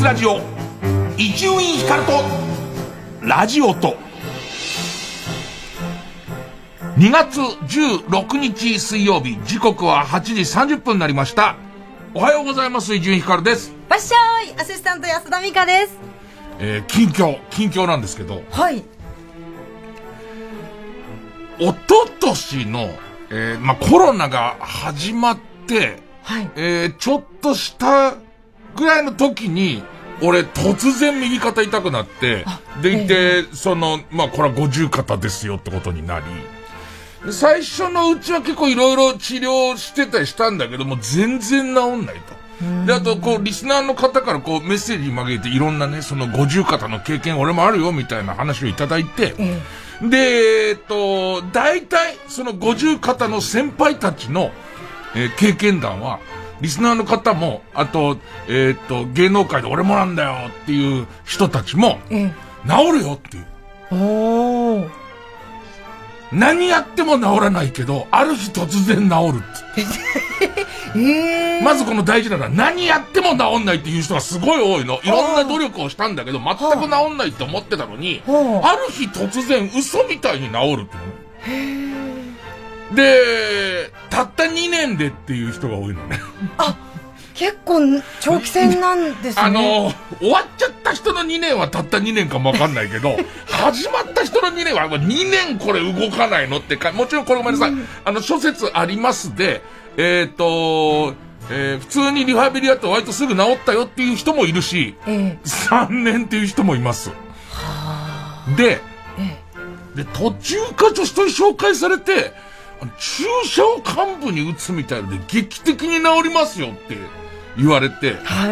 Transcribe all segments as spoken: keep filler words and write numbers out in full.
スラジオ伊集院光とラジオとにがつじゅうろくにち水曜日、時刻ははちじさんじゅっぷんになりました。おはようございます。伊集院光です。 わっしょーい、アシスタント安田美香です。 えー、近況近況なんですけど、 はい、 おととしの、えー、まあ、コロナが始まって、 はい、 えー、ちょっとしたぐらいの時に俺突然右肩痛くなって、でいて、えー、そのまあこれは五十肩ですよってことになり、最初のうちは結構いろいろ治療してたりしたんだけども全然治んないと。で、あとこうリスナーの方からこうメッセージに曲げていろんなね、その五十肩の経験俺もあるよみたいな話をいただいて、うん、で、えっと大体その五十肩の先輩たちの、えー、経験談はリスナーの方も、あとえっと芸能界で俺もなんだよっていう人たちも、うん、治るよっていう。 おー、 何やっても治らないけど、ある日突然治るって。 えー、 まずこの大事なのは、何やっても治んないっていう人がすごい多いの。いろんな努力をしたんだけど、全く治んないって思ってたのに、ある日突然嘘みたいに治るっていうの。で、たったにねんでっていう人が多いのね。あ、 結構長期戦なんですね。 あの、終わっちゃった人のにねんはたったにねんかもわかんないけど、始まった人のにねんはにねんこれ動かないのってか、もちろんこれごめんなさい。うん、あの、諸説ありますで、えっと、えー、普通にリハビリやって割とすぐ治ったよっていう人もいるし、ええ、さんねんっていう人もいます。はで、ええ、で、途中から女子と紹介されて、注射を患部に打つみたいので劇的に治りますよって言われて、はい、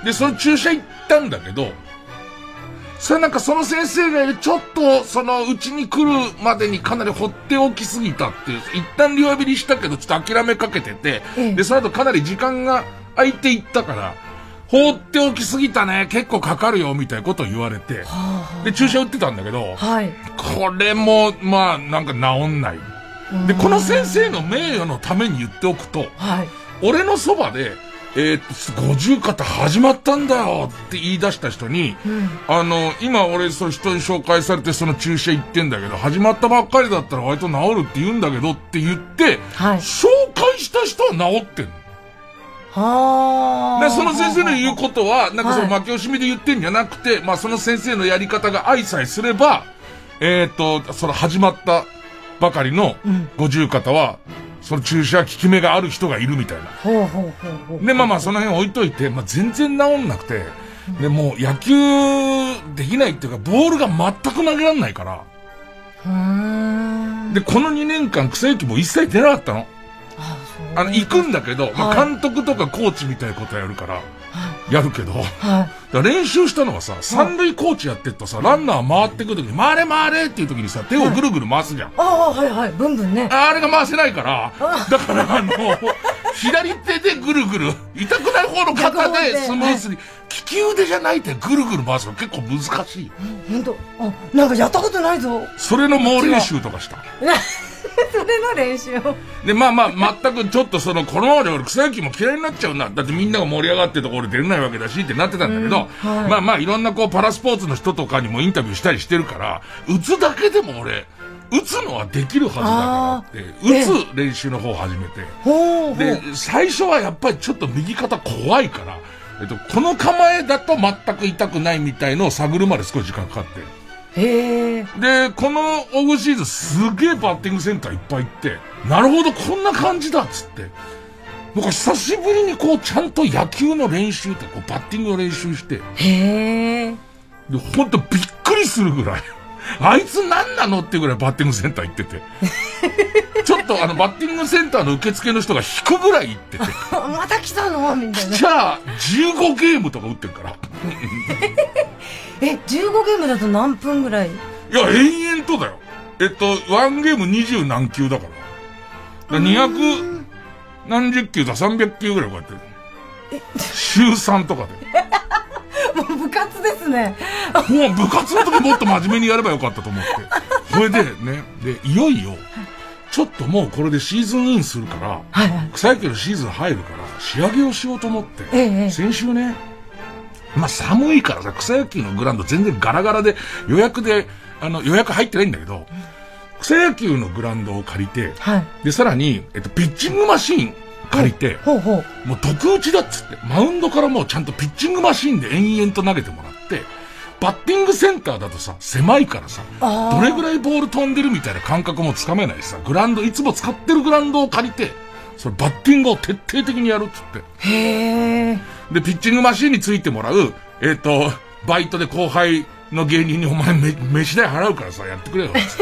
で、その注射行ったんだけど、それなんかその先生がちょっとそのうちに来るまでにかなり放っておきすぎたっていう、一旦リハビリしたけどちょっと諦めかけてて、うん、で、その後かなり時間が空いていったから、放っておきすぎたね、結構かかるよみたいなことを言われて、はあはあ、で、注射打ってたんだけど、はい、これも、まあなんか治んない。で、この先生の名誉のために言っておくと、はい、俺のそばで、えー、五十肩始まったんだよって言い出した人に、うん、あの、今俺そう人に紹介されてその注射行ってんだけど、始まったばっかりだったら割と治るって言うんだけどって言って、はい、紹介した人は治ってんの。はー。で、その先生の言うことは、なんかその負け惜しみで言ってんじゃなくて、はい、まあその先生のやり方が愛さえすれば、えっと、その始まったばかりの五十肩は、その注射効き目がある人がいるみたいな。ほうほうほうほう。で、まあまあその辺置いといて、まあ全然治んなくて、で、もう野球できないっていうか、ボールが全く投げられないから。うーん。で、このにねんかん草野球も一切出なかったの。ああ、あの、行くんだけど、はい、まあ監督とかコーチみたいなことやるから、やるけど、はい、だ練習したのはさ、三塁コーチやってるとさ、ランナー回ってくるときに、回れ回れっていうときにさ、手をぐるぐる回すじゃん。 ああ、はいはい、ブンブンね。 あれが回せないから、だからあの、左手でぐるぐる、痛くない方の肩でスムーズに、利き腕じゃない手ぐるぐる回すの結構難しい。 ほんと、あ、なんかやったことないぞ。 それの猛練習とかした。 それの練習を。 で、まあまあ、全くちょっとその、このままで俺草野球も嫌いになっちゃうな。だってみんなが盛り上がってるところで出れないわけだしってなってたんだけど、うん、はい、まあまあ、いろんなこう、パラスポーツの人とかにもインタビューしたりしてるから、打つだけでも俺、打つのはできるはずだからって、打つ練習の方を始めて。で、最初はやっぱりちょっと右肩怖いから、えっと、この構えだと全く痛くないみたいのを探るまで少し時間かかって。へー。で、このオフシーズンすげえバッティングセンターいっぱい行って、なるほど、こんな感じだっつって。僕は久しぶりにこう、ちゃんと野球の練習ってこう、バッティングの練習して。へー。で、ほんとびっくりするぐらい。あいつ何なのってぐらいバッティングセンター行ってて。ちょっとあの、バッティングセンターの受付の人が引くぐらい行ってて。 また来たのみたいな。 じゃあ、じゅうごゲームとか打ってるから。 え、じゅうごゲームだと何分ぐらい？いや、延々とだよ。えっと、ワンゲーム二十何球だから。だからにひゃく何十球だ、さんびゃく球ぐらいこうやって。え週さんとかで。 もう部活ですね。 もう部活の時もっと真面目にやればよかったと思って。それでね、で、いよいよ、ちょっともうこれでシーズンインするから、はいはい、草野球のシーズン入るから、仕上げをしようと思って、ええ、先週ね、 まあ、寒いからさ、草野球のグラウンド全然ガラガラで、予約で、あの、予約入ってないんだけど、草野球のグラウンドを借りて、はい、で、さらに、えっと、ピッチングマシーン借りて、 ほうほうもう毒打ちだっつって、マウンドからもうちゃんとピッチングマシーンで延々と投げてもらって、バッティングセンターだとさ、狭いからさ、どれぐらいボール飛んでるみたいな感覚もつかめないしさ、グラウンド、いつも使ってるグラウンドを借りて、それバッティングを徹底的にやるっつって。 へー。 で、ピッチングマシーンについてもらう、えっと、バイトで後輩の芸人にお前め、飯代払うからさ、やってくれよ、つって。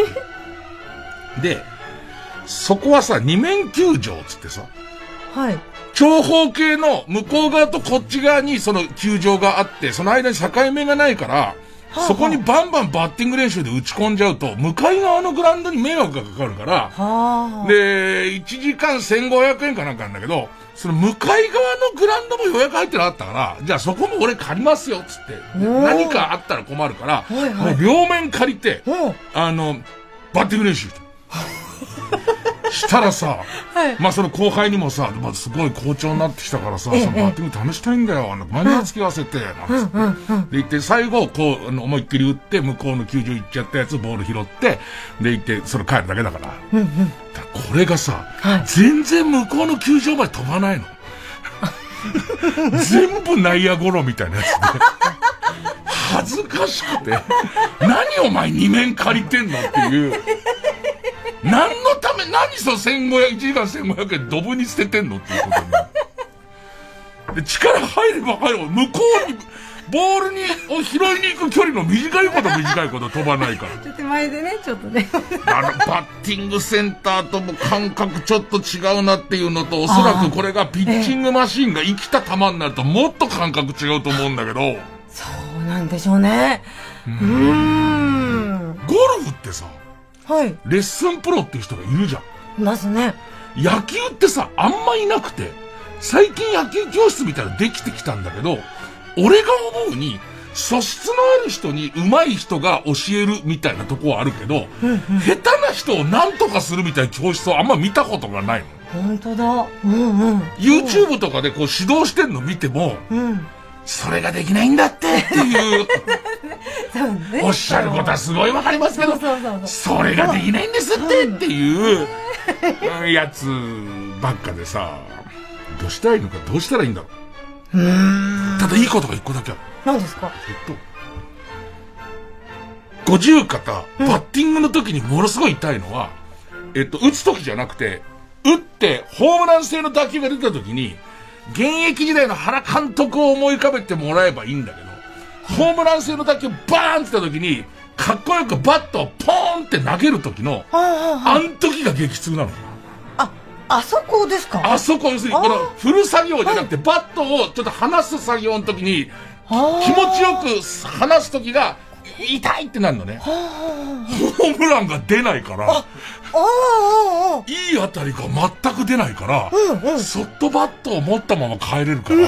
で、そこはさ、二面球場つってさ、 はい。 長方形の向こう側とこっち側にその球場があって、その間に境目がないから、はあはあ、そこにバンバンバッティング練習で打ち込んじゃうと、向かい側のグラウンドに迷惑がかかるから、 はあ、 で、いちじかんせんごひゃくえんかなんかなんだけど、その向かい側のグラウンドも予約入ってなかったから、じゃあそこも俺借りますよ、つって。何かあったら困るから、はいはい、もう両面借りて、あの、バッティング練習して。したらさ、はい、まあその後輩にもさ、まあ、すごい好調になってきたからさ、ええ、そのバッティング試したいんだよ、マニア付き合わせて、なんつって、うんうんうん。で、行って、最後、こう、思いっきり打って、向こうの球場行っちゃったやつ、ボール拾って、で、行って、それ帰るだけだから。うんうん、だからこれがさ、はい、全然向こうの球場まで飛ばないの。全部内野ゴロみたいなやつで。恥ずかしくて、何お前二面借りてんのっていう。何のため、何そのせんごひゃく、いちじかんせんごひゃくえんドブに捨ててんのっていうことに。で、力入れば入るほど、向こうに、ボールに、を拾いに行く距離の短いこと短いこと飛ばないから。 ちょっと前でね、ちょっとね。 あの、バッティングセンターとも感覚ちょっと違うなっていうのと、おそらくこれがピッチングマシンが生きた球になるともっと感覚違うと思うんだけど。 そうなんでしょうね。うーん。 ゴルフってさ、 はい。 レッスンプロっていう人がいるじゃん。 いますね。 野球ってさ、あんまいなくて、最近野球教室みたいなのできてきたんだけど、俺が思うに、素質のある人に上手い人が教えるみたいなとこはあるけど、うんうん、下手な人を何とかするみたいな教室をあんま見たことがないの。本当だ。うんうん。 YouTube とかでこう指導してんの見ても、うん、それができないんだってっていう、ね、おっしゃることはすごいわかりますけど、そうそうそうそう、それができないんですってっていうやつばっかでさ、どうしたらいいのか、どうしたらいいんだろう。うーん、ただいいことが一個だけある。 何ですか？ えっと、五十肩、バッティングの時にものすごい痛いのは、えっと、打つ時じゃなくて、打ってホームラン性の打球が出た時に、現役時代の原監督を思い浮かべてもらえばいいんだけど、ホームラン性の打球バーンってた時に、かっこよくバットをポーンって投げる時の、あん時が激痛なの。 あ、あそこですか？ あそこ、要するにこの振る作業じゃなくて、バットをちょっと離す作業の時に、気持ちよく離す時が、痛いってなるのね。ホームランが出ないから、いい当たりが全く出ないから、うんうん、ソフトバットを持ったまま帰れるから、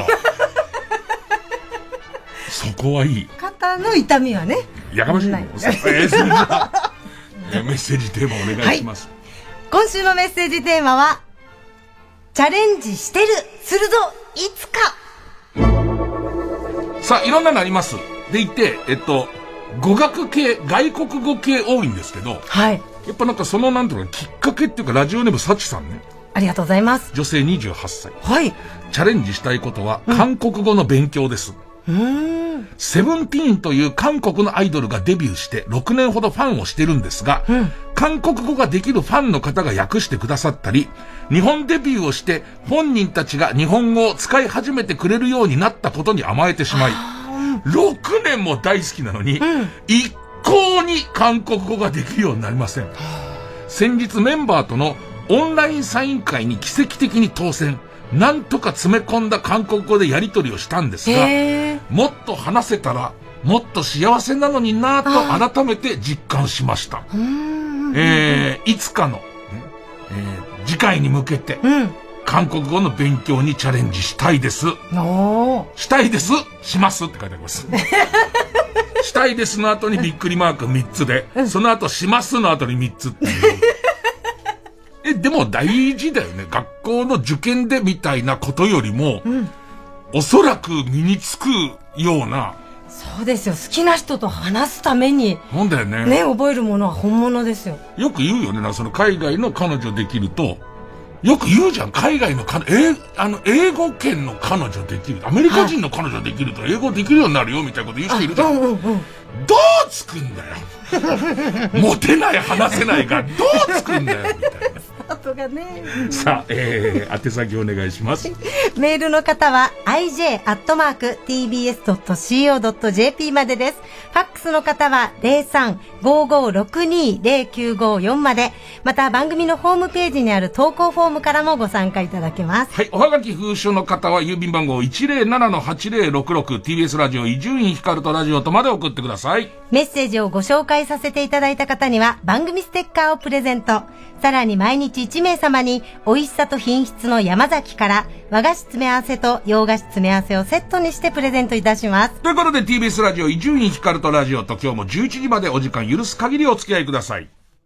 そこはいい。 肩の痛みはね。 やかましいの。えー、それじゃあ、メッセージテーマお願いします。はい、 今週のメッセージテーマは、チャレンジしてる、するぞ、いつか。 さあ、いろんなのあります。でいて、えっと、語学系、外国語系多いんですけど、 はい。 やっぱなんかそのなんていうかきっかけっていうか、ラジオネームサチさんね。 ありがとうございます。 女性にじゅうはっさい。 はい。 チャレンジしたいことは、韓国語の勉強です。 うーん。 セブンティーンという韓国のアイドルがデビューしてろくねんほどファンをしてるんですが、うん、韓国語ができるファンの方が訳してくださったり、日本デビューをして本人たちが日本語を使い始めてくれるようになったことに甘えてしまい、ろくねんも大好きなのに、うん、一向に韓国語ができるようになりません。先日メンバーとのオンラインサイン会に奇跡的に当選。なんとか詰め込んだ韓国語でやり取りをしたんですが、もっと話せたらもっと幸せなのになぁと改めて実感しました。えー、いつかの、えー、次回に向けて、うん、韓国語の勉強にチャレンジしたいです。したいです、しますって書いてあります。したいですの後にびっくりマークみっつで、その後しますの後にみっつっていう。え、でも大事だよね。学校の受験でみたいなことよりも、うん、おそらく身につくような。 そうですよ。好きな人と話すために。 なんだよね。 ね、覚えるものは本物ですよ。 よく言うよね。な、その海外の彼女できると、よく言うじゃん。海外の彼女、え、あの、英語圏の彼女できる。アメリカ人の彼女できると英語できるようになるよ、みたいなこと言う人いるじゃん。うんうんうん。どうつくんだよ。モテない、話せないが、どうつくんだよ、みたいな。 スタートがね。 さあ、えー、宛先お願いします。 メールの方は アイジェー アットマーク ティービーエス ドット シーオー ドット ジェーピー までです。ファックスの方は ゼロさん ごーごーろくにーゼロきゅうごーよん まで、また番組のホームページにある投稿フォームからもご参加いただけます。 はい、おはがき封書の方は郵便番号 いちゼロななのはちゼロろくろく ティービーエス ラジオ伊集院光とラジオとまで送ってください。 メッセージをご紹介させていただいた方には番組ステッカーをプレゼント。さらに毎日いち名様に美味しさと品質の山崎から和菓子詰め合わせと洋菓子詰め合わせをセットにしてプレゼントいたします。 ということで ティービーエス ラジオ伊集院光とラジオと今日もじゅういちじまでお時間許す限りお付き合いください。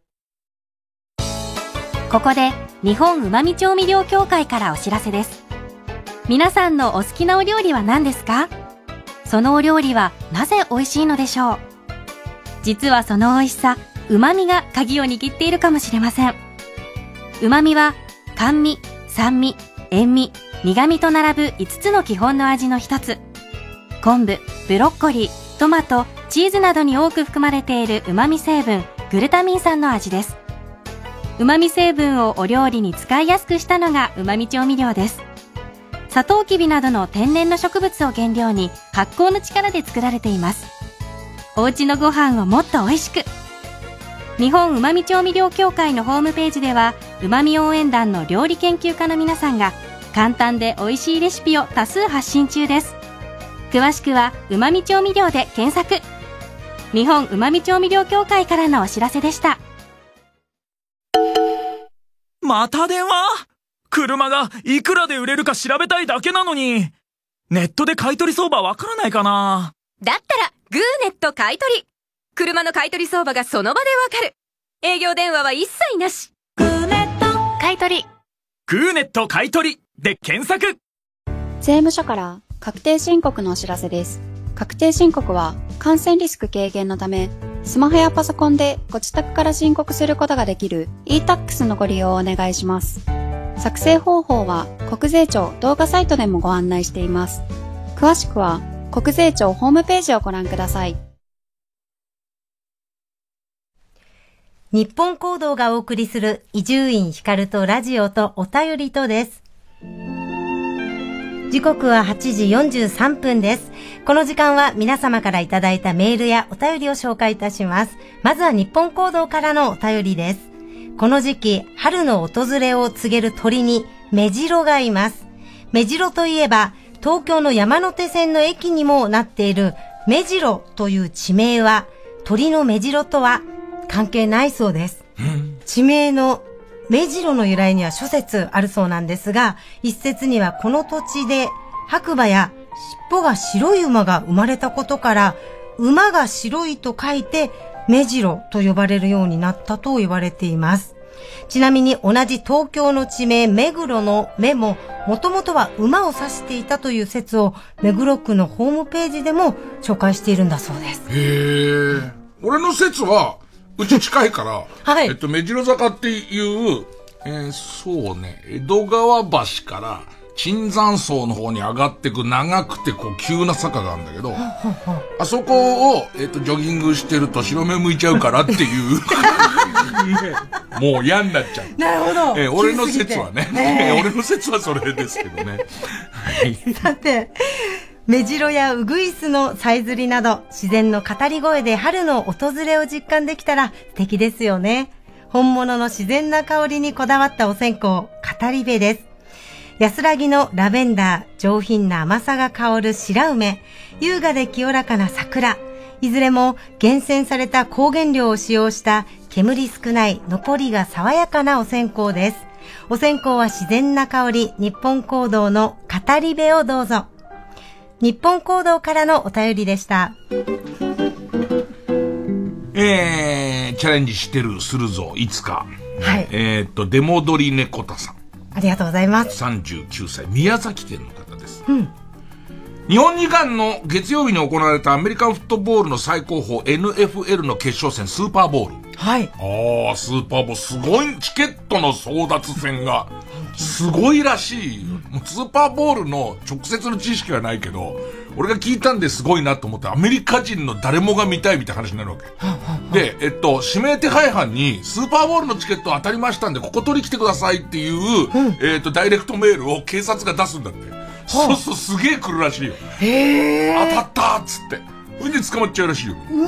ここで日本うまみ調味料協会からお知らせです。皆さんのお好きなお料理は何ですか？そのお料理はなぜ美味しいのでしょう？実はその美味しさ、うまみが鍵を握っているかもしれません。うまみは甘味、酸味、塩味、苦味と並ぶいつつの基本の味の一つ。昆布、ブロッコリー、トマト、チーズなどに多く含まれているうまみ成分グルタミン酸の味です。うまみ成分をお料理に使いやすくしたのがうまみ調味料です。サトウキビなどの天然の植物を原料に発酵の力で作られています。お家のご飯をもっと美味しく。日本うまみ調味料協会のホームページではうまみ応援団の料理研究家の皆さんが簡単で美味しいレシピを多数発信中です。詳しくはうまみ調味料で検索。日本うまみ調味料協会からのお知らせでした。 また電話？車がいくらで売れるか調べたいだけなのに。ネットで買い取り相場わからないかな？ だったらグーネット買い取り。車の買い取り相場がその場でわかる。営業電話は一切なし。グーネット買い取り。 グーネット買い取りで検索。 税務署から確定申告のお知らせです。確定申告は感染リスク軽減のため、スマホやパソコンでご自宅から申告することができる イータックス のご利用をお願いします。作成方法は国税庁動画サイトでもご案内しています。詳しくは国税庁ホームページをご覧ください。 日本行動がお送りする伊集院光とラジオとお便りとです。時刻ははちじよんじゅうさんぷんです。この時間は皆様からいただいたメールやお便りを紹介いたします。まずは日本行動からのお便りです。この時期、春の訪れを告げる鳥にメジロがいます。メジロといえば、東京の山手線の駅にもなっている目白という地名は、鳥のメジロとは関係ないそうです。地名の目白の由来には諸説あるそうなんですが、一説にはこの土地で白馬や尻尾が白い馬が生まれたことから、馬が白いと書いて目白と呼ばれるようになったと言われています。ちなみに同じ東京の地名目黒の目ももともとは馬を指していたという説を目黒区のホームページでも紹介しているんだそうです。 へー。俺の説はうち近いから、はい、えっと、目白坂っていう、えー、そうね、江戸川橋から椿山荘の方に上がってく長くてこう急な坂があるんだけど、あそこを、えっと、ジョギングしてると白目向いちゃうからっていう、もう嫌になっちゃう。 なるほど。 えー、俺の説はね、えー、俺の説はそれですけどね。はい、 さて、メジロやウグイスのさえずりなど自然の語り声で春の訪れを実感できたら素敵ですよね。本物の自然な香りにこだわったお線香、語り部です。安らぎのラベンダー、上品な甘さが香る白梅、優雅で清らかな桜、いずれも厳選された高原料を使用した煙少ない残りが爽やかなお線香です。お線香は自然な香り、日本香堂の語り部をどうぞ。日本行動からのお便りでした。 えー、チャレンジしてるするぞいつか、 はい、 えー、っと出戻り猫田さん、 ありがとうございます。 さんじゅうきゅうさい、宮崎県の方です。 うん、 日本時間の月曜日に行われたアメリカンフットボールの最高峰 エヌエフエル の決勝戦スーパーボール。 はい。 ああ、スーパーボール、すごい、チケットの争奪戦が、すごいらしい。もうスーパーボールの直接の知識はないけど、俺が聞いたんですごいなと思って、アメリカ人の誰もが見たいみたいな話になるわけ。で、えっと、指名手配犯に、スーパーボールのチケット当たりましたんで、ここ取り来てくださいっていう、うん、えっと、ダイレクトメールを警察が出すんだって。そうするとすげえ来るらしいよ。 へー。 当たったーっつって。それで捕まっちゃうらしいよ。うん、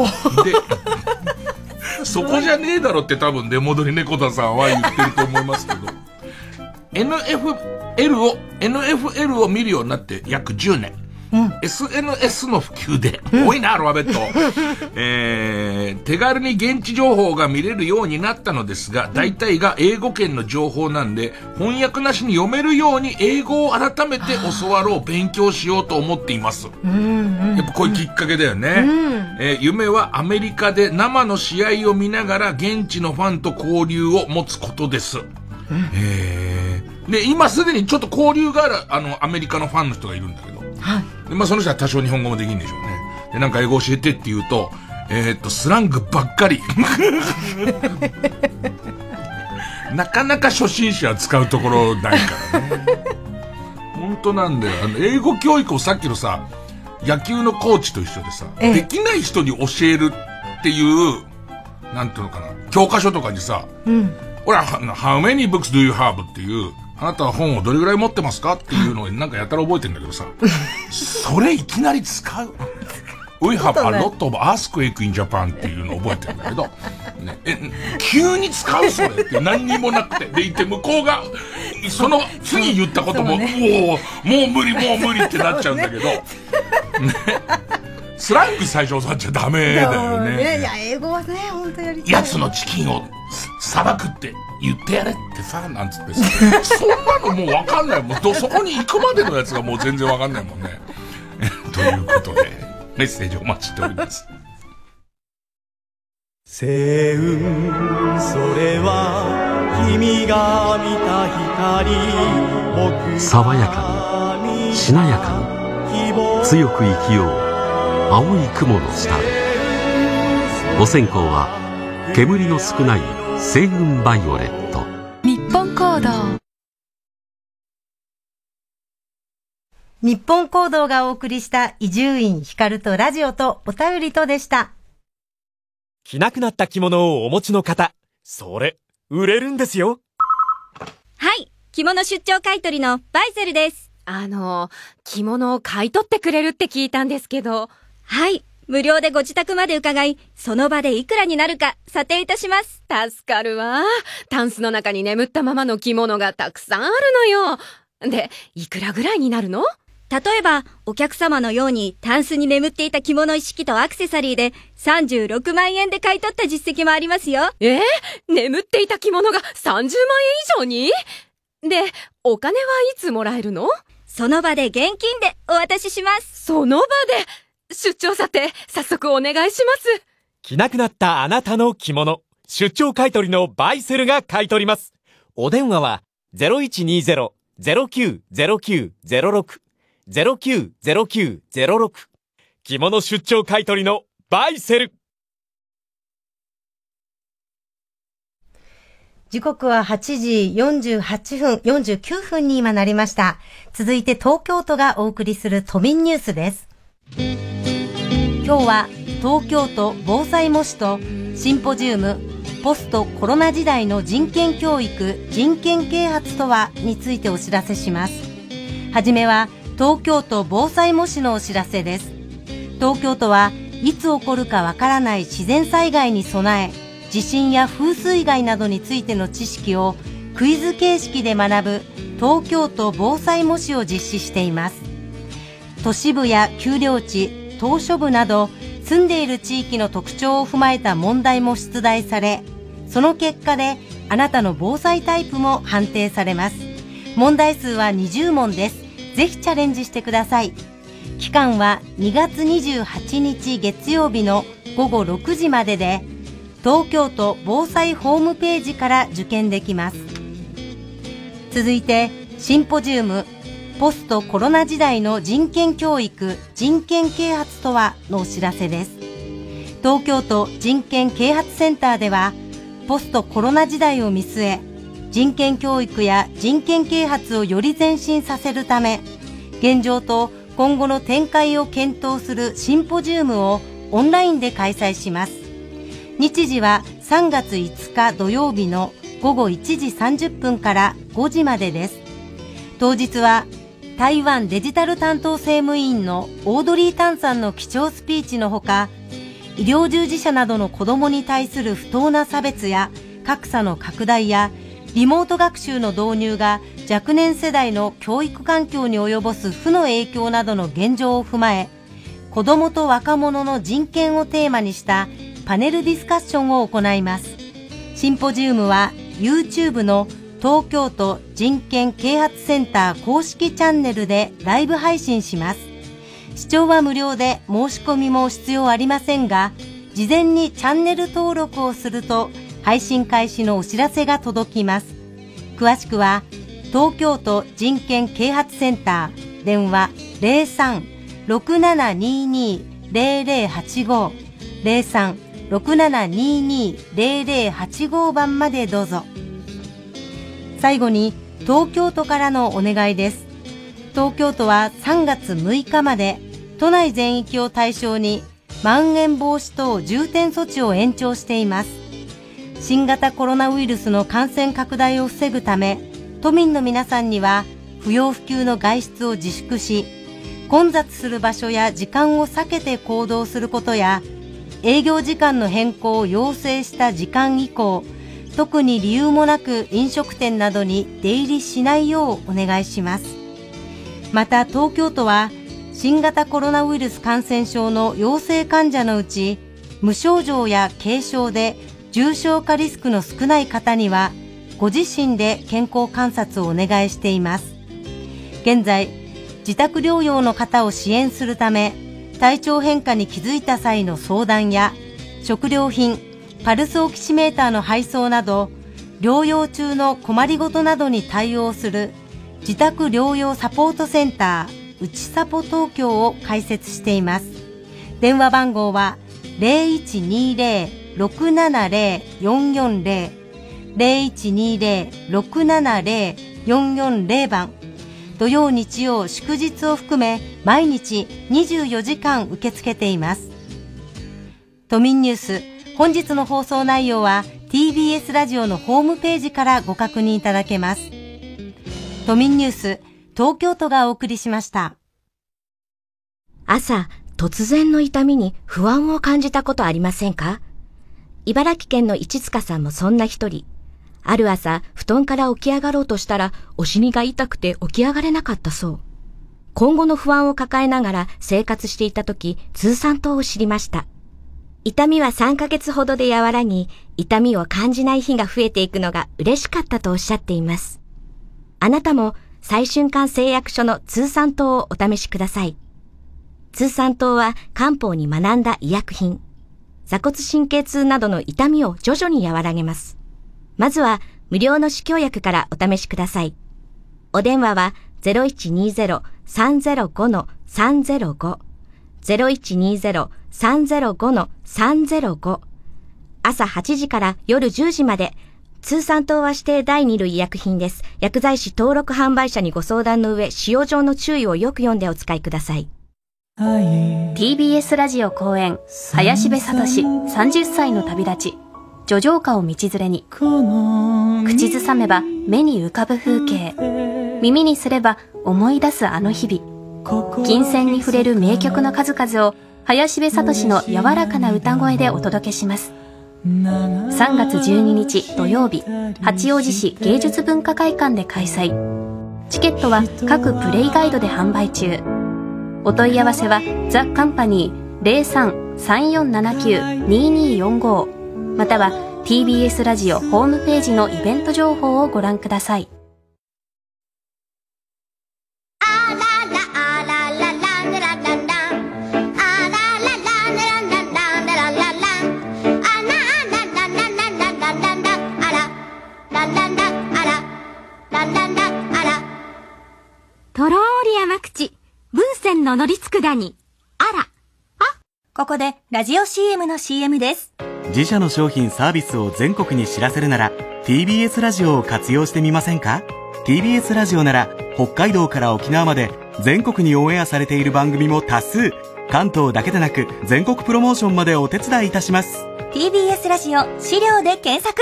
で、そこじゃねえだろって多分出戻り猫田さんは言ってると思いますけど。エヌエフエル を、エヌエフエル を見るようになって約じゅうねん。うん、エスエヌエス の普及で、うん、多いなアルファベット、えー、手軽に現地情報が見れるようになったのですが、大体が英語圏の情報なんで、翻訳なしに読めるように英語を改めて教わろう、勉強しようと思っています。うんうん、やっぱこういうきっかけだよね。うん、えー、夢はアメリカで生の試合を見ながら現地のファンと交流を持つことです。うん、えー、で、今すでにちょっと交流がある、あの、アメリカのファンの人がいるんだけど、はい。で、まあ、その人は多少日本語もできるんでしょうね。で、なんか英語教えてって言うと、えー、っと、スラングばっかり。なかなか初心者は使うところないからね。本当なんだよ。あの、英語教育をさっきのさ、野球のコーチと一緒でさ、できない人に教えるっていう、なんていうのかな、教科書とかにさ、うん。ほら、how many books do you have っていう、あなたは本をどれぐらい持ってますかっていうのをなんかやたら覚えてんだけどさ、それいきなり使う。We have a lot of earthquake in Japan っていうのを覚えてるんだけど、ね、え、急に使うそれって何にもなくて。でいて向こうが、その次言ったことも、ね、おお、もう無理もう無理ってなっちゃうんだけど、ね、スラング最初教わっちゃダメだよね。 いや、英語はね、本当やりたい。 やつのチキンをさばくって言ってやれってさ、なんつってさ。そんなのもうわかんないもん。そこに行くまでのやつがもう全然わかんないもんね。ということで、メッセージお待ちしております。 星雲、それは君が見た光。 爽やかに、しなやかに、強く生きよう。青い雲の下。お線香は煙の少ない星雲バイオレット。 日本行動。 日本行動がお送りした伊集院光とラジオとお便りとでした。 着なくなった着物をお持ちの方、それ売れるんですよ。 はい、着物出張買取のバイゼルです。 あの着物を買い取ってくれるって聞いたんですけど。 はい、無料でご自宅まで伺い、その場でいくらになるか査定いたします。 助かるわ。タンスの中に眠ったままの着物がたくさんあるのよ。で、いくらぐらいになるの？ 例えば、お客様のようにタンスに眠っていた着物一式とアクセサリーでさんじゅうろくまんえんで買い取った実績もありますよ。 えー、眠っていた着物がさんじゅうまんえん以上に？で、お金はいつもらえるの？ その場で現金でお渡しします。 その場で？出張査定、早速お願いします。 着なくなったあなたの着物、出張買取のバイセルが買い取ります。お電話は ゼロいちにゼロ ゼロきゅう ゼロきゅう ゼロろく ゼロきゅう ゼロきゅう ゼロろく。着物出張買取のバイセル。 時刻ははちじよんじゅうはっぷん、よんじゅうきゅうふんに今なりました。続いて東京都がお送りする都民ニュースです。今日は東京都防災模試とシンポジウムポストコロナ時代の人権教育人権啓発とはについてお知らせします。はじめは東京都防災模試のお知らせです。東京都はいつ起こるかわからない自然災害に備え、地震や風水害などについての知識をクイズ形式で学ぶ東京都防災模試を実施しています。都市部や丘陵地、島嶼部など住んでいる地域の特徴を踏まえた問題も出題され、その結果であなたの防災タイプも判定されます。問題数はにじゅうもんです。ぜひチャレンジしてください。期間はにがつにじゅうはちにち月曜日のごごろくじまでで、東京都防災ホームページから受験できます。続いてシンポジウムポストコロナ時代の人権教育、人権啓発とはのお知らせです。東京都人権啓発センターでは、ポストコロナ時代を見据え、人権教育や人権啓発をより前進させるため、現状と今後の展開を検討するシンポジウムをオンラインで開催します。日時はさんがついつか土曜日のごごいちじさんじゅっぷんからごじまでです。当日は台湾デジタル担当政務委員のオードリー・タンさんの貴重スピーチのほか、医療従事者などの子どもに対する不当な差別や格差の拡大やリモート学習の導入が若年世代の教育環境に及ぼす負の影響などの現状を踏まえ、子どもと若者の人権をテーマにしたパネルディスカッションを行います。シンポジウムは YouTube の東京都人権啓発センター公式チャンネルでライブ配信します。視聴は無料で申し込みも必要ありませんが、事前にチャンネル登録をすると配信開始のお知らせが届きます。詳しくは東京都人権啓発センター電話 ゼロさん ろくななにに ゼロゼロはちご ゼロさん ろくななにに ゼロゼロはちご 番までどうぞ。最後に東京都からのお願いです。東京都はさんがつむいかまで都内全域を対象にまん延防止等重点措置を延長しています。新型コロナウイルスの感染拡大を防ぐため、都民の皆さんには不要不急の外出を自粛し、混雑する場所や時間を避けて行動することや、営業時間の変更を要請した時間以降、特に理由もなく飲食店などに出入りしないようお願いします。また東京都は新型コロナウイルス感染症の陽性患者のうち、無症状や軽症で重症化リスクの少ない方にはご自身で健康観察をお願いしています。現在自宅療養の方を支援するため、体調変化に気づいた際の相談や食料品、パルスオキシメーターの配送など、療養中の困りごとなどに対応する自宅療養サポートセンターうちサポ東京を開設しています。電話番号は ゼロいちにゼロ ろくななゼロ よんよんゼロ ゼロいちにゼロ ろくななゼロ よんよんゼロ 番。土曜日曜祝日を含め毎日にじゅうよじかん受け付けています。都民ニュース、本日の放送内容は ティービーエス ラジオのホームページからご確認いただけます。都民ニュース、東京都がお送りしました。 朝、突然の痛みに不安を感じたことありませんか？茨城県の市塚さんもそんな一人。ある朝、布団から起き上がろうとしたら、お尻が痛くて起き上がれなかったそう。今後の不安を抱えながら生活していた時、通産糖を知りました。痛みはさんかげつほどで和らぎ、痛みを感じない日が増えていくのが嬉しかったとおっしゃっています。あなたも最瞬間製薬所の通産糖をお試しください。通産糖は漢方に学んだ医薬品。座骨神経痛などの痛みを徐々に和らげます。まずは無料の試供薬からお試しください。お電話は ゼロいちにゼロ さんゼロご さんゼロご ゼロいちにゼロ さんゼロご さんゼロご。朝はちじから夜じゅうじまで。通産糖は指定だいに類医薬品です。薬剤師登録販売者にご相談の上、使用上の注意をよく読んでお使いください。 ティービーエス ラジオ公演、林部聡さんじゅっさいの旅立ち、叙情歌を道連れに。口ずさめば目に浮かぶ風景、耳にすれば思い出すあの日々。金銭に触れる名曲の数々を林部聡の柔らかな歌声でお届けします。さんがつじゅうににち土曜日、八王子市芸術文化会館で開催。チケットは各プレイガイドで販売中。お問い合わせはザ・カンパニー ゼロさん さんよんななきゅう にによんご または ティービーエス ラジオホームページのイベント情報をご覧ください。 とろーり甘口、文泉の乗りつくだに、あら。 ここでラジオ シーエム の シーエム です。 自社の商品サービスを全国に知らせるなら ティービーエス ラジオを活用してみませんか？ ティービーエス ラジオなら北海道から沖縄まで全国にオンエアされている番組も多数。関東だけでなく全国プロモーションまでお手伝いいたします。 ティービーエス ラジオ資料で検索。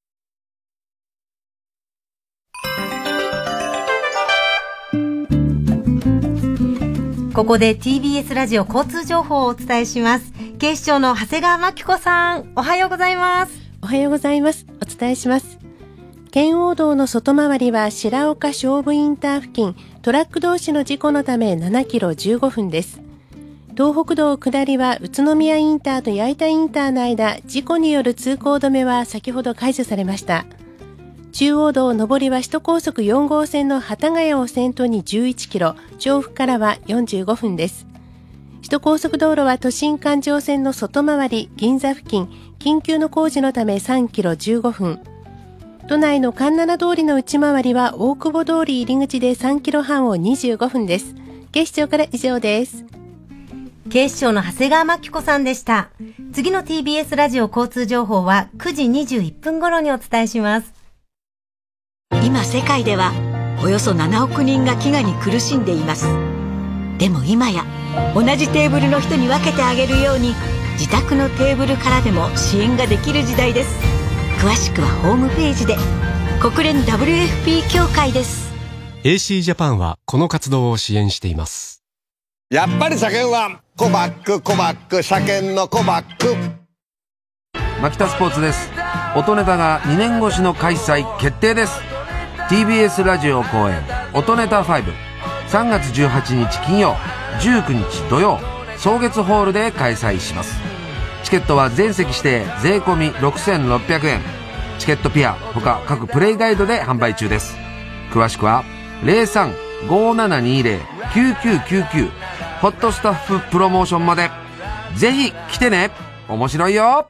ここで ティービーエス ラジオ交通情報をお伝えします。警視庁の長谷川真紀子さん、おはようございます。 おはようございます。お伝えします。圏央道の外回りは白岡菖蒲インター付近、トラック同士の事故のためななキロじゅうごふんです。東北道下りは宇都宮インターと矢板インターの間、事故による通行止めは先ほど解除されました。中央道上りは首都高速よん号線の幡ヶ谷を先頭にじゅういちキロ、調布からはよんじゅうごふんです。首都高速道路は都心環状線の外回り銀座付近、緊急の工事のためさんキロじゅうごふん。都内の環七通りの内回りは大久保通り入り口でさんキロはんをにじゅうごふんです。警視庁から以上です。 警視庁の長谷川真紀子さんでした。次の ティービーエス ラジオ交通情報はくじにじゅういっぷん頃にお伝えします。 今世界ではおよそななおくにんが飢餓に苦しんでいます。でも今や同じテーブルの人に分けてあげるように自宅のテーブルからでも支援ができる時代です。詳しくはホームページで。国連 ダブリューエフピー 協会です。 エーシー ジャパンはこの活動を支援しています。 やっぱり車検はコバックコバック車検のコバック。 牧田スポーツです。音ネタがにねん越しの開催決定です。 ティービーエス ラジオ公演音ネタご、さんがつじゅうはちにち金曜、じゅうくにち土曜、草月ホールで開催します。チケットは全席指定税込みろくせんろっぴゃくえん。チケットピア他各プレイガイドで販売中です。詳しくは ゼロさん ごーななにーゼロ きゅうきゅうきゅうきゅう ホットスタッフプロモーションまで。ぜひ来てね、面白いよ。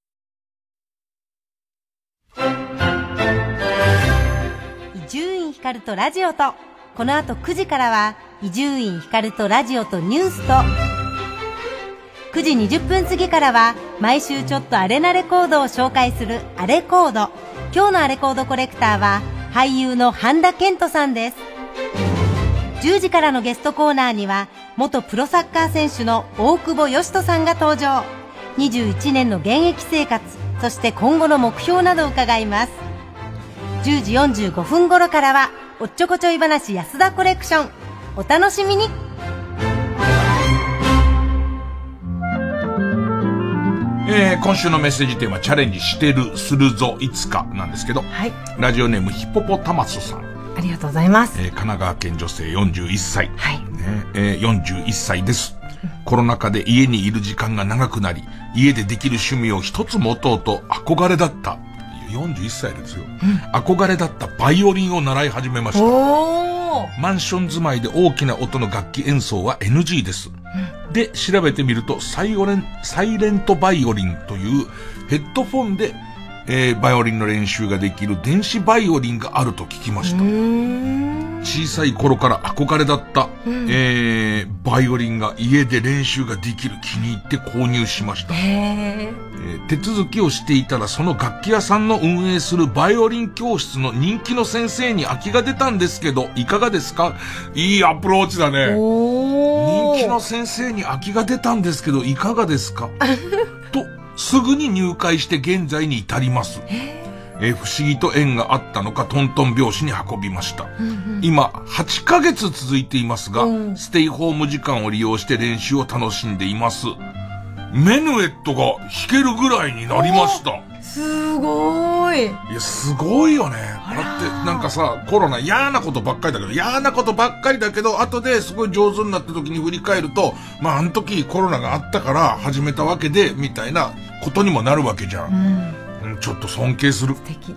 伊集院光とラジオと、この後くじからは伊集院光とラジオとニュースと、くじにじゅっぷん過ぎからは毎週ちょっとあれなレコードを紹介するあれコード。今日のあれコードコレクターは俳優の半田健人さんです。じゅうじからのゲストコーナーには元プロサッカー選手の大久保嘉人さんが登場。にじゅういちねんの現役生活、そして今後の目標などを伺います。じゅうじよんじゅうごふん頃からはおっちょこちょい話安田コレクション。お楽しみに。 えー、今週のメッセージテーマ、チャレンジしてる、するぞ、いつかなんですけど、はい、ラジオネームヒポポタマスさん。 ありがとうございます。 えー、神奈川県女性よんじゅういっさい。 はい。 ね、えー、よんじゅういっさいです。コロナ禍で家にいる時間が長くなり、家でできる趣味を一つ持とうと憧れだった。よんじゅういっさいですよ、うん。憧れだったバイオリンを習い始めました。おー。マンション住まいで大きな音の楽器演奏は エヌジー です。うん、で、調べてみるとサイオレン、サイレントバイオリンというヘッドフォンで、えー、バイオリンの練習ができる電子バイオリンがあると聞きました。小さい頃から憧れだった、うん、えー、バイオリンが家で練習ができる気に入って購入しました。へー、えー、手続きをしていたらその楽器屋さんの運営するバイオリン教室の人気の先生に空きが出たんですけど、いかがですか？いいアプローチだね。人気の先生に空きが出たんですけど、いかがですかと、すぐに入会して現在に至ります。えー、不思議と縁があったのかトントン拍子に運びました。うんうん、今はちかげつ続いていますが、うん、ステイホーム時間を利用して練習を楽しんでいます。メヌエットが弾けるぐらいになりました。 すごい。 いや、すごいよね。だってなんかさ、コロナ嫌なことばっかりだけど、嫌なことばっかりだけど、後ですごい上手になった時に振り返ると、まああの時コロナがあったから始めたわけで、みたいなことにもなるわけじゃん。うん、ちょっと尊敬する。素敵。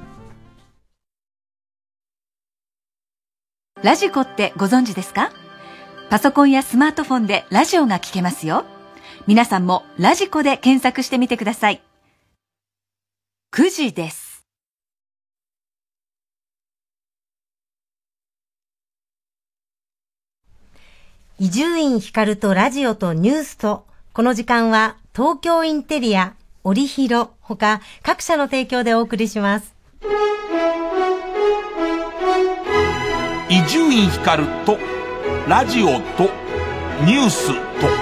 ラジコってご存知ですか？パソコンやスマートフォンでラジオが聞けますよ。皆さんもラジコで検索してみてください。くじです。 伊集院光とラジオとニュースと、この時間は東京インテリア、オリヒロほか各社の提供でお送りします。 伊集院光とラジオとニュースと、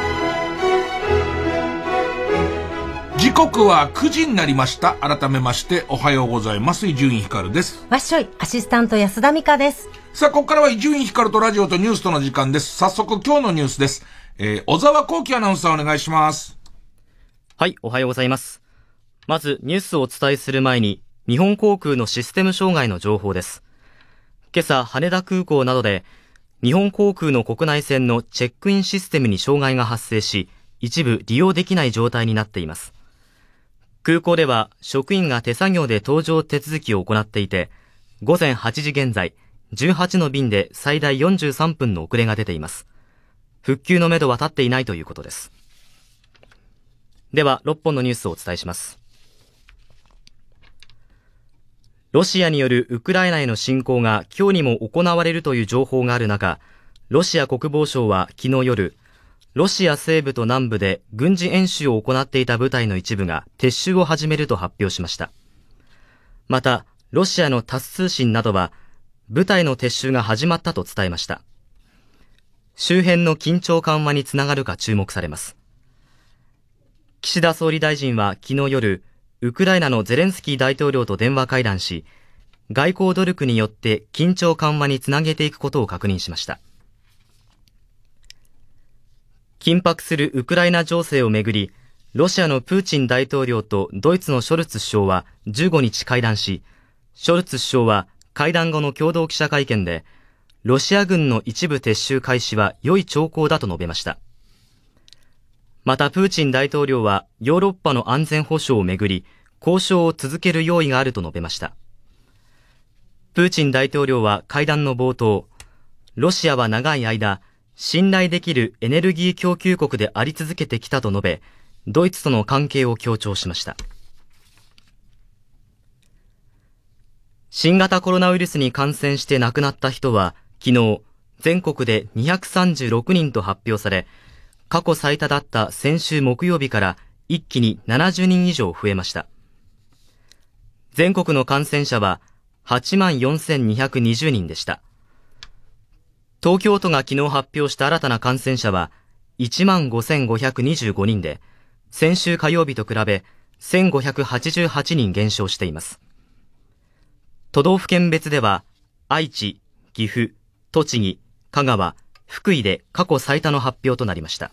時刻はくじになりました。改めましておはようございます。伊集院光です。 わっしょい、アシスタント安田美香です。 さあ、ここからは伊集院光とラジオとニュースとの時間です。早速今日のニュースです。えー、小沢光輝アナウンサーお願いします。 はい、おはようございます。まずニュースをお伝えする前に、日本航空のシステム障害の情報です。今朝、羽田空港などで、日本航空の国内線のチェックインシステムに障害が発生し、一部利用できない状態になっています。空港では職員が手作業で搭乗手続きを行っていて、午前はちじ現在、じゅうはちの便で最大よんじゅうさんぷんの遅れが出ています。復旧のめどは立っていないということです。では、ろっぽんのニュースをお伝えします。ロシアによるウクライナへの侵攻が今日にも行われるという情報がある中、ロシア国防省は昨日夜、ロシア西部と南部で軍事演習を行っていた部隊の一部が撤収を始めると発表しました。また、ロシアのタス通信などは、部隊の撤収が始まったと伝えました。周辺の緊張緩和につながるか注目されます。岸田総理大臣は昨日夜、ウクライナのゼレンスキー大統領と電話会談し、外交努力によって緊張緩和につなげていくことを確認しました。緊迫するウクライナ情勢をめぐり、ロシアのプーチン大統領とドイツのショルツ首相はじゅうごにち会談し、ショルツ首相は会談後の共同記者会見で、ロシア軍の一部撤収開始は良い兆候だと述べました。またプーチン大統領はヨーロッパの安全保障をめぐり、交渉を続ける用意があると述べました。プーチン大統領は会談の冒頭、ロシアは長い間、信頼できるエネルギー供給国であり続けてきたと述べ、ドイツとの関係を強調しました。新型コロナウイルスに感染して亡くなった人は、昨日、全国でにひゃくさんじゅうろくにんと発表され、過去最多だった先週木曜日から一気にななじゅうにん以上増えました。全国の感染者ははちまんよんせんにひゃくにじゅうにんでした。東京都が昨日発表した新たな感染者はいちまんごせんごひゃくにじゅうごにんで、先週火曜日と比べせんごひゃくはちじゅうはちにん減少しています。都道府県別では愛知、岐阜、栃木、香川、福井で過去最多の発表となりました。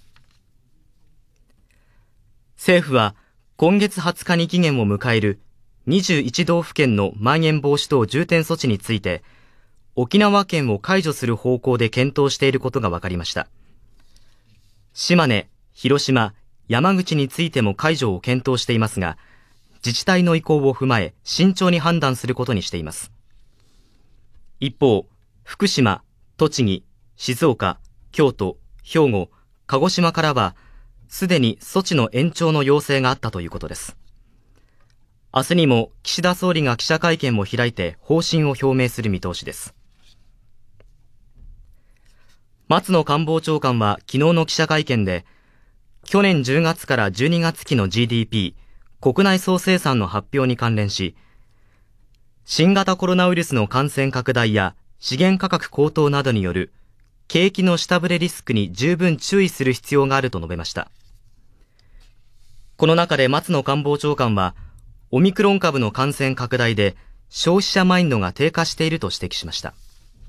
政府は今月はつかに期限を迎えるにじゅういちどうふけんのまん延防止等重点措置について、沖縄県を解除する方向で検討していることが分かりました。島根、広島、山口についても解除を検討していますが、自治体の意向を踏まえ慎重に判断することにしています。一方、福島、栃木、静岡、京都、兵庫、鹿児島からは、すでに措置の延長の要請があったということです。明日にも岸田総理が記者会見を開いて方針を表明する見通しです。松野官房長官は昨日の記者会見で、去年じゅうがつからじゅうにがつ期の ジーディーピー、国内総生産の発表に関連し、新型コロナウイルスの感染拡大や資源価格高騰などによる景気の下振れリスクに十分注意する必要があると述べました。この中で松野官房長官は、オミクロン株の感染拡大で消費者マインドが低下していると指摘しました。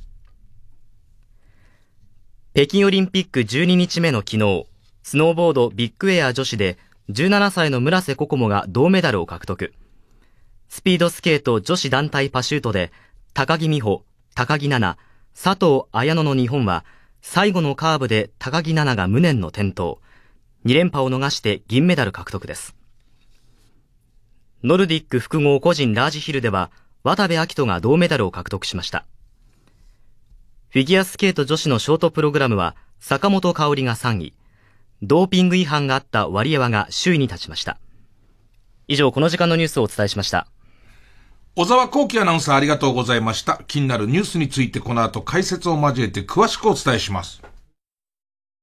北京オリンピックじゅうににちめの昨日、スノーボードビッグエア女子でじゅうななさいの村瀬心椛が銅メダルを獲得。スピードスケート女子団体パシュートで高木美帆、高木菜那、佐藤綾乃の日本は最後のカーブで高木菜那が無念の転倒。に連覇を逃して銀メダル獲得です。ノルディック複合個人ラージヒルでは渡部暁斗が銅メダルを獲得しました。フィギュアスケート女子のショートプログラムは坂本花織がさんい、ドーピング違反があったワリエワが首位に立ちました。以上、この時間のニュースをお伝えしました。 小沢光輝アナウンサーありがとうございました。気になるニュースについてこの後解説を交えて詳しくお伝えします。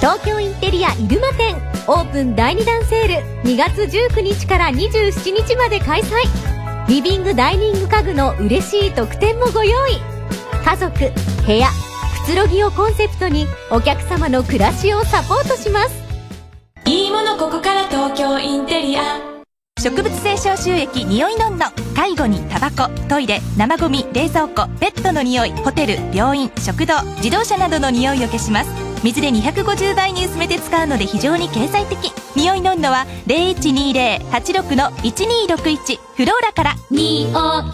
東京インテリア入間店オープンだいにだんセールにがつじゅうくにちからにじゅうしちにちまで開催。リビングダイニング家具の嬉しい特典もご用意。家族、部屋、くつろぎをコンセプトにお客様の暮らしをサポートします。 いいものここから東京インテリア。 植物性消臭液匂いのんの。介護にタバコ、トイレ、生ゴミ、冷蔵庫、ペットの匂い、ホテル、病院、食堂、自動車などの匂いを消します。水でにひゃくごじゅうばいに薄めて使うので非常に経済的。匂いのんのは ゼロいちにゼロ はちろく いちにろくいち フローラから。匂いのんの。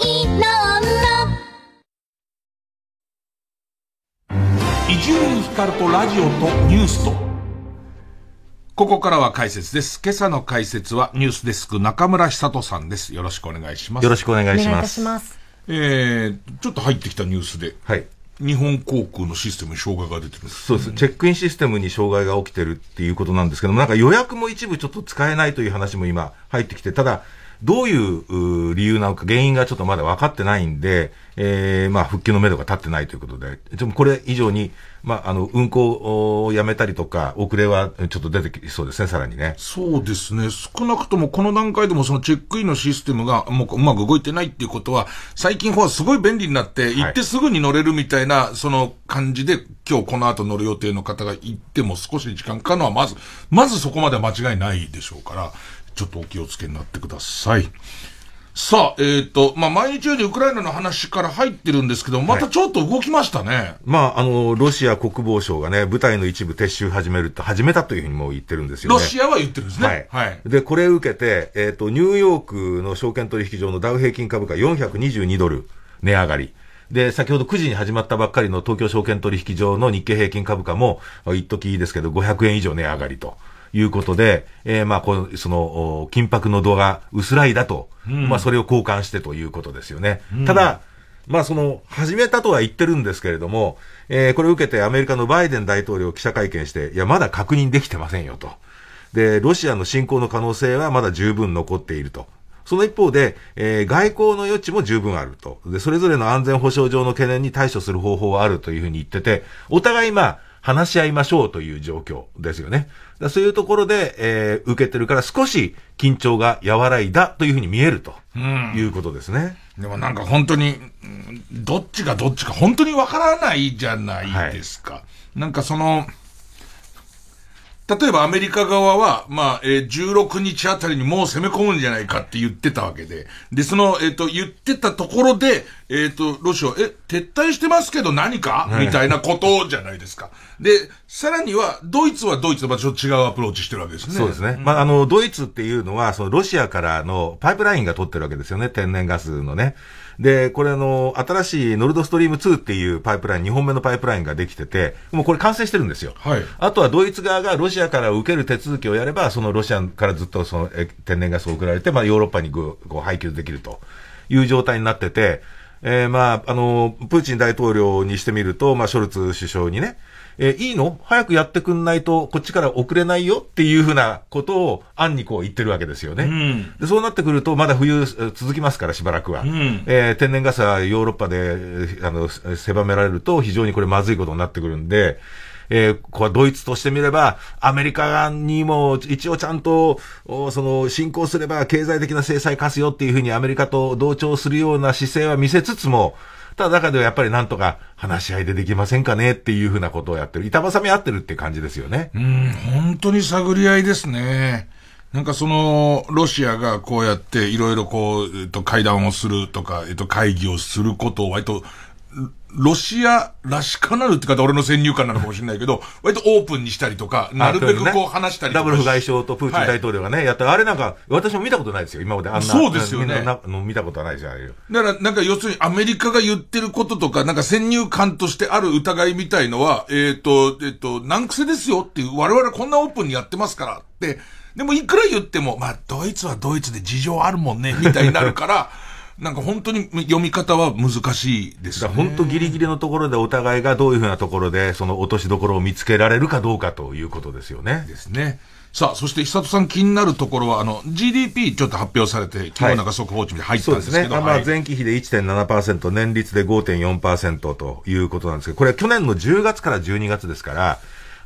伊集院光とラジオとニュースと。ここからは解説です。今朝の解説はニュースデスク中村久人さんです。よろしくお願いします。 よろしくお願いします。お願いいたします。 えー、ちょっと入ってきたニュースで、はい、日本航空のシステムに障害が出てるんです。 そうです。チェックインシステムに障害が起きてるっていうことなんですけども、なんか予約も一部ちょっと使えないという話も今入ってきて、ただどういう理由なのか原因がちょっとまだ分かってないんで、えー、まあ復旧のめどが立ってないということで、でもこれ以上にまああの運行をやめたりとか遅れはちょっと出てきそうですね、さらにね。 そうですね。少なくともこの段階でもそのチェックインのシステムがもううまく動いてないっていうことは、最近ほらすごい便利になって行ってすぐに乗れるみたいなその感じで、今日この後乗る予定の方が行っても少し時間かかるのはまずまずそこまでは間違いないでしょうから、ちょっとお気をつけになってください。さあ、えっと、まあ、毎日よりウクライナの話から入ってるんですけど、またちょっと動きましたね。はい、 まあ、あの、ロシア国防省がね、部隊の一部撤収始めると、始めたというふうにも言ってるんですよね。 ロシアは言ってるんですね。はい。 はい。で、これを受けて、えっと、ニューヨークの証券取引所のダウ平均株価よんひゃくにじゅうにドル値上がり。で、先ほどくじに始まったばっかりの東京証券取引所の日経平均株価も、一時いいですけど、ごひゃくえん以上値上がりと。いうことで、えー、まあ、この、その、緊迫の度が薄らいだと、うん、まあ、それを交換してということですよね。うん、ただ、まあ、その、始めたとは言ってるんですけれども、えー、これを受けてアメリカのバイデン大統領記者会見して、いや、まだ確認できてませんよと。で、ロシアの侵攻の可能性はまだ十分残っていると。その一方で、えー、外交の余地も十分あると。で、それぞれの安全保障上の懸念に対処する方法はあるというふうに言ってて、お互いまあ、話し合いましょうという状況ですよね。だそういうところで、えー、受けてるから少し緊張が和らいだというふうに見えるということですね。 うん、でもなんか本当に、どっちがどっちか本当にわからないじゃないですか。はい、なんかその、例えばアメリカ側は、まあ、えー、じゅうろくにちあたりにもう攻め込むんじゃないかって言ってたわけで。で、その、えっと、言ってたところで、えっと、ロシアは、え、撤退してますけど何かみたいなことじゃないですか。で、さらには、ドイツはドイツとまたちょっと違うアプローチしてるわけですね。 そうですね。まあ、あの、ドイツっていうのは、そのロシアからのパイプラインが通ってるわけですよね。天然ガスのね。で、これあの、新しいノルドストリームツーっていうパイプライン、にほんめのパイプラインができてて、もうこれ完成してるんですよ。はい。あとはドイツ側がロシアから受ける手続きをやれば、そのロシアからずっとその天然ガスを送られて、まあヨーロッパにこう配給できるという状態になってて、えー、まあ、あの、プーチン大統領にしてみると、まあ、ショルツ首相にね、えー、いいの早くやってくんないと、こっちから遅れないよっていうふうなことを、暗にこう言ってるわけですよね。うん、でそうなってくると、まだ冬続きますから、しばらくは。うん、えー、天然ガスはヨーロッパで、あの、狭められると、非常にこれまずいことになってくるんで、えー、これドイツとしてみれば、アメリカにも一応ちゃんと、その、侵攻すれば経済的な制裁課すよっていうふうにアメリカと同調するような姿勢は見せつつも、ただ中ではやっぱりなんとか話し合いでできませんかねっていうふうなことをやってる。板挟み合ってるって感じですよね。 うん、本当に探り合いですね。なんかその、ロシアがこうやっていろいろこう、えっと、会談をするとか、えっと、会議をすることを割と、ロシアらしかなるって方は俺の先入観なのかもしれないけど、割とオープンにしたりとか、なるべくこう話したりとか。 ラブロフ外相とプーチン大統領がね、はい、やったあれなんか、私も見たことないですよ、今まであんな。 そうですよね。 みんな見たことはないですよ、あれ。 だから、なんか要するにアメリカが言ってることとか、なんか先入観としてある疑いみたいのは、えっと、えっと、難癖ですよっていう、我々こんなオープンにやってますからって、でもいくら言っても、まあ、ドイツはドイツで事情あるもんね、みたいになるから、なんか本当に読み方は難しいですね。 本当ギリギリのところでお互いがどういうふうなところでその落としどころを見つけられるかどうかということですよね。 ですね。さあ、そして久人さん気になるところは、あの、ジーディーピー ちょっと発表されて、昨日なんか速報値で入ったんですけど、はい、そうですね。 まあ、前期比で いってんななパーセント、年率で ごてんよんパーセント ということなんですけど、これは去年のじゅうがつからじゅうにがつですから、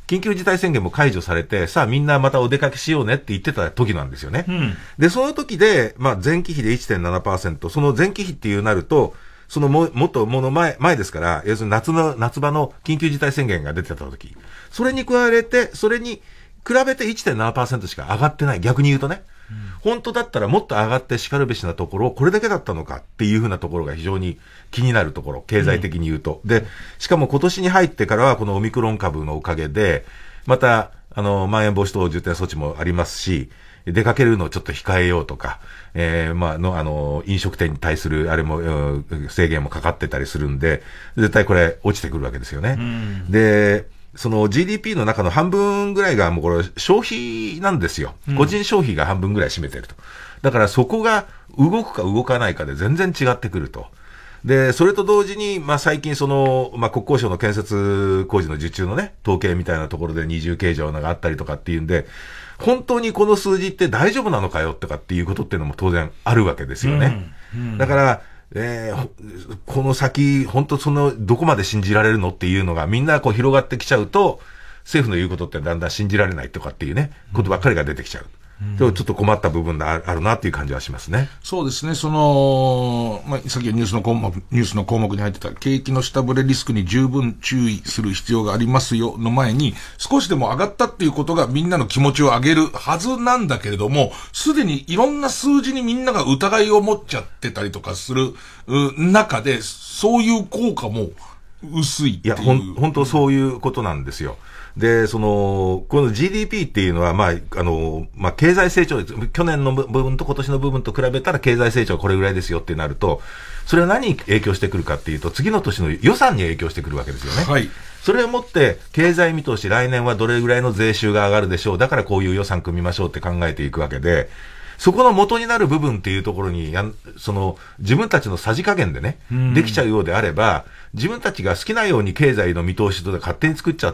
緊急事態宣言も解除されて、さあみんなまたお出かけしようねって言ってた時なんですよね。うん、で、その時で、まあ前期比で いってんななパーセント、その前期比っていうなると、そのも、もっともの前、前ですから、要するに夏の、夏場の緊急事態宣言が出てた時、それに加えて、それに比べて いってんななパーセント しか上がってない。逆に言うとね。うん、本当だったらもっと上がって叱るべしなところ、これだけだったのかっていうふうなところが非常に気になるところ、経済的に言うと。うん、で、しかも今年に入ってからはこのオミクロン株のおかげで、また、あの、まん延防止等重点措置もありますし、出かけるのをちょっと控えようとか、えー、まあ、の、あの、飲食店に対する、あれも、制限もかかってたりするんで、絶対これ落ちてくるわけですよね。うん、で、その ジーディーピー の中の半分ぐらいがもうこれ消費なんですよ。個人消費が半分ぐらい占めてると。だからそこが動くか動かないかで全然違ってくると。で、それと同時に、まあ最近その、まあ国交省の建設工事の受注のね、統計みたいなところで二重計上があったりとかっていうんで、本当にこの数字って大丈夫なのかよとかっていうことっていうのも当然あるわけですよね。うんうん、だから、えー、この先、本当その、どこまで信じられるのっていうのがみんなこう広がってきちゃうと、政府の言うことってだんだん信じられないとかっていうね、ことばっかりが出てきちゃう。うん、ちょっと困った部分があるなっていう感じはしますね。 そうですね。その、まあ、さっきニュースの項目、ニュースの項目に入ってた、景気の下振れリスクに十分注意する必要がありますよの前に、少しでも上がったっていうことがみんなの気持ちを上げるはずなんだけれども、すでにいろんな数字にみんなが疑いを持っちゃってたりとかする中で、そういう効果も薄いっていう。 いや、ほん、本当そういうことなんですよ。で、その、この ジーディーピー っていうのは、まあ、あの、まあ、経済成長率、去年の部分と今年の部分と比べたら経済成長はこれぐらいですよってなると、それは何に影響してくるかっていうと、次の年の予算に影響してくるわけですよね。はい。それをもって、経済見通し、来年はどれぐらいの税収が上がるでしょう。だからこういう予算組みましょうって考えていくわけで、そこの元になる部分っていうところに、やその、自分たちのさじ加減でね、できちゃうようであれば、自分たちが好きなように経済の見通しとで勝手に作っちゃって、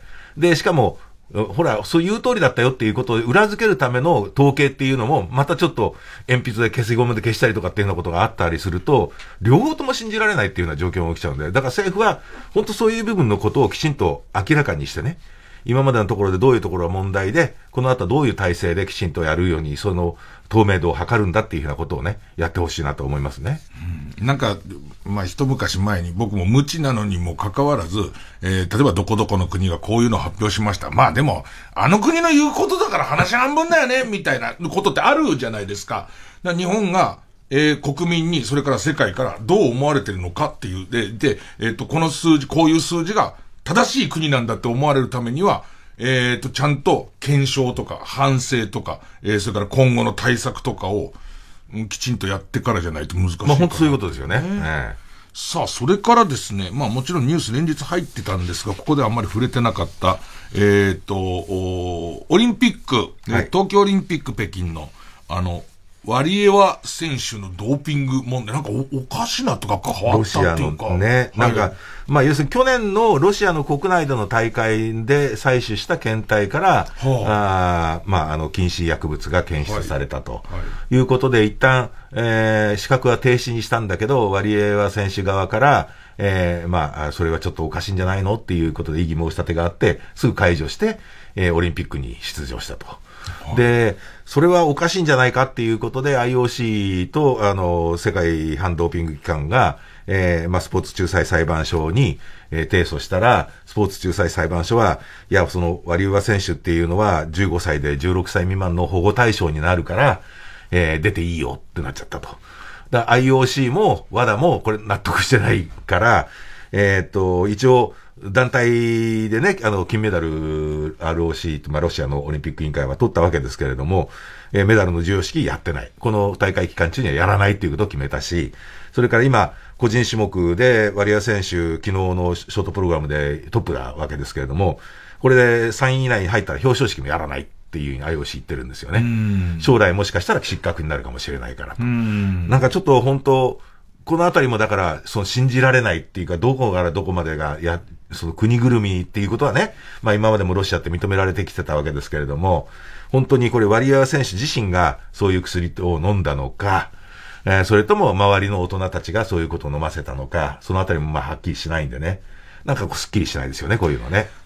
で、しかも、ほら、そういう通りだったよっていうことを裏付けるための統計っていうのも、またちょっと鉛筆で消しゴムで消したりとかっていうようなことがあったりすると、両方とも信じられないっていうような状況が起きちゃうんで、だから政府は、本当そういう部分のことをきちんと明らかにしてね、今までのところでどういうところが問題で、この後どういう体制できちんとやるように、その透明度を図るんだっていうふうなことをね、やってほしいなと思いますね。 うん、なんか、まあ、一昔前に僕も無知なのにもかかわらず、えー、例えばどこどこの国がこういうのを発表しました。まあでも、あの国の言うことだから話半分だよね、みたいなことってあるじゃないですか。だから日本が、えー、国民に、それから世界からどう思われてるのかっていう、で、で、えっと、この数字、こういう数字が、正しい国なんだって思われるためには、えっと、ちゃんと検証とか反省とか、えー、それから今後の対策とかを、うん、きちんとやってからじゃないと難しいかな。 まあ本当そういうことですよね。ねえー、さあ、それからですね、まあもちろんニュース連日入ってたんですが、ここであんまり触れてなかった、えっと、オリンピック、はい、東京オリンピック北京の、あの、ワリエワ選手のドーピング問題、なんか お, おかしなとか変わったっていうか。 ロシアのね、なんか、はい、まあ要するに去年のロシアの国内での大会で採取した検体から、はあ、あまああの禁止薬物が検出されたと、はいはい、いうことで一旦、えー、資格は停止にしたんだけど、ワリエワ選手側から、えー、まあそれはちょっとおかしいんじゃないのっていうことで異議申し立てがあって、すぐ解除して、えー、オリンピックに出場したと。で、それはおかしいんじゃないかっていうことで アイオーシー と、あの、世界反ドーピング機関が、えー、まあ、スポーツ仲裁裁判所に、えー、提訴したら、スポーツ仲裁裁判所は、いや、その、ワリエワ選手っていうのは、じゅうごさいでじゅうろくさい未満の保護対象になるから、えー、出ていいよってなっちゃったと。だから アイオーシー も、ワダ も、これ納得してないから、えー、っと、一応、団体でね、あの、金メダル アールオーシー、まあ、ロシアのオリンピック委員会は取ったわけですけれども、えー、メダルの授与式やってない。この大会期間中にはやらないっていうことを決めたし、それから今、個人種目で、ワリエワ選手、昨日のショートプログラムでトップなわけですけれども、これでさんい以内に入ったら表彰式もやらないっていうふうに アイオーシー 言ってるんですよね。将来もしかしたら失格になるかもしれないからと。なんかちょっと本当、このあたりもだから、その信じられないっていうか、どこからどこまでが、や、その国ぐるみっていうことはね、まあ今までもロシアって認められてきてたわけですけれども、本当にこれワリエワ選手自身がそういう薬を飲んだのか、えー、それとも周りの大人たちがそういうことを飲ませたのか、そのあたりもまあはっきりしないんでね、なんかこうすっきりしないですよね、こういうのね。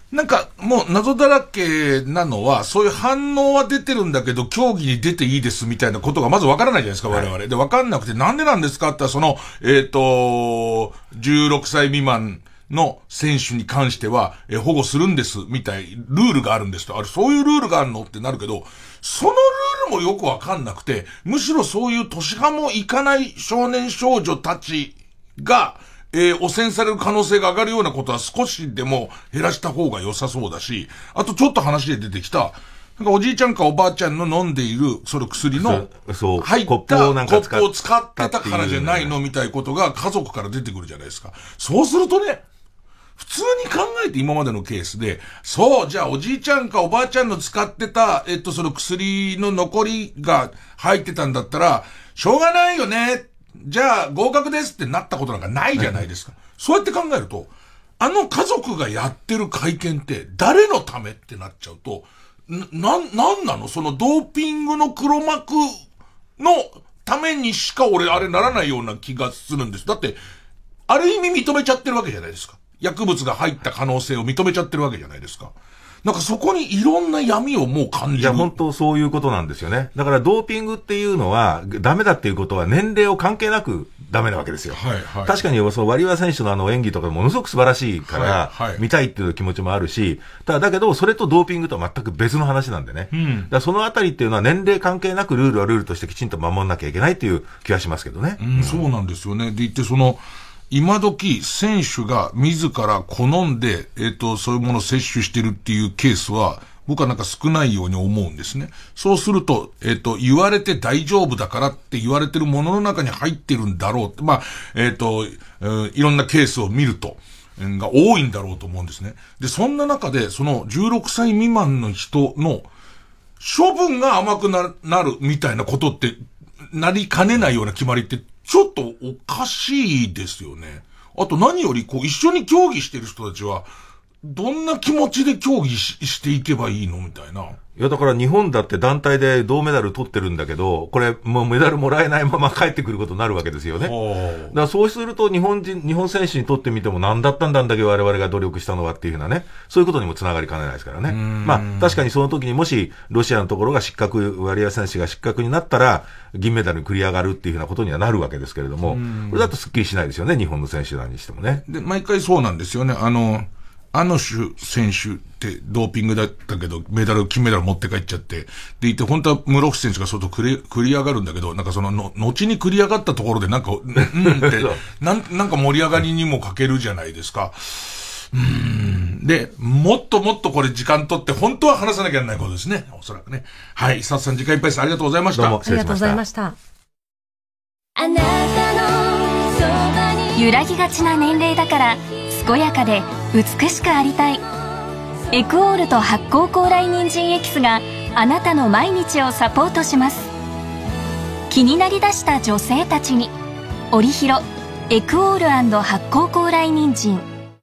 なんか、もう謎だらけなのは、そういう反応は出てるんだけど、競技に出ていいですみたいなことがまずわからないじゃないですか、我々。はい、で、わかんなくて、なんでなんですかってその、えっと、じゅうろくさい未満の選手に関しては、え保護するんです、みたい、ルールがあるんですと。あれ、そういうルールがあるのってなるけど、そのルールもよくわかんなくて、むしろそういう年派もいかない少年少女たちが、えー、汚染される可能性が上がるようなことは少しでも減らした方が良さそうだし、あとちょっと話で出てきた、なんかおじいちゃんかおばあちゃんの飲んでいる、その薬の、 そう、 入ったコップをなんかコップを使ってたからじゃないのみたいなことが家族から出てくるじゃないですか。そうするとね、普通に考えて今までのケースで、そう、じゃあおじいちゃんかおばあちゃんの使ってた、えっと、その薬の残りが入ってたんだったら、しょうがないよね。じゃあ合格ですってなったことなんかないじゃないですか。そうやって考えると、あの家族がやってる会見って誰のためってなっちゃうと、な、な、なんなのそのドーピングの黒幕のためにしか俺あれならないような気がするんです。だって、ある意味認めちゃってるわけじゃないですか。薬物が入った可能性を認めちゃってるわけじゃないですか。なんかそこにいろんな闇をもう感じる。 いや、本当そういうことなんですよね。だからドーピングっていうのは、ダメだっていうことは年齢を関係なくダメなわけですよ。はいはい、確かにそのワリエワ選手のあの演技とかものすごく素晴らしいから、はいはい、見たいっていう気持ちもあるし、ただだけど、それとドーピングとは全く別の話なんでね。うん、だからそのあたりっていうのは年齢関係なくルールはルールとしてきちんと守んなきゃいけないっていう気がしますけどね。 うんうん、そうなんですよね。で言ってその、今時選手が自ら好んで、えっと、そういうものを摂取してるっていうケースは、僕はなんか少ないように思うんですね。そうすると、えっと、言われて大丈夫だからって言われてるものの中に入ってるんだろうって、まあ、えっと、えー、いろんなケースを見ると、えー、が多いんだろうと思うんですね。で、そんな中で、そのじゅうろくさい未満の人の処分が甘くな、なるみたいなことって、なりかねないような決まりって、ちょっとおかしいですよね。あと何より、こう、一緒に競技してる人たちは、どんな気持ちで競技 し, していけばいいのみたいな。 いや、だから日本だって団体で銅メダル取ってるんだけど、これもうメダルもらえないまま帰ってくることになるわけですよね。だからそうすると日本人、日本選手にとってみても何だったんだんだけ我々が努力したのはっていうふうなね、そういうことにもつながりかねないですからね。まあ確かにその時にもしロシアのところが失格、ワリエワ選手が失格になったら銀メダルに繰り上がるっていうふうなことにはなるわけですけれども、これだとスッキリしないですよね、日本の選手団にしてもね。 で、毎回そうなんですよね。あの、あの種選手ってドーピングだったけど、メダル、金メダル持って帰っちゃって、でいて、本当は室伏選手が相当繰り、繰り上がるんだけど、なんかそのの、後に繰り上がったところでなんか、うんって、なん、なんか盛り上がりにも欠けるじゃないですか。うーん。で、もっともっとこれ時間取って、本当は話さなきゃいけないことですね。おそらくね。はい、さつさん時間いっぱいです。ありがとうございました。 どうも、 ありがとうございました。 あなたのそばに揺らぎがちな年齢だから健やかで美しくありたい。エクオールと発酵高麗人参エキスがあなたの毎日をサポートします。気になりだした女性たちにオリヒロエクオール&発酵高麗人参。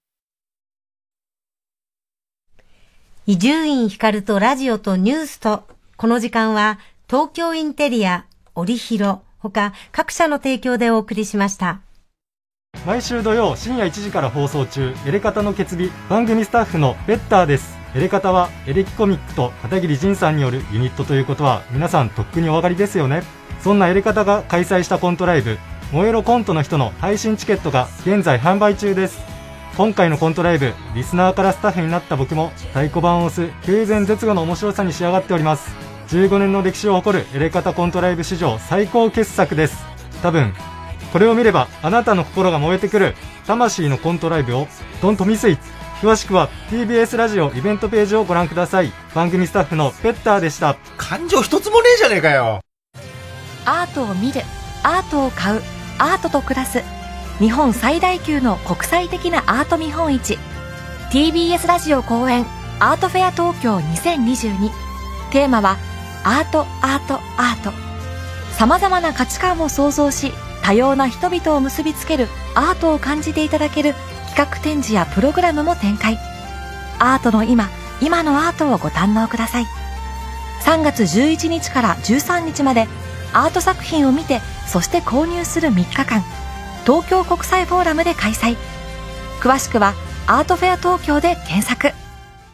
伊集院光とラジオとニュースと、この時間は東京インテリア、オリヒロ他各社の提供でお送りしました。 毎週土曜深夜いちじから放送中、エレカタの決日、番組スタッフのペッターです。エレカタはエレキコミックと片桐仁さんによるユニットということは皆さんとっくにお分かりですよね。そんなエレカタが開催したコントライブ、燃えろコントの人の配信チケットが現在販売中です。今回のコントライブ、リスナーからスタッフになった僕も太鼓判を押す空前絶後の面白さに仕上がっております。じゅうごねんの歴史を誇るエレカタコントライブ史上最高傑作です。多分これを見ればあなたの心が燃えてくる魂のコントライブをドンとミスイ。詳しくは ティービーエス ラジオイベントページをご覧ください。番組スタッフのペッターでした。 感情一つもねえじゃねえかよ。 アートを見る、アートを買う、アートと暮らす、日本最大級の国際的なアート見本市 ティービーエス ラジオ公演アートフェア東京にせんにじゅうに。テーマはアートアートアート。さまざまな価値観を創造し多様な人々を結びつけるアートを感じていただける企画展示やプログラムも展開。アートの今、今のアートをご堪能ください。さんがつじゅういちにちからじゅうさんにちまでアート作品を見て、そして購入するみっかかん、東京国際フォーラムで開催。詳しくはアートフェア東京で検索。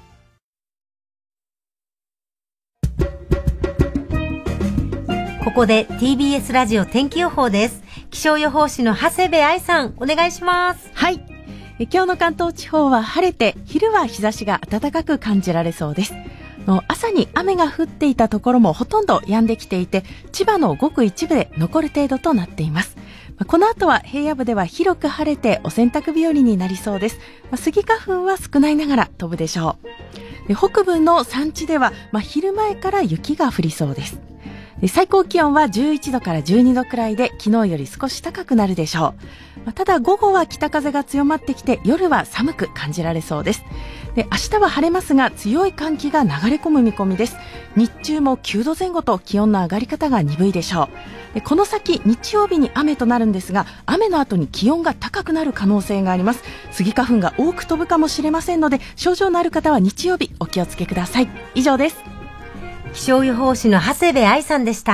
ここで ティービーエス ラジオ天気予報です。気象予報士の長谷部愛さん、お願いします。 はい。え今日の関東地方は晴れて、昼は日差しが暖かく感じられそうです。の朝に雨が降っていたところもほとんど止んできていて、千葉のごく一部で残る程度となっています。この後は平野部では広く晴れてお洗濯日和になりそうです。スギ花粉は少ないながら飛ぶでしょう。で北部の山地では、まあ、昼前から雪が降りそうです。で最高気温はじゅういちどからじゅうにどくらいで昨日より少し高くなるでしょう。まあ、ただ午後は北風が強まってきて夜は寒く感じられそうです。で明日は晴れますが強い寒気が流れ込む見込みです。日中もきゅうどぜん後と気温の上がり方が鈍いでしょう。でこの先日曜日に雨となるんですが、雨の後に気温が高くなる可能性があります。スギ花粉が多く飛ぶかもしれませんので、症状のある方は日曜日お気をつけください。以上です。 気象予報士の長谷部愛さんでした。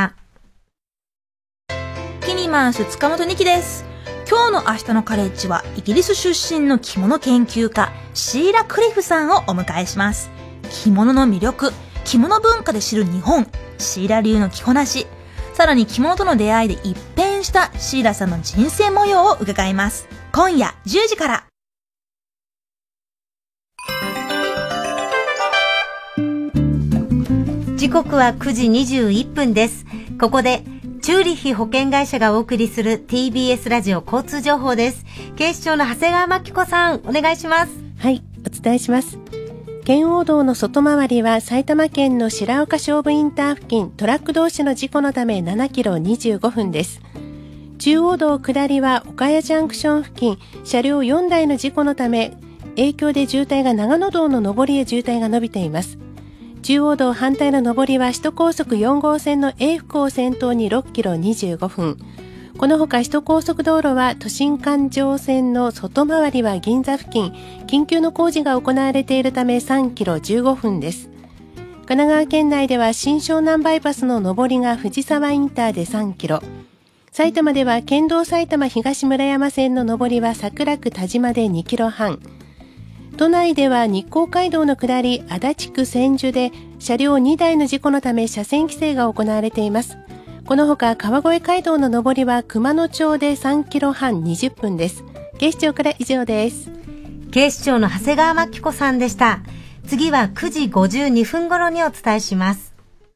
キニマンス塚本二希です。今日の明日のカレッジはイギリス出身の着物研究家シーラ・クリフさんをお迎えします。着物の魅力、着物文化で知る日本、シーラ流の着こなし、さらに着物との出会いで一変したシーラさんの人生模様を伺います。今夜じゅうじから。 時刻はくじにじゅういっぷんです。ここでチューリッヒ保険会社がお送りする ティービーエス ラジオ交通情報です。警視庁の長谷川真紀子さん、お願いします。 はい、お伝えします。圏央道の外回りは埼玉県の白岡菖蒲インター付近トラック同士の事故のためななキロにじゅうごふんです。中央道下りは岡谷ジャンクション付近車両よんだいの事故のため影響で渋滞が長野道の上りへ渋滞が伸びています。中央道反対の上りは首都高速よん号線の永福を先頭にろっキロにじゅうごふん。このほか首都高速道路は都心環状線の外回りは銀座付近緊急の工事が行われているためさんキロじゅうごふんです。神奈川県内では新湘南バイパスの上りが藤沢インターでさんキロ、埼玉では県道埼玉東村山線の上りは桜区田島でにキロはん、都内では日光街道の下り足立区千住で車両にだいの事故のため車線規制が行われています。このほか川越街道の上りは熊野町でさんキロはんにじゅっぷんです。警視庁から以上です。 警視庁の長谷川真紀子さんでした。次はくじごじゅうにふん頃にお伝えします。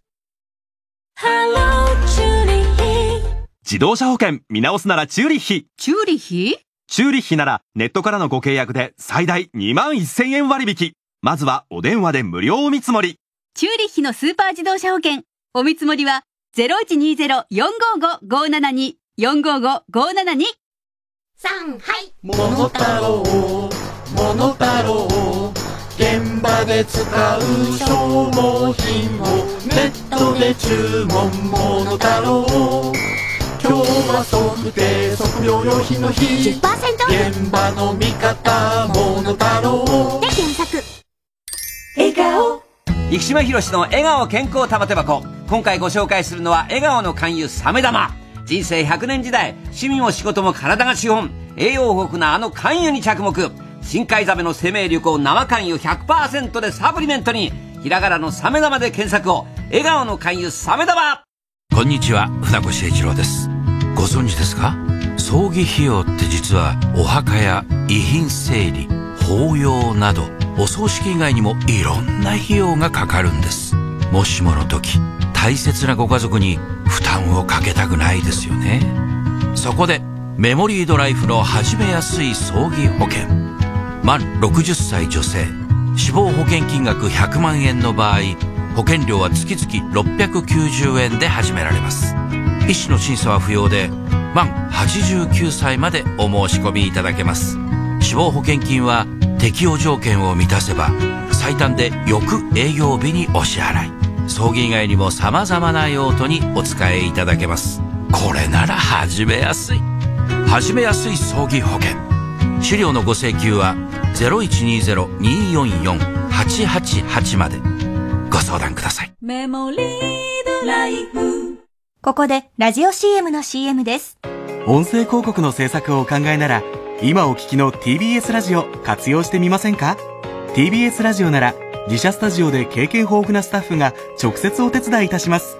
自動車保険見直すならチューリッヒ。 チューリッヒチューリッヒならネットからのご契約で最大にまんせんえん割引。まずはお電話で無料お見積もり。 チューリッヒのスーパー自動車保険。お見積もりは ゼロいちにゼロ よんごーご ごーななに よんごーご ごーななに。 さんはいモノタロウモノタロウ現場で使う消耗品をネットで注文モノタロウ。今日は測定測量用品の日 じゅっパーセント 現場の味方モノタロウで検索。 笑顔生島博士の笑顔健康玉手箱。今回ご紹介するのは笑顔の勧誘サメ玉。人生ひゃくねん時代、趣味も仕事も体が資本、栄養豊富なあの肝油に着目。深海ザメの生命力を生肝油 ひゃくパーセント でサプリメントに。ひらがなのサメ玉で検索を。笑顔の勧誘サメ玉。 こんにちは、船越英一郎です。ご存知ですか？葬儀費用って実はお墓や遺品整理、法要などお葬式以外にもいろんな費用がかかるんです。もしもの時、大切なご家族に負担をかけたくないですよね。そこでメモリードライフの始めやすい葬儀保険。満ろくじゅっさい女性、死亡保険金額ひゃくまんえんの場合、保険料は月々ろっぴゃくきゅうじゅうえんで始められます。医師の審査は不要で、満はちじゅうきゅうさいまでお申し込みいただけます。死亡保険金は適用条件を満たせば最短で翌営業日にお支払い。葬儀以外にも様々な用途にお使いいただけます。これなら始めやすい。始めやすい葬儀保険。資料のご請求は ゼロいちにゼロ によんよん はちはちはち までご相談ください。 メモリードライフ。ここでラジオ シーエム の シーエム です。 音声広告の制作をお考えなら今お聞きの ティービーエス ラジオ活用してみませんか？ ティービーエス ラジオなら自社スタジオで経験豊富なスタッフが直接お手伝いいたします。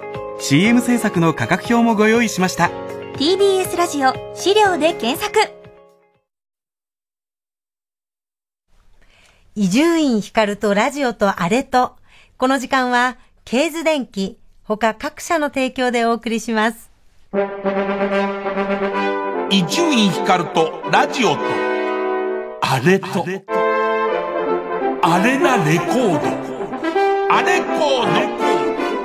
シーエム 制作の価格表もご用意しました。 ティービーエス ラジオ資料で検索。 伊集院光とラジオとあれと。この時間はケーズ電機他各社の提供でお送りします。 伊集院光とラジオとあれとあれなレコードあれコード。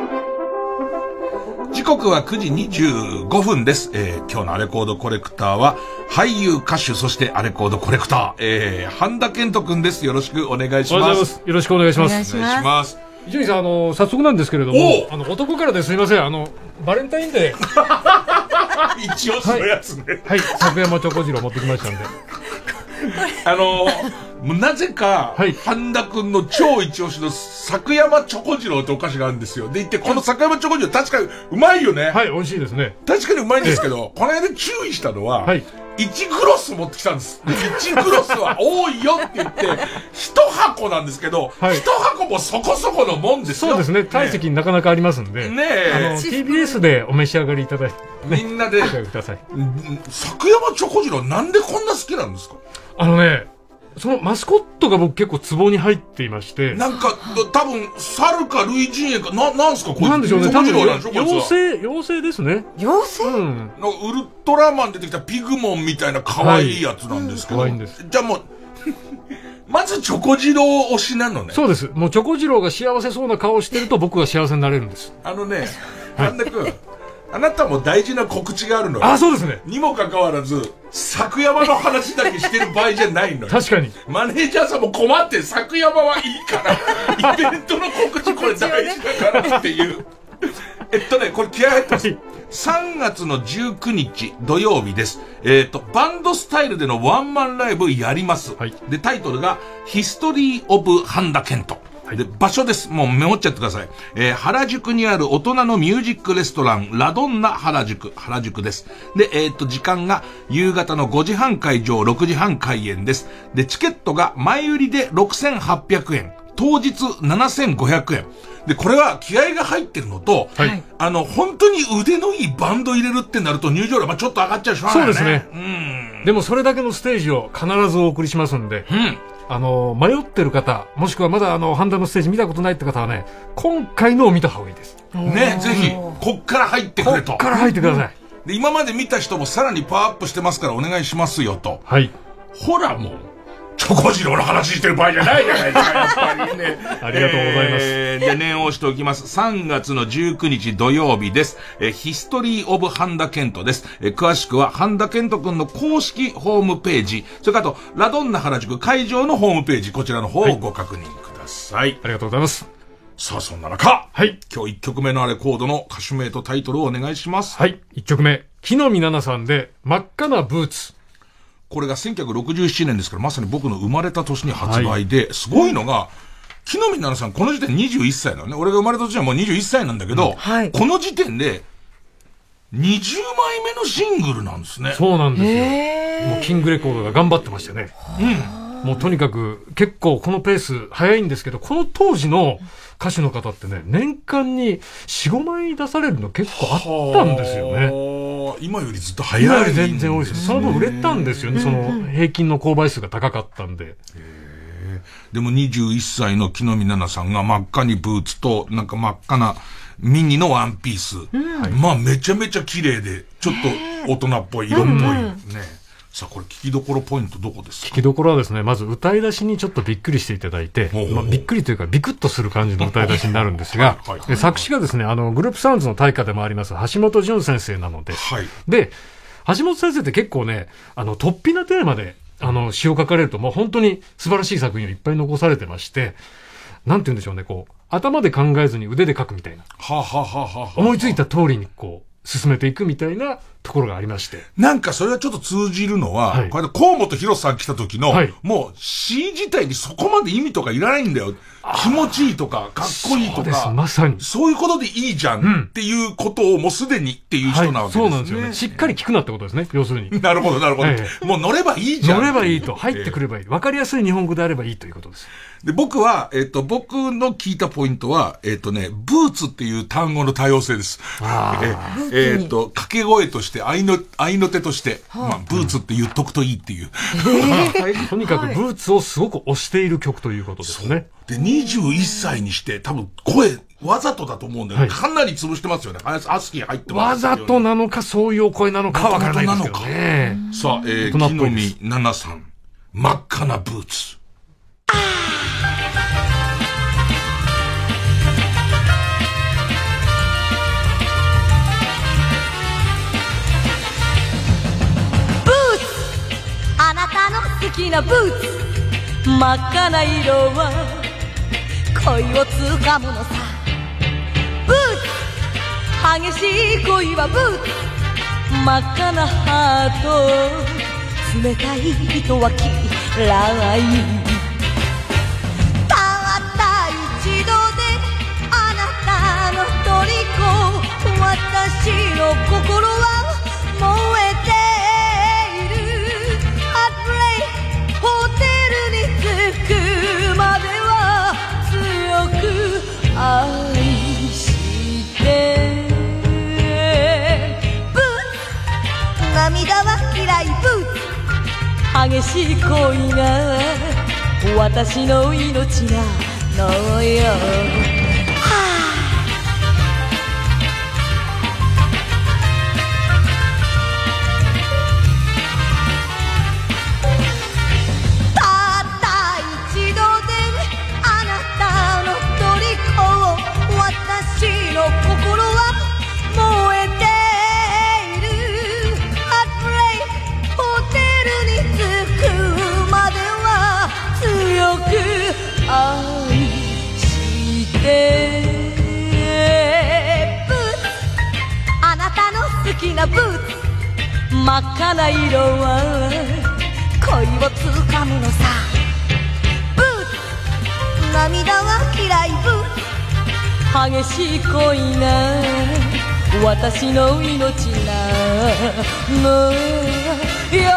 時刻はくじにじゅうごふんです。えー、今日のアレコードコレクターは俳優歌手そしてアレコードコレクター、えー、半田健人くんです。よろしくお願いします。 おはようございます。よろしくお願いします。 お願いします。 伊集院さん、あの早速なんですけれども、あの男からですみません、あのバレンタインデー一応そのやつね。 はい、作山チョコジロ持ってきましたんで。 あのー、なぜか、はい、半田くんの超一押しの作山チョコジロってお菓子があるんですよ。で、言って、この作山チョコジロ確かにうまいよね。 はい、美味しいですね。 確かにうまいんですけど、この間注意したのは、はい、いちグロス持ってきたんです。いちグロスは多いよって言って、いち箱なんですけど、はい、いち箱もそこそこのもんですよ。 そうですね。体積なかなかありますんで。ねえ。あの、ティービーエス でお召し上がりいただいて、 みんなで。 ください。 作山チョコジロなんでこんな好きなんですか？ あのね、そのマスコットが僕結構ツボに入っていまして。 なんか、多分、猿か類人猿か、な、なんすかこれ。 なんでしょうね。多分、妖精、妖精ですね。 妖精？ うん。 なんかウルトラマン出てきたピグモンみたいな可愛いやつなんですけど。 可愛いんです。 じゃあもう、まずチョコジロー推しなのね。 そうです。もうチョコジローが幸せそうな顔してると僕が幸せになれるんです。 あのね、半田くん。あなたも大事な告知があるのよ。 あ、そうですね。 にもかかわらず、作山の話だけしてる場合じゃないのよ。 確かに。 マネージャーさんも困って、作山はいいから、イベントの告知これ大事だからっていう。えっとね、これ気合入ってます。さんがつのじゅうくにち土曜日です。えっと、バンドスタイルでのワンマンライブやります。はい、で、タイトルが、ヒストリー・オブ・半田健人。で、場所です。もうメモっちゃってください。えー、原宿にある大人のミュージックレストラン、ラドンナ原宿、原宿です。で、えー、っと、時間が夕方のごじはん開場、ろくじはん開演です。で、チケットが前売りでろくせんはっぴゃくえん、当日ななせんごひゃくえん。で、これは気合が入ってるのと、はい、あの、本当に腕のいいバンド入れるってなると入場料はちょっと上がっちゃうしょうがないよね。 そうですね。うん。でもそれだけのステージを必ずお送りしますんで。うん。あの、迷ってる方、もしくはまだあの、ハンダのステージ見たことないって方はね、今回のを見た方がいいです。 ね、ぜひ、こっから入ってくれと。 こっから入ってください。 で、今まで見た人もさらにパワーアップしてますからお願いしますよと。 はい。 ほらもう、チョコジローの話してる場合じゃないじゃないですか、やっぱりね。 ありがとうございます。 えー、で、念を押しておきます。さんがつのじゅうくにち土曜日です。えー、ヒストリー・オブ・半田健人です。えー、詳しくは、半田健人くんの公式ホームページ、それからあと、ラドンナ原宿会場のホームページ、こちらの方をご確認ください。はい、 ありがとうございます。 さあ、そんな中、 はい。 今日いっきょくめのレコードの歌手名とタイトルをお願いします。 はい。いっきょくめ、木の実奈々さんで、真っ赤なブーツ。 これがせんきゅうひゃくろくじゅうななねんですから、まさに僕の生まれた年に発売で、はい、すごいのが、木の実奈々さん、この時点にじゅういっさいなのね。俺が生まれた年はもうにじゅういっさいなんだけど、うんはい、この時点で、にじゅうまいめのシングルなんですね。 そうなんですよ。もうキングレコードが頑張ってましたね。うん。もうとにかく、結構このペース早いんですけど、この当時の歌手の方ってね、年間によん、ごまい出されるの結構あったんですよね。 今よりずっと早い、ね。 今より全然多いです。その分売れたんですよね。その平均の購買数が高かったんで。 へでもにじゅういっさいの木の実奈々さんが真っ赤にブーツと、なんか真っ赤なミニのワンピース。うん、まあめちゃめちゃ綺麗で、ちょっと大人っぽい、色っぽい。ね。さあこれ聞きどころポイントどこですか？ 聞きどころはですね、まず歌い出しにちょっとびっくりしていただいて、まあ、びっくりというかビクッとする感じの歌い出しになるんですが、はいはい、作詞がですね、あのグループサウンズの大家でもあります橋本淳先生なので、はい、で橋本先生って結構ね、あの突飛なテーマであの詩を書かれるともう本当に素晴らしい作品をいっぱい残されてまして、なんて言うんでしょうね、こう頭で考えずに腕で書くみたいな、はははは思いついた通りにこう進めていくみたいなところがありまして。 なんかそれはちょっと通じるのは、はい、これで河本博さん来た時の、はい、もう詩自体にそこまで意味とかいらないんだよ。 気持ちいいとか、かっこいいとか、 まさに。 そういうことでいいじゃんっていうことをもうすでにっていう人なわけですね。 はい、そうなんですよね。しっかり聞くなってことですね、要するに。 なるほど、なるほど。もう乗ればいいじゃん。 乗ればいいと。入ってくればいい。わかりやすい日本語であればいいということです。 で、僕は、えっと、僕の聞いたポイントは、えっとね、ブーツっていう単語の多様性です。えっと、掛け声として、愛の、愛の手として、まあ、ブーツって言っとくといいっていう。 とにかくブーツをすごく推している曲ということですね。 で、にじゅういっさいにして、多分声、わざとだと思うんだよね。かなり潰してますよね。アスキー入ってますよね。 わざとなのか、そういうお声なのかわからないですけどね。 さあ、えー、木の実奈々さん、真っ赤なブーツ。 あなたの好きなブーツ、真っ赤な色は恋をつかむのさ。ブーツ、激しい恋はブーツ、真っ赤なハート、冷たい人は嫌い。たった一度であなたの虜、私の心は燃えて愛してブーツ、涙は嫌いブーツ、激しい恋が私の命なのよ。心は燃えている。アプレイホテルに着くまでは強く愛してブーツ、あなたの好きなブーツ、真っ赤な色は恋をつかむのさ。ブーツ、涙は嫌いブーツ、激しい恋が私の命なのよ。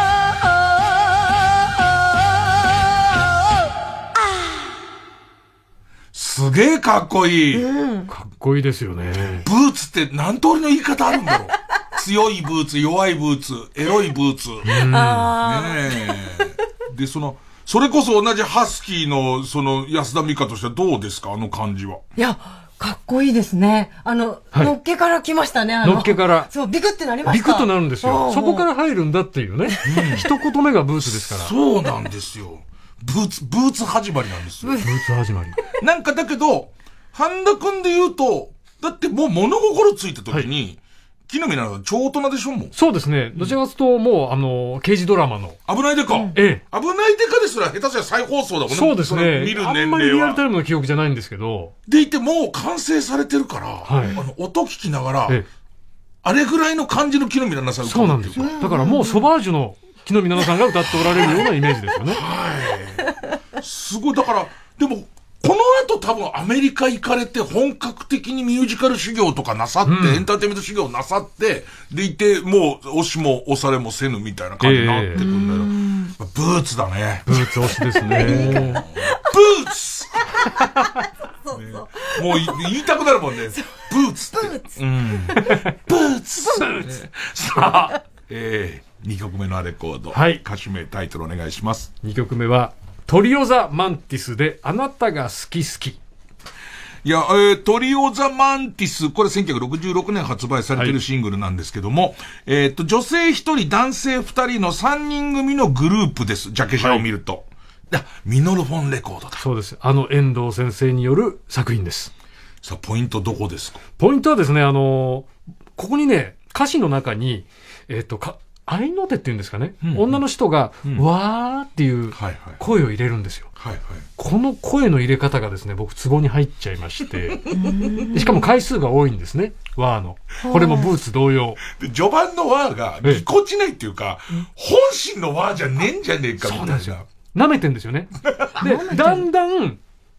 すげえかっこいい、 うん、かっこいいですよね。 ブーツって何通りの言い方あるんだろう。強いブーツ、弱いブーツ、エロいブーツ、うん、ねえ。で、そのそれこそ同じハスキーの、その、安田美香としてはどうですか、あの感じは。 いや、かっこいいですね。あの、はい、のっけから来ましたね、あの。 のっけから。 そう、ビクってなりました。 ビクッとなるんですよ。そこから入るんだっていうね。うん、一言目がブーツですから。 そうなんですよ。ブーツ、ブーツ始まりなんですよ。 ブーツ始まり。 なんかだけど、半田くんで言うと、だってもう物心ついた時に、はい、木の実なの超大人でしょもう。 そうですね。どちらかというと、もう、あの、刑事ドラマの。 危ないデカ。うん、ええ。危ないデカですら、下手したら再放送だもんね。 そうですね。 見る年齢は。 あんまりリアルタイムの記憶じゃないんですけど。 でいて、もう完成されてるから、はい、あの、音聞きながら、ええ、あれぐらいの感じの木の実奈々さんそうなんですよ。だからもうソバージュの木の実奈々さんが歌っておられるようなイメージですよね。 はい。すごい、だから、でも、この後多分アメリカ行かれて本格的にミュージカル修行とかなさって、うん、エンターテイメント修行なさって、でいて、もう押しも押されもせぬみたいな感じになってくんだよ。えー、ブーツだね。 ブーツ押しですね。 ブーツそうそう、ね、もう言いたくなるもんね。ブーツって。ブーツ。うん、ブーツ。ブーツ。さあ、えー、にきょくめのレコード。はい。歌手名、タイトルお願いします。 にきょくめは、トリオザマンティスであなたが好き好き。 いや、えー、トリオザマンティス、これせんきゅうひゃくろくじゅうろくねん発売されているシングルなんですけども、はい、えっと、女性一人、男性二人の三人組のグループです。ジャケ写を見ると。はい、ミノルフォンレコードだ。 そうです。あの遠藤先生による作品です。 さあ、ポイントどこですか？ ポイントはですね、あのー、ここにね、歌詞の中に、えっと、か、愛の手っていうんですかね、うんうん、女の人が、うん、わーっていう声を入れるんですよ、はいはい、この声の入れ方がですね、僕ツボに入っちゃいましてしかも回数が多いんですね、わーの。これもブーツ同様で、序盤のわーがぎこちないっていうか、本心のわーじゃねえんじゃねえかみたいな。 そうなんですよ。舐めてんですよね。で、だんだん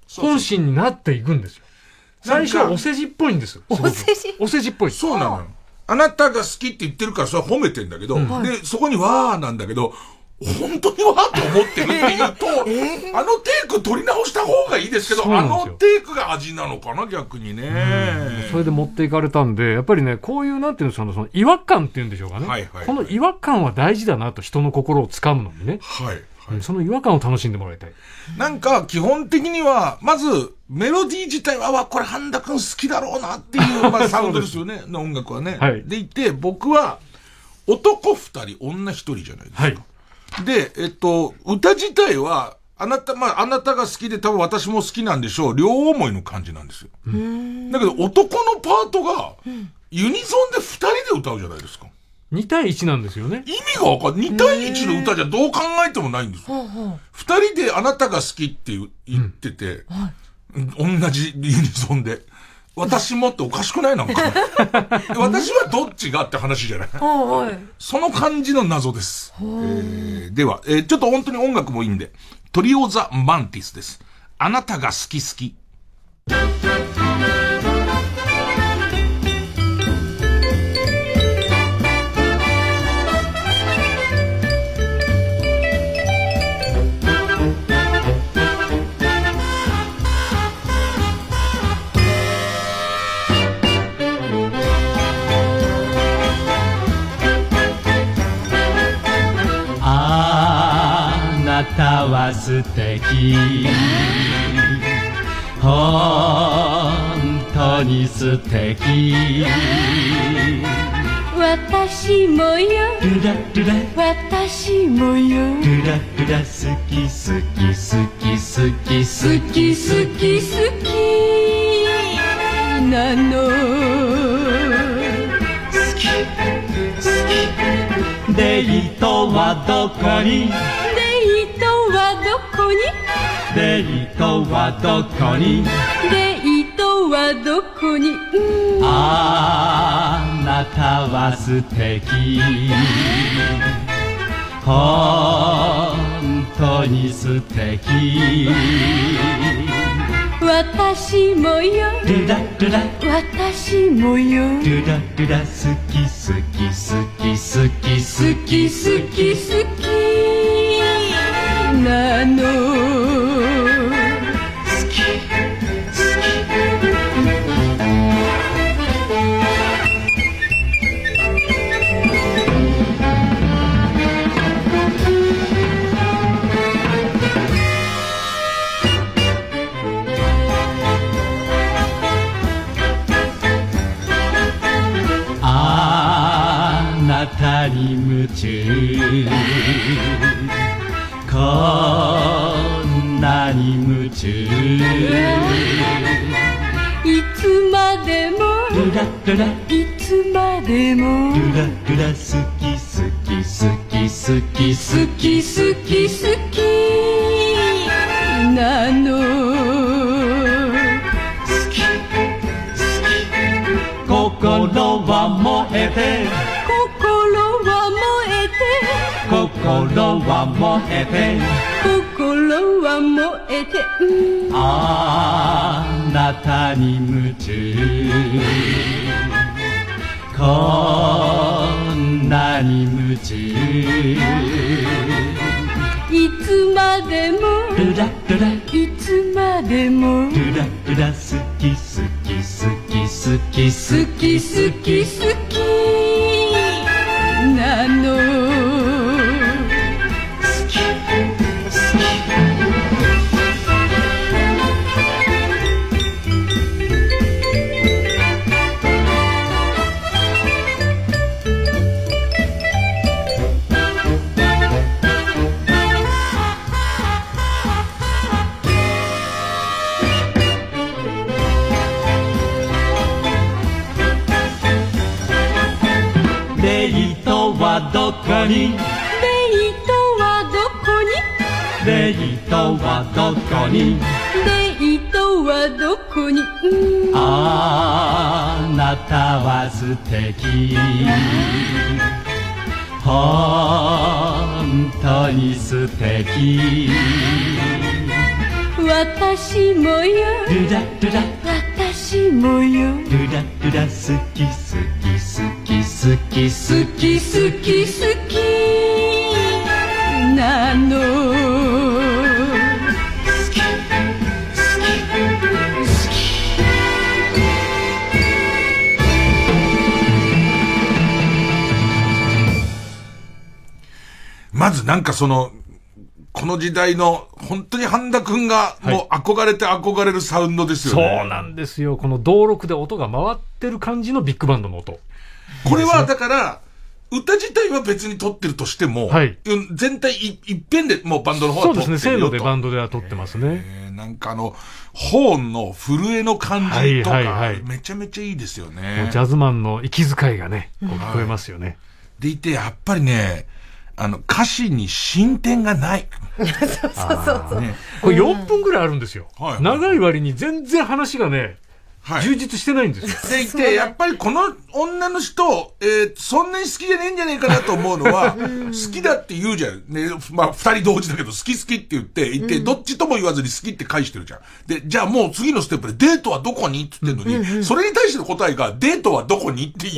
本心になっていくんですよ。最初はお世辞っぽいんです。 お世辞お世辞っぽい。 そうなのよ。あなたが好きって言ってるからそれは褒めてんだけど、うん、で、そこにわーなんだけど、本当にわーって思ってるっていうと、えー、あのテイク取り直した方がいいですけど、あのテイクが味なのかな、逆にね。 それで持っていかれたんで、やっぱりね、こういう、なんていうんですかね、その違和感っていうんでしょうかね。はいはいはい、この違和感は大事だなと、人の心を掴むのにね。はい。はい、その違和感を楽しんでもらいたい。 なんか、基本的には、まず、メロディー自体は、わ、これ、半田くん好きだろうなっていう、まあ、サウンドですよね、の音楽はね。はい。でいて、僕は、男二人、女一人じゃないですか。はい。で、えっと、歌自体は、あなた、まあ、あなたが好きで多分私も好きなんでしょう。両思いの感じなんですよ。うん、だけど、男のパートが、ユニゾンで二人で歌うじゃないですか。 に対いちなんですよね。 意味がわかんない。に対いちの歌じゃどう考えてもないんですよ。二人であなたが好きって言ってて、うん、同じユニゾンで。私もっておかしくないなんか。私はどっちがって話じゃない。その感じの謎です。えー、では、えー、ちょっと本当に音楽もいいんで、トリオザ・マンティスです。あなたが好き好き。 あなたは素敵、本当に素敵。 私もよ、 ルラルラ、 私もよ、 ルラルラ、好き好き好き好き好き好き好きなの。 好き好き。デートはどこに、 デートはどこに、 デートはどこに、 デートはどこに、うん、 あなたは素敵、本当に素敵。 私もよ、 ルラルラ、 私もよ、 ルラルラ、好き好き好き好き好き好き好きなの。 好き好き。あなたに夢中、こんなに夢中。 いつまでも、 ルラルラ、 いつまでも、 ルラルラ、好き好き好き好き好き好き好きなの。 好き好き。心は燃えて、 心は燃えて、 心は燃えて、 心は燃えて、うん、 あなたに夢中、こんなに夢中。 いつまでも、 ルラルラ、 いつまでも、 ルラルラ、好き好き好き好き好き好き好きなの。 好き好き。デートはどこに、 デートはどこに、 デートはどこに、 デートはどこに、うん、 あなたは素敵、本当に素敵。 私もよルラルラ私もよルラルラ好き好き好き好き好き好き好きなの好き好き好きまずなんかそのこの時代の本当に半田くんがもう憧れて憧れるサウンドですよね、 はい、そうなんですよ。この道録で音が回ってる感じのビッグバンドの音。 これはだから歌自体は別に撮ってるとしても、はい、全体一遍でもうバンドの方は撮ってるよと。 そうですね。せーのでバンドでは撮ってますね。 えー、なんかあのホーンの震えの感じとか、はいはいはい、めちゃめちゃいいですよね。 もうジャズマンの息遣いがね、こう聞こえますよね。はい、 でいてやっぱりね。あの、歌詞に進展がない。 そうそうそう。ね、 これよんぷんぐらいあるんですよ。はい、長い割に全然話がね、はい、充実してないんですよ。 でいて、やっぱりこの女の人、えー、そんなに好きじゃねえんじゃねえかなと思うのは、好きだって言うじゃん。ね、まあ、二人同時だけど、好き好きって言って、言って、どっちとも言わずに好きって返してるじゃん。で、じゃあもう次のステップでデートはどこにって言ってんのに、うんうん、それに対しての答えが、デートはどこにっていう。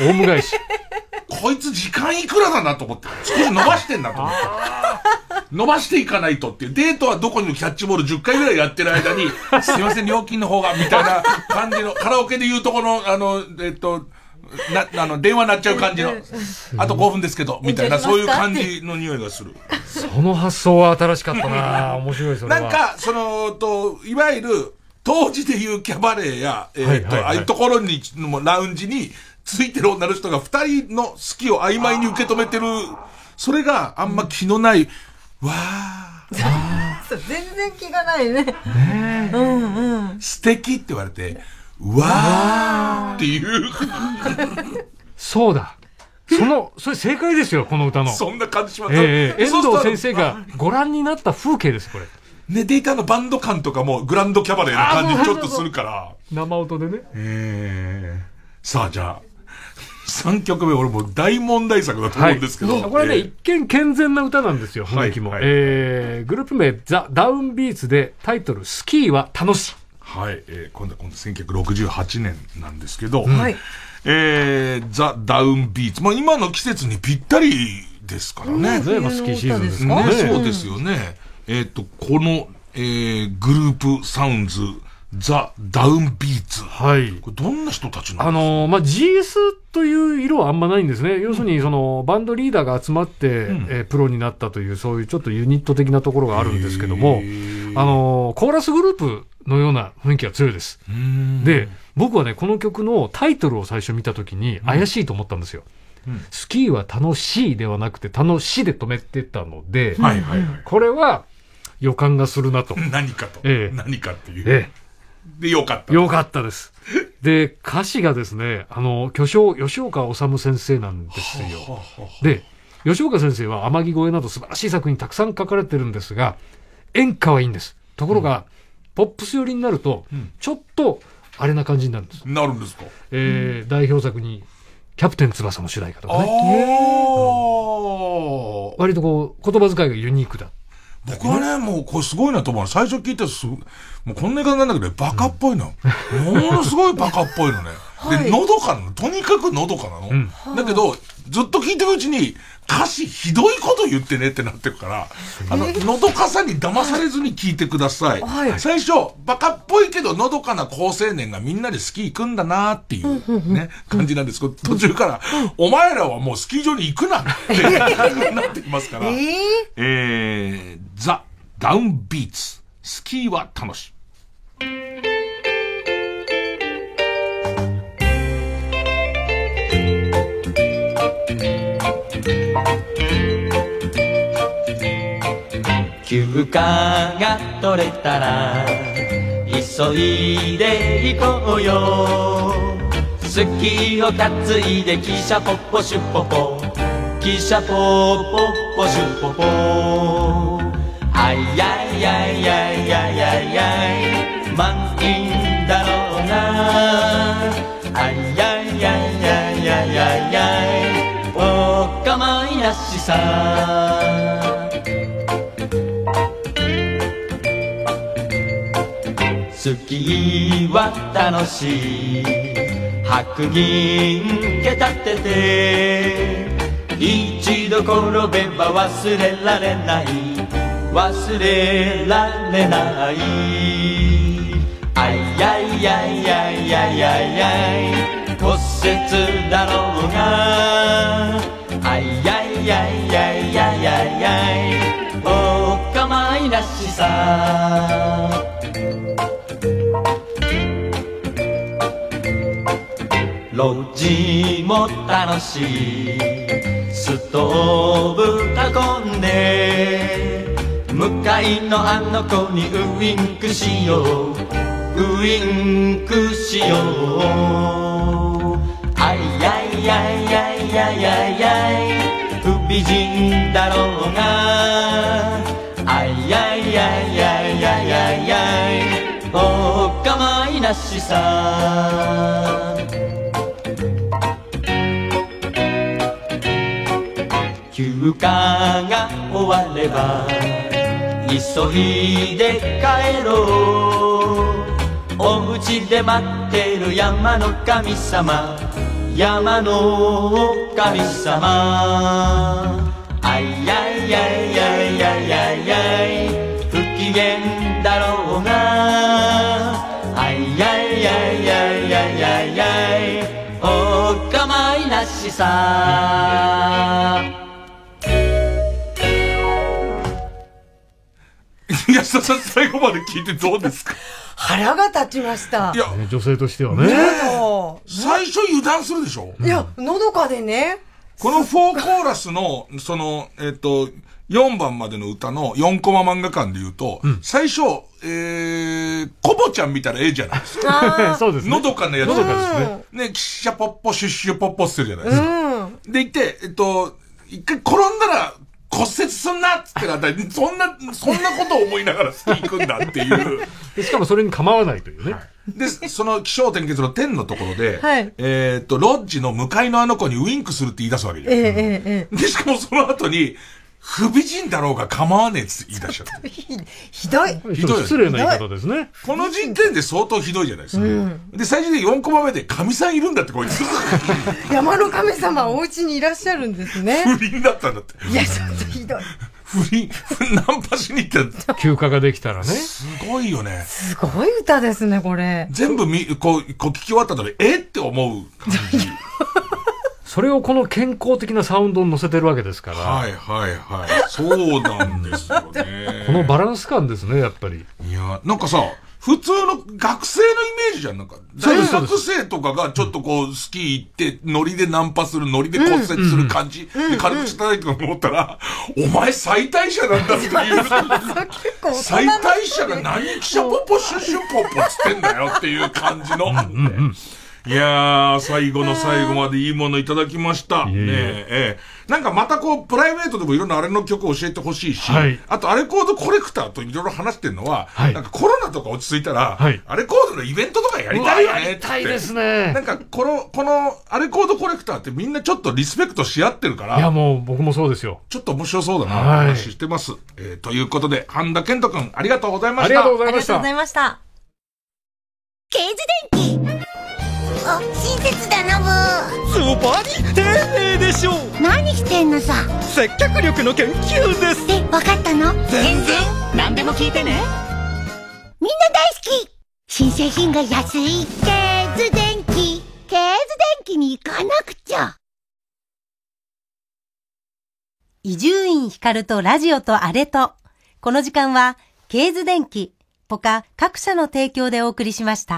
オウム返し。 こいつ時間いくらだなと思って、少し伸ばしてんなと思って。伸ばしていかないとっていう。デートはどこにもキャッチボールじゅっかいぐらいやってる間に、すいません、料金の方が、みたいな感じの、カラオケで言うとこの、あの、えっと、な、あの、電話鳴っちゃう感じの、あとごふんですけど、みたいな、そういう感じの匂いがする。 その発想は新しかったな面白いそれは。 なんか、その、と、いわゆる、当時でいうキャバレーや、えー、っと、はいはいはい、ああいうところに、ラウンジに、ついてる女の人が二人の好きを曖昧に受け止めてる、それがあんま気のない、わー。 そう全然気がないね。 ねうんうん。素敵って言われて、わーっていう。 そうだ。その、それ正解ですよ、この歌の。 そんな感じします。 えー、遠藤先生がご覧になった風景です、これ。 ね、データのバンド感とかもグランドキャバレーの感じちょっとするから。 生音でね。 えー、さあじゃあ。さんきょくめ、俺も大問題作だと思うんですけど。 はい、これね、えー、一見健全な歌なんですよ、雰囲気も。はいはい、えー、グループ名、ザ・ダウンビーツで、タイトル、スキーは楽しい。 はい、えー、今度は今度せんきゅうひゃくろくじゅうはちねんなんですけど、はい、えー、ザ・ダウンビーツ。まあ今の季節にぴったりですからね。 例えばスキーシーズンですね。ね、そうですよね。えっと、この、えー、グループサウンズ、ザ・ダウンビーツ。 はい。 これどんな人たちなんですか？ あのー、まあ、ジーエス という色はあんまないんですね。要するに、その、バンドリーダーが集まって、うん、えー、プロになったという、そういうちょっとユニット的なところがあるんですけども、あのー、コーラスグループのような雰囲気が強いです。で、僕はね、この曲のタイトルを最初見たときに怪しいと思ったんですよ。うん、スキーは楽しいではなくて、楽しいで止めてたので、はいはいはい、これは予感がするなと。 何かと。 ええ、 何かっていう。 ええで、よかった。 よかったです。で、歌詞がですね、あの、巨匠、吉岡治先生なんですよ。で、吉岡先生は天城越えなど素晴らしい作品たくさん書かれてるんですが、演歌はいいんです。ところが、うん、ポップス寄りになると、うん、ちょっと、あれな感じになるんです。 なるんですか？ えー、うん、代表作に、キャプテン翼の主題歌とかね。割とこう、言葉遣いがユニークだ。 僕はね、もうこれすごいなと思う。最初聞いてすもうこんな言い方なんだけど、バカっぽいの。うん、ものすごいバカっぽいのね。で、のどかなの。とにかくのどかなの。うん、だけど、ずっと聞いてるうちに、歌詞ひどいこと言ってねってなってるから、あの、のどかさに騙されずに聞いてください。はい、最初、バカっぽいけどのどかな高青年がみんなでスキー行くんだなっていうね、感じなんですけど、途中から、お前らはもうスキー場に行くなってなってきますから、えー、えー、ザ・ダウンビーツ、スキーは楽しい。 休暇が取れたら急いで行こうよ。スキーを担いで汽車ポッポシュポポ、汽車ポッポッポシュポポ、あいやいやいやいやいやいや満員だろうな、あいやいやいやいやいやいやお構いなしスキーは楽しい白銀蹴立てて一度転べば忘れられない忘れられないあいやいやいやいやいやいや骨折だろうがあいやいやいやいやいやいやお構いなしさ路地も楽しいストーブ囲んで向かいのあの子にウインクしようウインクしようあいやいやいやいやいやいや不美人だろうがあいやいやいやいやいやいやお構いなしさ休暇が終われば急いで帰ろうお家で待ってる山の神様山の神様あいやいやいやいやいやいや不機嫌だろうがあいやいやいやいやいやいやお構いなしさ安田さん最後まで聞いてどうですか？ 腹が立ちました。 いや、 女性としてはね。 最初油断するでしょ？ いや、のどかでね。 このフォーコーラスの、その、えっと、よんばんまでの歌のよんコマ漫画館で言うと、うん、最初、えー、コボちゃん見たらええじゃないですか。 そうですね。 のどかなやつ。 のどかですね。 ね、キッシャポッポ、シュッシュポッポしてるじゃないですか。うん、でいて、えっと、一回転んだら、骨折すんなっつってなったら、そんな、そんなことを思いながらスキー行くんだっていう。 でしかもそれに構わないというね。はい、 で、その気象点結の天のところで、はい、えっと、ロッジの向かいのあの子にウインクするって言い出すわけじゃん。えーえー、で、しかもその後に、不美人だろうが構わねえって言い出しちゃった。 ひどい。 ひどい。失礼な言い方ですね。 この時点で相当ひどいじゃないですか。うん、で、最初でよんコマ目で神さんいるんだってこいつ。 山の神様お家にいらっしゃるんですね。 不倫だったんだって。 いや、ちょっとひどい。 不倫、ナンパしに行った休暇ができたらね。 すごいよね。 すごい歌ですね、これ。 全部み、こう、こう聞き終わった後で、えって思う感じ。 それをこの健康的なサウンドに乗せてるわけですから。 はいはいはい。そうなんですよね。 このバランス感ですね、やっぱり。 いや、なんかさ、普通の学生のイメージじゃん。なんか、大学生とかがちょっとこう、スキー行って、ノリでナンパする、ノリで骨折する感じ、うんうん、で軽くしたいと思ったら、うんうん、お前最大者なんだっていう。最大者が何キシャポポシュシュポポつってんだよっていう感じの。うんうんうんいやー、最後の最後までいいものいただきました。ねえ、ええ。なんかまたこう、プライベートでもいろんなあれの曲を教えてほしいし、はい、あとアレコードコレクターといろいろ話してるのは、はい、なんかコロナとか落ち着いたら、はい、アレコードのイベントとかやりたいよねって。 やりたいですね。 なんかこの、このアレコードコレクターってみんなちょっとリスペクトし合ってるから。 いやもう僕もそうですよ。 ちょっと面白そうだな、話してます。えー、ということで、半田健人くん、ありがとうございました。 ありがとうございました。 ありがとうございました。 ケーズ電気お、親切だのぶズバリ丁寧でしょう。 何してんのさ。 接客力の研究です。 え、わかったの？ 全然何でも聞いてね。 みんな大好き新製品が安いケーズ電気ケーズ電気に行かなくちゃ。 伊集院光とラジオとあれとこの時間はケーズ電気他各社の提供でお送りしました。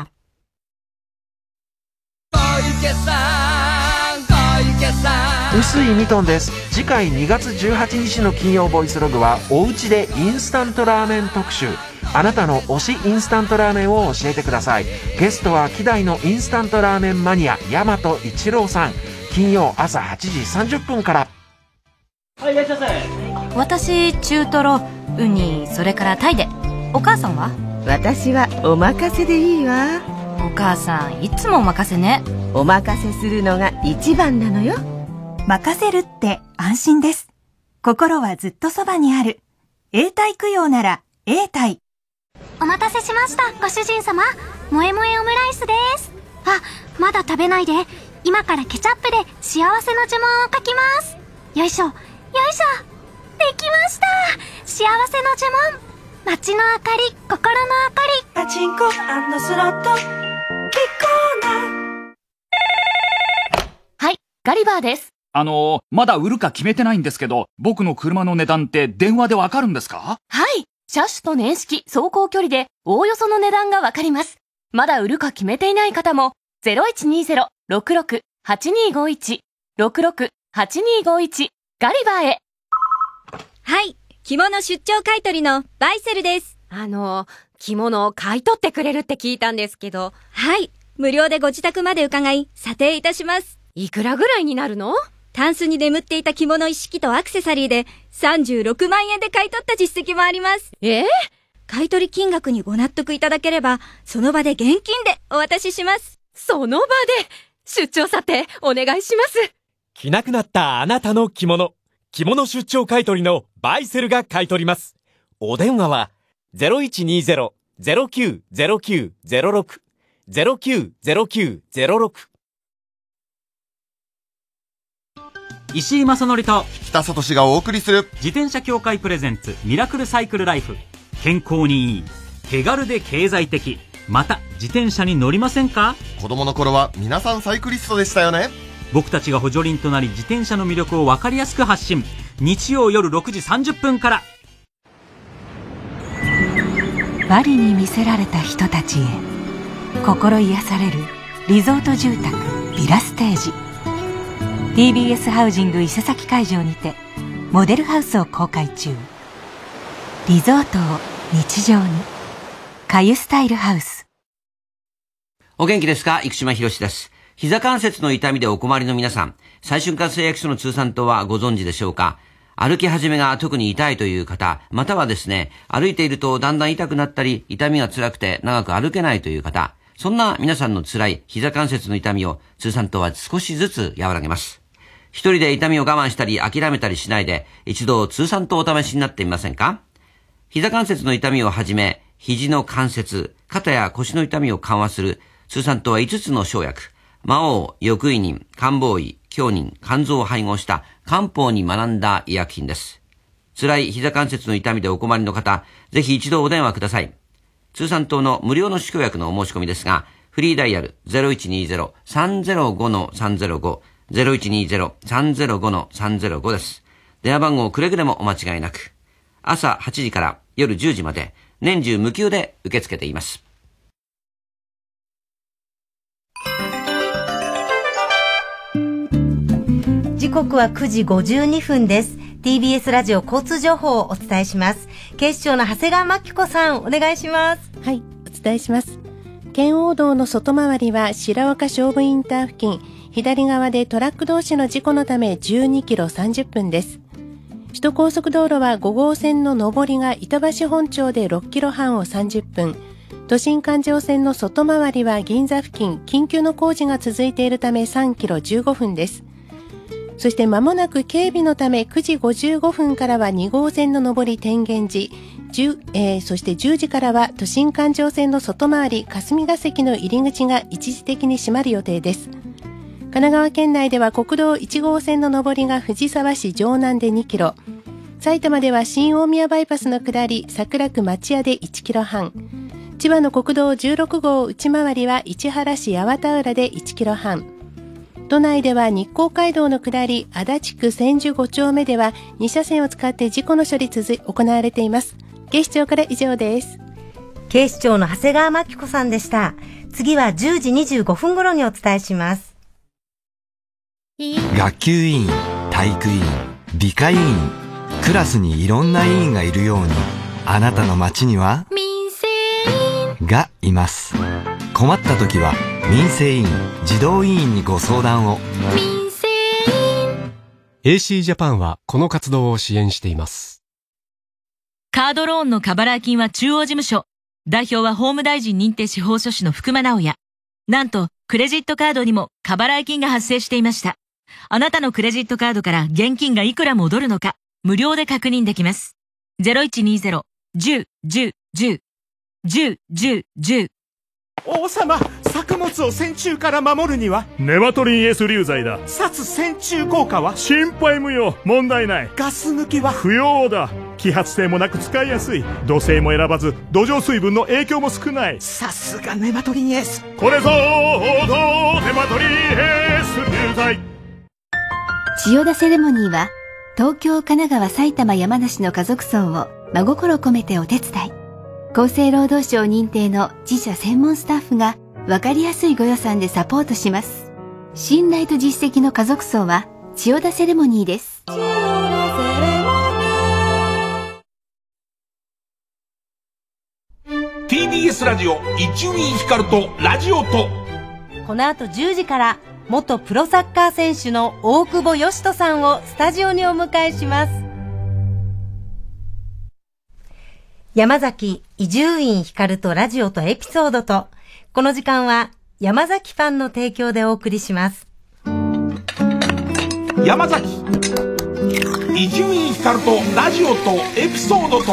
臼井ミトンです。次回にがつじゅうはちにちの金曜ボイスログはおうちでインスタントラーメン特集。あなたの推しインスタントラーメンを教えてください。ゲストは希代のインスタントラーメンマニア大和一郎さん。金曜朝はちじさんじゅっぷんから。 はい、いらっしゃいませ。 私中トロウニそれからタイで。お母さんは？ 私はお任せでいいわ。 お母さんいつもお任せね。 お任せするのが一番なのよ。 任せるって安心です。心はずっとそばにある。永代供養なら永代。 おお待たせしました、ご主人様。萌え萌えオムライスです。あ、まだ食べないで。今からケチャップで幸せの呪文を書きます。よいしょ、よいしょ。できました。幸せの呪文。街の明かり、心の明かり。パチンコ&スロット、キッコーナー。 はい、ガリバーです。あのー、まだ売るか決めてないんですけど、僕の車の値段って電話でわかるんですか？ はい。車種と年式、走行距離でおおよその値段がわかります。まだ売るか決めていない方も、ゼロいちにゼロ ろくろく はちにーごいち ろくろく はちにーごいち ガリバーへ。 はい。着物出張買取のバイセルです。あの、着物を買い取ってくれるって聞いたんですけど。はい。無料でご自宅まで伺い、査定いたします。いくらぐらいになるの？タンスに眠っていた着物一式とアクセサリーでさんじゅうろくまんえんで買い取った実績もあります。えー、買取金額にご納得いただければ、その場で現金でお渡しします。 その場で出張査定お願いします。 着なくなったあなたの着物。着物出張買取のバイセルが買い取ります。お電話は ゼロいちにゼロ ゼロきゅう ゼロきゅう ゼロろく ゼロきゅう ゼロきゅう ゼロろく。 石井正則と北里氏がお送りする自転車協会プレゼンツミラクルサイクルライフ。健康にいい、手軽で経済的、また自転車に乗りませんか？ 子供の頃は皆さんサイクリストでしたよね。 僕たちが補助輪となり自転車の魅力を分かりやすく発信。日曜夜ろくじさんじゅっぷんから。 パリに魅せられた人たちへ心癒されるリゾート住宅ヴィラステージ。ティービーエス ハウジング伊勢崎会場にてモデルハウスを公開中。リゾートを日常に、かゆスタイルハウス。 お元気ですか？生島博史です。膝関節の痛みでお困りの皆さん、最瞬間製薬所の通産党はご存知でしょうか？歩き始めが特に痛いという方、またはですね、歩いているとだんだん痛くなったり、痛みが辛くて長く歩けないという方、そんな皆さんの辛い膝関節の痛みを通産党は少しずつ和らげます。一人で痛みを我慢したり諦めたりしないで、一度通産党お試しになってみませんか？膝関節の痛みをはじめ、肘の関節、肩や腰の痛みを緩和する通産党はいつつの生薬、魔王、翼位人、漢方医、強人、肝臓を配合した漢方に学んだ医薬品です。辛い膝関節の痛みでお困りの方、ぜひ一度お電話ください。通産党の無料の試供薬のお申し込みですが、フリーダイヤル ゼロいちにゼロ さんゼロご さんゼロご、ゼロいちにゼロ さんゼロご さんゼロご です。電話番号くれぐれもお間違いなく。朝はちじから夜じゅうじまで年中無休で受け付けています。 時刻はくじごじゅうにふんです。 ティービーエス ラジオ交通情報をお伝えします。警視庁の長谷川真紀子さん、お願いします。 はい、お伝えします。圏央道の外回りは白岡菖蒲インター付近、左側でトラック同士の事故のためじゅうにキロさんじゅっぷんです。首都高速道路はごごうせんの上りが板橋本町でろっキロはんをさんじゅっぷん、都心環状線の外回りは銀座付近緊急の工事が続いているためさんキロじゅうごふんです。そして間もなく警備のためくじごじゅうごふんからはにごうせんの上り天元寺、えー、そしてじゅうじからは都心環状線の外回り霞ヶ関の入り口が一時的に閉まる予定です。神奈川県内では国道いちごうせんの上りが藤沢市城南でにキロ、埼玉では新大宮バイパスの下り桜区町屋でいちキロはん、千葉の国道じゅうろくごう内回りは市原市八幡浦でいちキロはん、都内では日光街道の下り足立区千住ご丁目ではに車線を使って事故の処理続行われています。警視庁から以上です。 警視庁の長谷川真紀子さんでした。次はじゅうじにじゅうごふん頃にお伝えします。 学級委員、体育委員、理科委員、クラスにいろんな委員がいるように、あなたの町には民生委員がいます。困った時は民生委員、児童委員にご相談を。民生委員エーシー ジャパンはこの活動を支援しています。 カードローンの過払い金は中央事務所。代表は法務大臣認定司法書士の福間直也。なんと、クレジットカードにも過払い金が発生していました。あなたのクレジットカードから現金がいくら戻るのか、無料で確認できます。ゼロいちにゼロ いち ゼロ いち ゼロ いち ゼロじゅう、じゅう、じゅう。 王様、作物を線虫から守るにはネマトリン S 流剤だ。 殺線虫効果は心配無用、問題ない。 ガス抜きは不要だ。揮発性もなく使いやすい。土星も選ばず土壌水分の影響も少ない。 さすがネマトリン S。 これぞネマトリン S 流剤。 千代田セレモニーは東京、神奈川、埼玉、山梨の家族層を真心込めてお手伝い。厚生労働省認定の自社専門スタッフが分かりやすいご予算でサポートします。信頼と実績の家族層は千代田セレモニーです。 ティービーエス ラジオ伊集院光とラジオと、 この後じゅうじから元プロサッカー選手の大久保嘉人さんをスタジオにお迎えします。山崎伊集院光とラジオとエピソードと、この時間は山崎ファンの提供でお送りします。 山崎伊集院光とラジオとエピソードと。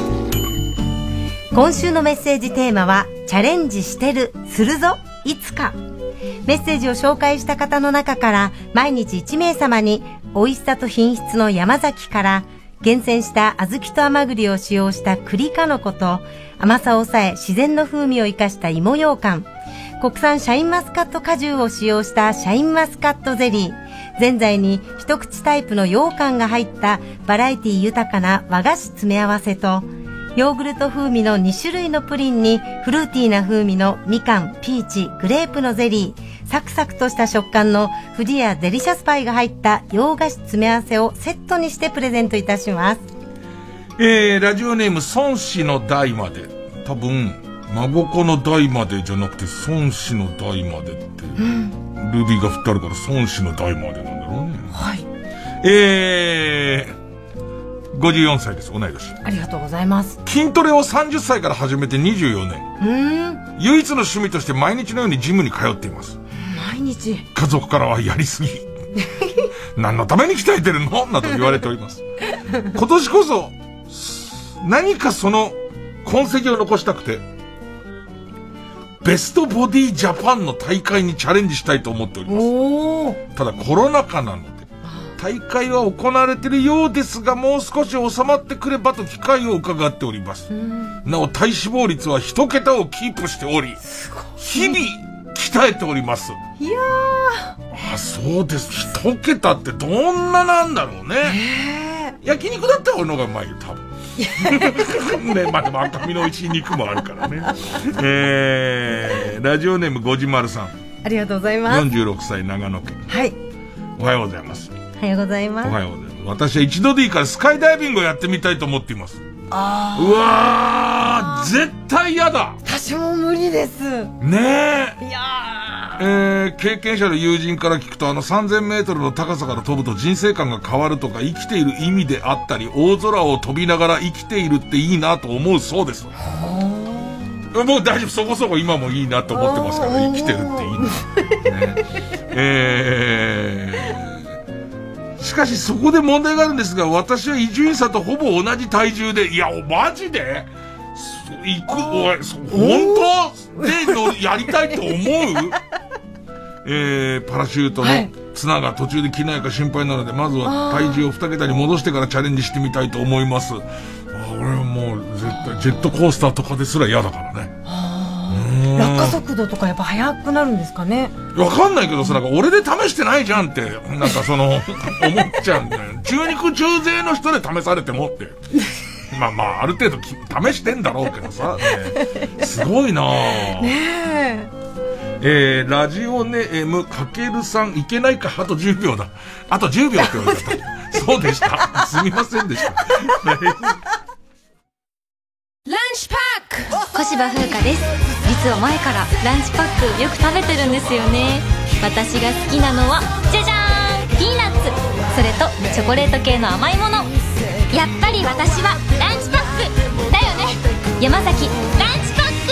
今週のメッセージテーマはチャレンジしてる、するぞ、いつか。メッセージを紹介した方の中から毎日いち名様に美味しさと品質の山崎から厳選した小豆と甘栗を使用した栗かのこと、甘さを抑え自然の風味を生かした芋羊羹、国産シャインマスカット果汁を使用したシャインマスカットゼリー、ぜんざいに一口タイプの羊羹が入ったバラエティ豊かな和菓子詰め合わせと、ヨーグルト風味のに種類のプリンにフルーティーな風味のみかん、ピーチ、グレープのゼリー、サクサクとした食感のフジヤデリシャスパイが入った洋菓子詰め合わせをセットにしてプレゼントいたします。 えー、ラジオネーム孫子の代まで。多分真心の代までじゃなくて孫子の代までって、うん、ルビーが振ってあるから孫子の代までなんだろうね。はい。えー、ごじゅうよんさいです。同い年。 ありがとうございます。 筋トレをさんじゅっさいから始めてにじゅうよねん。うん。唯一の趣味として毎日のようにジムに通っています。 毎日。 家族からはやりすぎ。何のために鍛えてるのなど言われております。今年こそ何かその痕跡を残したくて、ベストボディジャパンの大会にチャレンジしたいと思っております。ただコロナ禍なので大会は行われているようですが、もう少し収まってくればと機会を伺っております。なお体脂肪率は一桁をキープしており、日々鍛えております。 いやー、あ、そうです。一桁ってどんななんだろうね。焼肉だったら俺の方がうまいよ多分。ね、まあ、でも赤身の美味しい肉もあるからね。えー、ラジオネームごじまるさん。 ありがとうございます。 よんじゅうろくさい長野県。 はい。 おはようございます。 おはようございます。 おはようございます。私は一度でいいからスカイダイビングをやってみたいと思っています。あー。うわー、絶対嫌だ。 私も無理です。 ねえ。 いやー。 えー、経験者の友人から聞くと、あのさんぜんメートルの高さから飛ぶと人生観が変わるとか、生きている意味であったり、大空を飛びながら生きているっていいなと思うそうです。もう大丈夫、そこそこ今もいいなと思ってますから、生きてるっていいな、ね。えー、しかしそこで問題があるんですが、私は伊集院さんとほぼ同じ体重で、いや、マジで行く、おい、本当でのやりたいと思うえー、パラシュートの綱が途中で切れないか心配なので、まずは体重をに桁に戻してからチャレンジしてみたいと思います。あ、俺はもう絶対ジェットコースターとかですら嫌だからね。 落下速度とかやっぱ速くなるんですかね。 わかんないけどさ、なんか俺で試してないじゃんって、なんかその思っちゃうんだよ。中肉中背の人で試されてもって。まあまあある程度試してんだろうけどさ、ね、すごいなぁ。ねえ。えー、ラジオネームかけるさん、いけないか、あとじゅうびょうだ。あとじゅうびょうって言われちゃった。そうでした。すみませんでした。ランチパック、小芝風花です。実は前からランチパックよく食べてるんですよね。私が好きなのはじゃじゃーん、ピーナッツ、それとチョコレート系の甘いもの。やっぱり私はランチパックだよね。山崎ランチパック。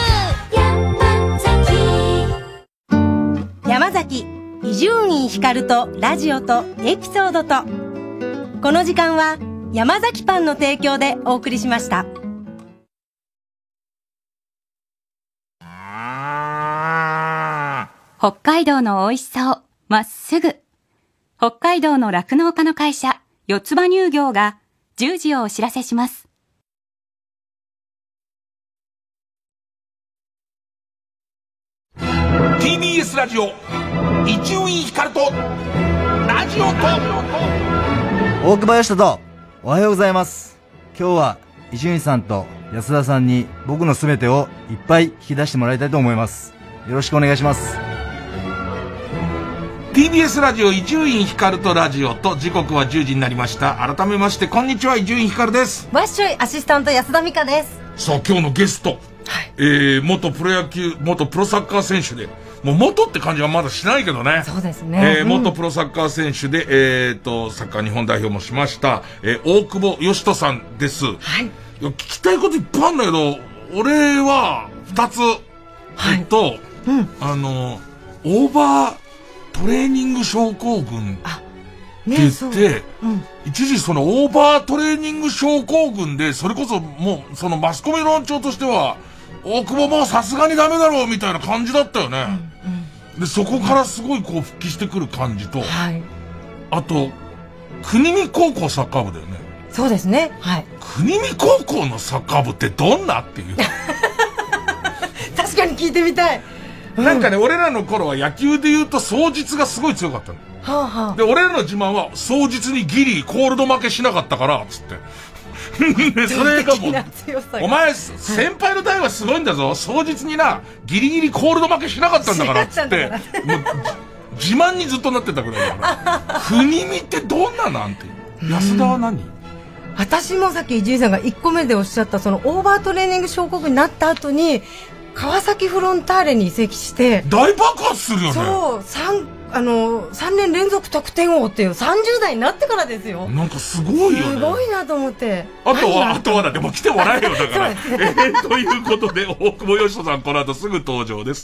山崎伊集院光とラジオとエピソードと、この時間は山崎パンの提供でお送りしました。 北海道の美味しさをまっすぐ。北海道の酪農家の会社、四つ葉乳業がじゅうじをお知らせします。 ティービーエス ラジオ伊集院光とラジオと大久保嘉人とおはようございます。今日は伊集院さんと安田さんに僕のすべてをいっぱい引き出してもらいたいと思います。よろしくお願いします。 ティービーエス ラジオ伊集院光とラジオと、時刻はじゅうじになりました。改めましてこんにちは、伊集院光です。 わっしょいアシスタント安田美香です。 さあ今日のゲスト、はい、えー、元プロ野球元プロサッカー選手で、もう元って感じはまだしないけどね。 そうですね。 えー、元プロサッカー選手で、えーと、サッカー日本代表もしました、えー、大久保嘉人さんです。はい。いや、聞きたいこといっぱいあるんだけど、俺は二つ、はい、えっと、うん、あの、オーバートレーニング症候群って言って、ね、うん、一時そのオーバートレーニング症候群で、それこそもう、そのマスコミ論調としては、大久保もさすがにダメだろうみたいな感じだったよね。うんうん、で、そこからすごいこう復帰してくる感じと、はい、あと、国見高校サッカー部だよね。 そうですね。はい。 国見高校のサッカー部ってどんなっていう。 確かに聞いてみたい。 うん、なんかね、俺らの頃は野球で言うと双日がすごい強かったの。はあはあ、で、俺らの自慢は双日にギリコールド負けしなかったから、つって。で、それがもう、お前、先輩の代はすごいんだぞ。双日にな、ギリギリコールド負けしなかったんだから、つって。もう、自慢にずっとなってたぐらいだから。国見ってどんななんて。安田は何？ 私もさっき伊集院さんがいっこめでおっしゃったそのオーバートレーニング症候群になった後に川崎フロンターレに移籍して大爆発するよね。 そう三あのさんねん連続得点王っていうさんじゅう代になってからですよ。 なんかすごいよね。 すごいなと思って。 あとはあとはだってもう来てもらえよだから。えー、ということで大久保嘉人さんこの後すぐ登場です。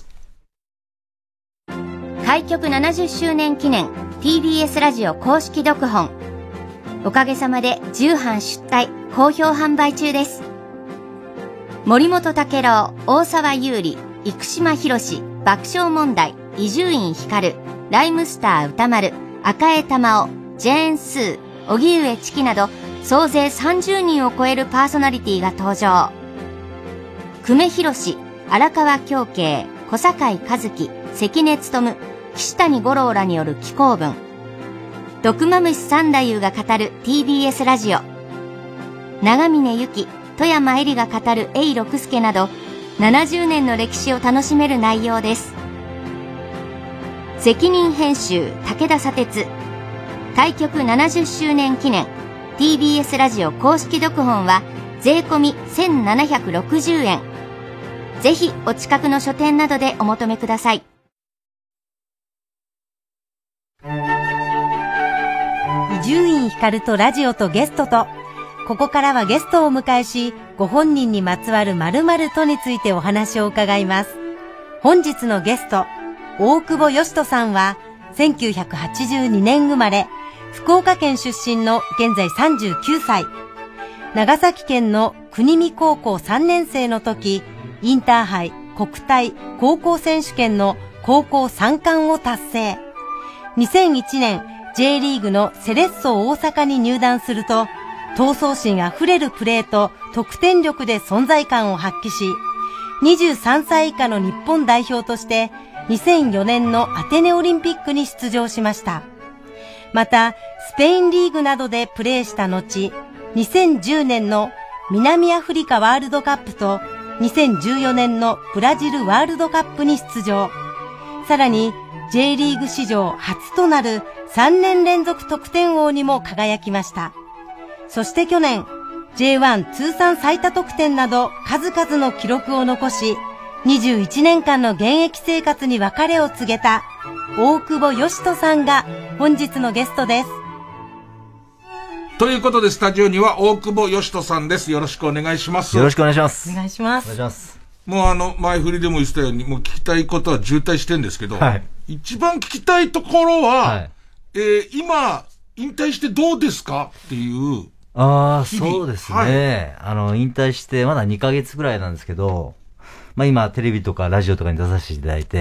開局ななじゅっしゅうねん記念 ティービーエス ラジオ公式読本、おかげさまでじゅうはん出題好評販売中です。森本武郎、大沢優里、生島博士、爆笑問題、伊集院光、ライムスター歌丸、赤江玉緒、ジェーンスー、荻上チキなど総勢さんじゅうにんを超えるパーソナリティが登場。久米宏、荒川京慶、小堺一樹、関根勤、岸谷五郎らによる紀行文、毒まむし三太夫が語る ティービーエス ラジオ、長峰由紀、富山恵里が語る永六輔などななじゅうねんの歴史を楽しめる内容です。責任編集武田砂鉄、開局ななじゅっしゅうねん記念 ティービーエス ラジオ公式読本は税込みせんななひゃくろくじゅうえん。ぜひお近くの書店などでお求めください。 伊集院光とラジオとゲストと、ここからはゲストをお迎えし、ご本人にまつわる〇〇とについてお話を伺います。本日のゲスト、大久保嘉人さんはせんきゅうひゃくはちじゅうにねん生まれ、福岡県出身の現在さんじゅうきゅうさい。長崎県の国見高校さんねん生の時、インターハイ、国体、高校選手権の高校三冠を達成。にせんいちねん、J リーグのセレッソ大阪に入団すると、闘争心あふれるプレーと得点力で存在感を発揮し、にじゅうさんさい以下の日本代表としてにせんよねんのアテネオリンピックに出場しました。また、スペインリーグなどでプレーした後、にせんじゅうねんの南アフリカワールドカップとにせんじゅうよねんのブラジルワールドカップに出場。さらに J リーグ史上初となるさんねん連続得点王にも輝きました。そして去年 ジェイワン 通算最多得点など数々の記録を残し、にじゅういちねんかんの現役生活に別れを告げた大久保嘉人さんが本日のゲストです。 ということでスタジオには大久保嘉人さんです。よろしくお願いします。 よろしくお願いします。 お願いします。 お願いします。 もうあの前振りでも言ってたように、もう聞きたいことは渋滞してるんですけど、はい、一番聞きたいところは、はい、えー、今引退してどうですかっていう。 ああ、そうですね、はい。あの引退してまだにかげつぐらいなんですけど、まあ今テレビとかラジオとかに出させていただいて、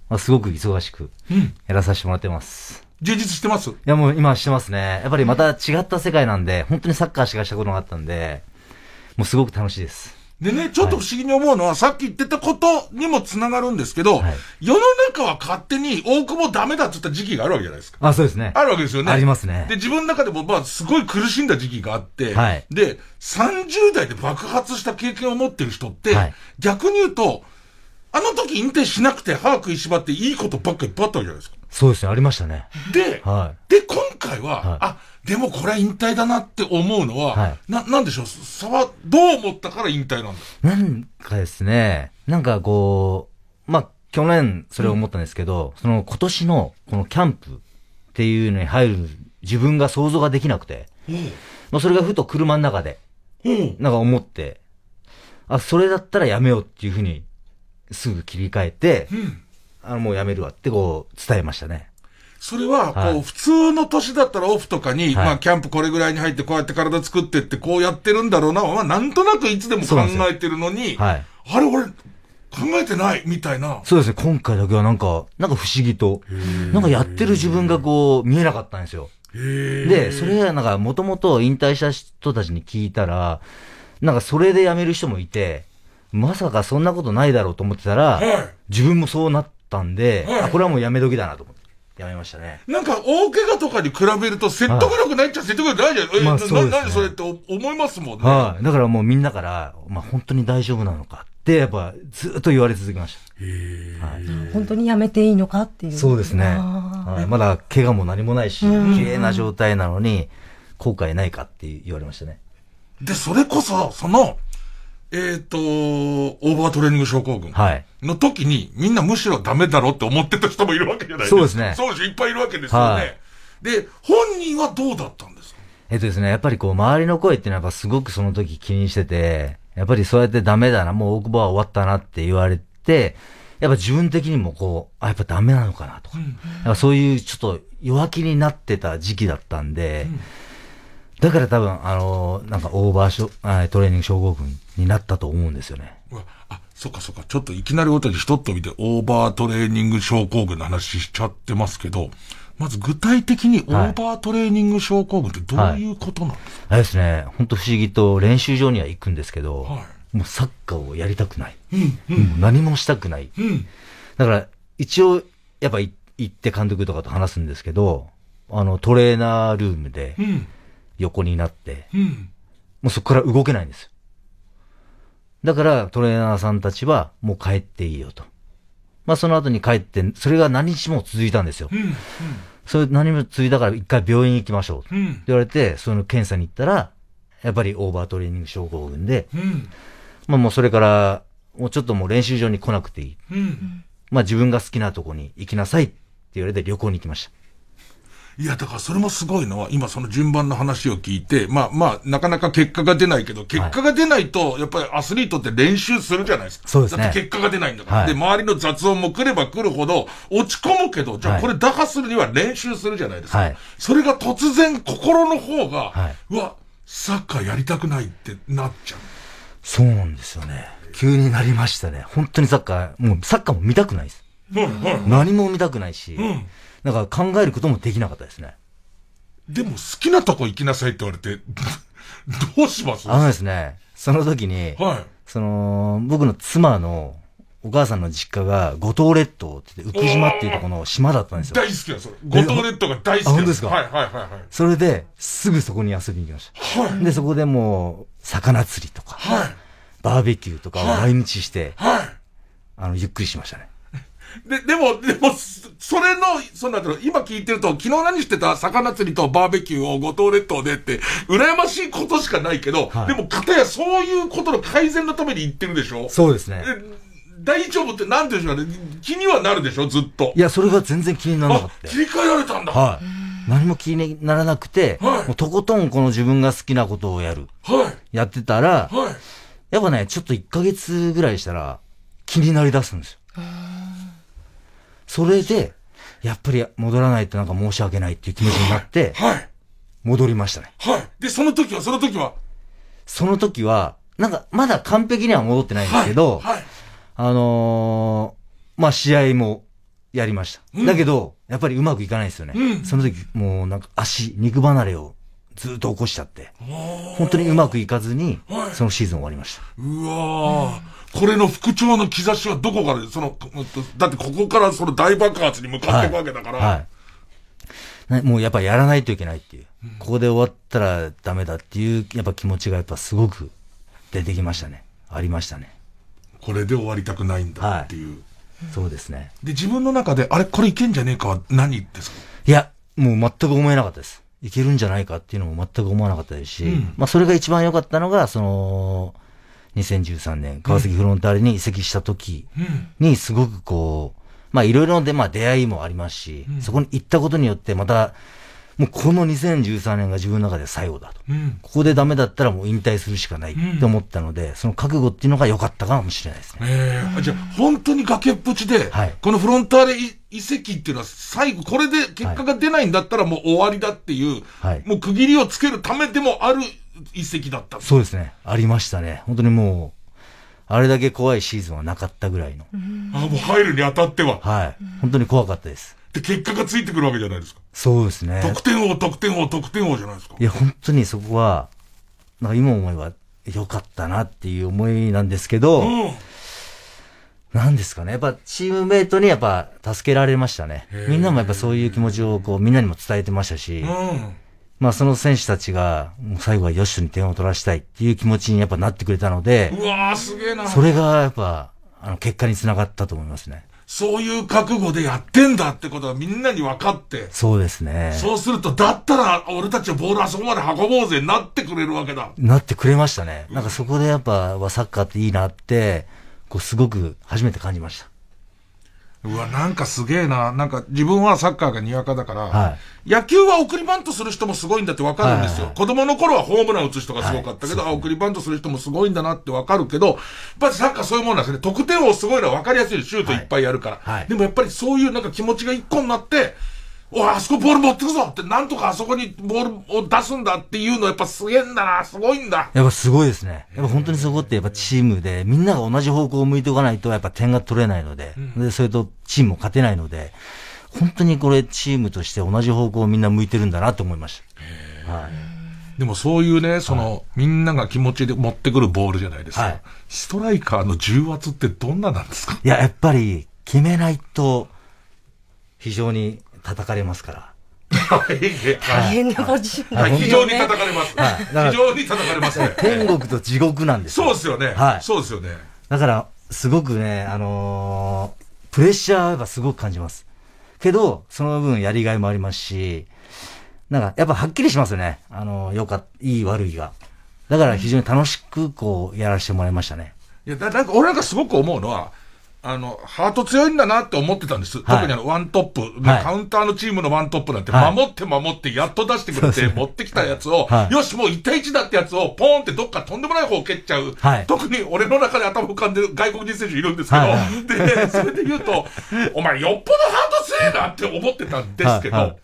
まあ、すごく忙しく、やらさせてもらってます。 うん、充実してます？いや、もう今してますね。やっぱりまた違った世界なんで、本当にサッカーしかしたことがあったんで、もうすごく楽しいです。 でね、ちょっと不思議に思うのは、はい、さっき言ってたことにもつながるんですけど、はい、世の中は勝手に大久保ダメだって言った時期があるわけじゃないですか。 あ、そうですね。 あるわけですよね。 ありますね。 で、自分の中でも、まあ、すごい苦しんだ時期があって、 はい、 で、さんじゅう代で爆発した経験を持ってる人って、はい、逆に言うと、あの時引退しなくて歯食いしばっていいことばっかりいっぱいあったわけじゃないですか。 そうですね、ありましたね。 で、 はい、 で、今回は、はい、あ、でもこれは引退だなって思うのは、はい、な、なんでしょう、差はどう思ったから引退なんだ。 なんかですね、なんかこう、まあ、去年それを思ったんですけど、うん、その今年のこのキャンプっていうのに入る自分が想像ができなくて、うん、まあそれがふと車の中で、うん、なんか思って、あ、それだったらやめようっていうふうにすぐ切り替えて、うん、あのもうやめるわってこう伝えましたね。 それは、こう、はい、普通の年だったらオフとかに、はい、まあ、キャンプこれぐらいに入ってこうやって体作ってってこうやってるんだろうな、まあ、なんとなくいつでも考えてるのに、はい、あれ俺、考えてないみたいな。 そうですね、今回だけはなんか、なんか不思議と、なんかやってる自分がこう、見えなかったんですよ。で、それはなんか、もともと引退した人たちに聞いたら、なんかそれで辞める人もいて、まさかそんなことないだろうと思ってたら、はい、自分もそうなったんで、はい、あ、これはもうやめ時だなと思って。やめましたね。 なんか、大怪我とかに比べると説得力ないっちゃ説得力ないじゃん。え、まあそうですね、な、何それって思いますもんね。 はい。だからもうみんなから、まあ本当に大丈夫なのかって、やっぱずっと言われ続けました。 へー。はい。本当にやめていいのかっていう。 そうですね。はい。まだ怪我も何もないし、綺麗な状態なのに、後悔ないかって言われましたね。 で、それこそ、その、えっと、オーバートレーニング症候群。はい。の時に、みんなむしろダメだろって思ってた人もいるわけじゃないですか。 そうですね。 そうですよ。いっぱいいるわけですよね。はい、で、本人はどうだったんですか？ えっとですね、やっぱりこう、周りの声っていうのはやっぱすごくその時気にしてて、やっぱりそうやってダメだな、もう大久保は終わったなって言われて、やっぱ自分的にもこう、あ、やっぱダメなのかなとか、うん、やっぱそういうちょっと弱気になってた時期だったんで、うん、だから多分、あのー、なんかオーバーショ、トレーニング症候群になったと思うんですよね。 あ、そっかそっか。ちょっといきなりおたりひとっ飛びでオーバートレーニング症候群の話しちゃってますけど、まず具体的にオーバートレーニング症候群ってどういうことなんですか？ はい、あれですね、本当不思議と練習場には行くんですけど、はい、もうサッカーをやりたくない。うんうん、もう何もしたくない。うん、だから、一応、やっぱ行って監督とかと話すんですけど、あの、トレーナールームで、横になって、うん、もうそこから動けないんですよ。だからトレーナーさんたちはもう帰っていいよと。まあその後に帰って、それが何日も続いたんですよ。うんうん、それ何も続いたから一回病院行きましょう。うん、って言われて、その検査に行ったら、やっぱりオーバートレーニング症候群で、うん、まあもうそれから、もうちょっともう練習場に来なくていい。うん、まあ自分が好きなとこに行きなさいって言われて旅行に行きました。 いや、だからそれもすごいのは、今その順番の話を聞いて、まあまあ、なかなか結果が出ないけど、結果が出ないと、やっぱりアスリートって練習するじゃないですか。 そうですね。 だって結果が出ないんだから。はい、で、周りの雑音も来れば来るほど、落ち込むけど、じゃあこれ打破するには練習するじゃないですか。はい、それが突然心の方が、はい、うわ、サッカーやりたくないってなっちゃう。 そうなんですよね。急になりましたね。本当にサッカー、もうサッカーも見たくないです。うんうんうん、何も見たくないし、うん、なんか考えることもできなかったですね。 でも好きなとこ行きなさいって言われて、どうします？ あのですね、その時に、はい、その、僕の妻のお母さんの実家が五島列島って言って、浮島っていうところの島だったんですよ。 大好きだ、それ。五島列島が大好きだ。 あ、本当ですか？ はいはいはいはい。 それで、すぐそこに遊びに行きました。はい。で、そこでもう、魚釣りとか、はい。バーベキューとかを毎日して、はい。あの、ゆっくりしましたね。 で、でも、でも、それの、そんな、今聞いてると、昨日何してた魚釣りとバーベキューを五島列島でって、羨ましいことしかないけど、はい、でも、かたやそういうことの改善のために言ってるでしょ？ そうですね。 大丈夫ってなんて言うんでしょうね。気にはなるでしょ？ずっと。 いや、それが全然気にならなかった。 切り替えられたんだ。 はい。何も気にならなくて、はい、もうとことんこの自分が好きなことをやる。はい。やってたら、はい。やっぱね、ちょっといっかげつぐらいしたら、気になり出すんですよ。それで、やっぱり戻らないとなんか申し訳ないっていう気持ちになって、はい。戻りましたね。 はい。で、その時は、その時はその時は、なんか、まだ完璧には戻ってないんですけど、はい。はい、あのー、まあ、試合もやりました。うん、だけど、やっぱりうまくいかないですよね。うん、その時、もうなんか足、肉離れをずっと起こしちゃって、本当にうまくいかずに、はい、そのシーズン終わりました。 うわー、これの復調の兆しはどこから、その、だってここからその大爆発に向かっていくわけだから。はいはい、もうやっぱやらないといけないっていう、うん、ここで終わったらダメだっていう、やっぱ気持ちがやっぱすごく出てきましたね。ありましたね。 これで終わりたくないんだっていう。はい、 そうですね。 で、自分の中で、あれ、これいけんじゃねえかは何ですか？ いや、もう全く思えなかったです。いけるんじゃないかっていうのも全く思わなかったですし、うん、まあそれが一番良かったのが、その、にせんじゅうさんねん、川崎フロンターレに移籍した時に、すごくこう、まあいろいろで、まあ出会いもありますし、うん、そこに行ったことによってまた、もうこのにせんじゅうさんねんが自分の中で最後だと。うん、ここでダメだったらもう引退するしかないって思ったので、うん、その覚悟っていうのが良かったかもしれないですね。 えー、じゃあ本当に崖っぷちで、はい、このフロンターレ移籍っていうのは最後、これで結果が出ないんだったらもう終わりだっていう、はい、もう区切りをつけるためでもある移籍だった。 そうですね。ありましたね。本当にもう、あれだけ怖いシーズンはなかったぐらいの。 あ、もう入るにあたっては。 はい。本当に怖かったです。 で、結果がついてくるわけじゃないですか。 そうですね。 得点王、得点王、得点王じゃないですか。 いや、本当にそこは、なんか今思えば良かったなっていう思いなんですけど、うん、なんですかね。やっぱチームメイトにやっぱ助けられましたね。みんなもやっぱそういう気持ちをこうみんなにも伝えてましたし、うん、まあその選手たちが、もう最後はヨッシュに点を取らせたいっていう気持ちにやっぱなってくれたので、 うわーすげえな。 それがやっぱ、あの結果につながったと思いますね。 そういう覚悟でやってんだってことはみんなに分かって。 そうですね。 そうすると、だったら俺たちはボールあそこまで運ぼうぜになってくれるわけだ。 なってくれましたね。なんかそこでやっぱ、サッカーっていいなって、こうすごく初めて感じました。 うわ、なんかすげえな。なんか自分はサッカーがにわかだから、はい、野球は送りバントする人もすごいんだってわかるんですよ、はいはいはい。子供の頃はホームラン打つ人がすごかったけど、はい、あ、送りバントする人もすごいんだなってわかるけど、やっぱりサッカーそういうもんなんですね。得点王すごいのはわかりやすい。シュートいっぱいやるから、はいはい。でもやっぱりそういうなんか気持ちが一個になって、おい、あそこボール持ってくぞって、なんとかあそこにボールを出すんだっていうのやっぱすげえんだな、すごいんだ。 やっぱすごいですね。やっぱ本当にそこってやっぱチームで、みんなが同じ方向を向いておかないとやっぱ点が取れないので、うん、で、それとチームも勝てないので、本当にこれチームとして同じ方向をみんな向いてるんだなと思いました。はい。 でもそういうね、その、はい、みんなが気持ちで持ってくるボールじゃないですか。はい、ストライカーの重圧ってどんななんですか？ いや、やっぱり決めないと非常に叩かれますから。 大変なポジションだ、ね。非常に叩かれます。はい、非常に叩かれますね。 天国と地獄なんですよ。そうですよね。はい。そうですよね。 だから、すごくね、あのー、プレッシャーはすごく感じます。けど、その分やりがいもありますし、なんか、やっぱはっきりしますよね。あのー、よかった、いい悪いが。だから非常に楽しく、こう、やらせてもらいましたね。 いや、だ、なんか、俺なんかすごく思うのは、あの、ハート強いんだなって思ってたんです。はい、特にあの、ワントップ、はい、カウンターのチームのワントップなんて、守って守ってやっと出してくれて、持ってきたやつを、はい、よし、もういち対いちだってやつを、ポーンってどっかとんでもない方を蹴っちゃう。はい、特に俺の中で頭浮かんでる外国人選手いるんですけど、はい、で、それで言うと、お前よっぽどハート強いなって思ってたんですけど、はいはい、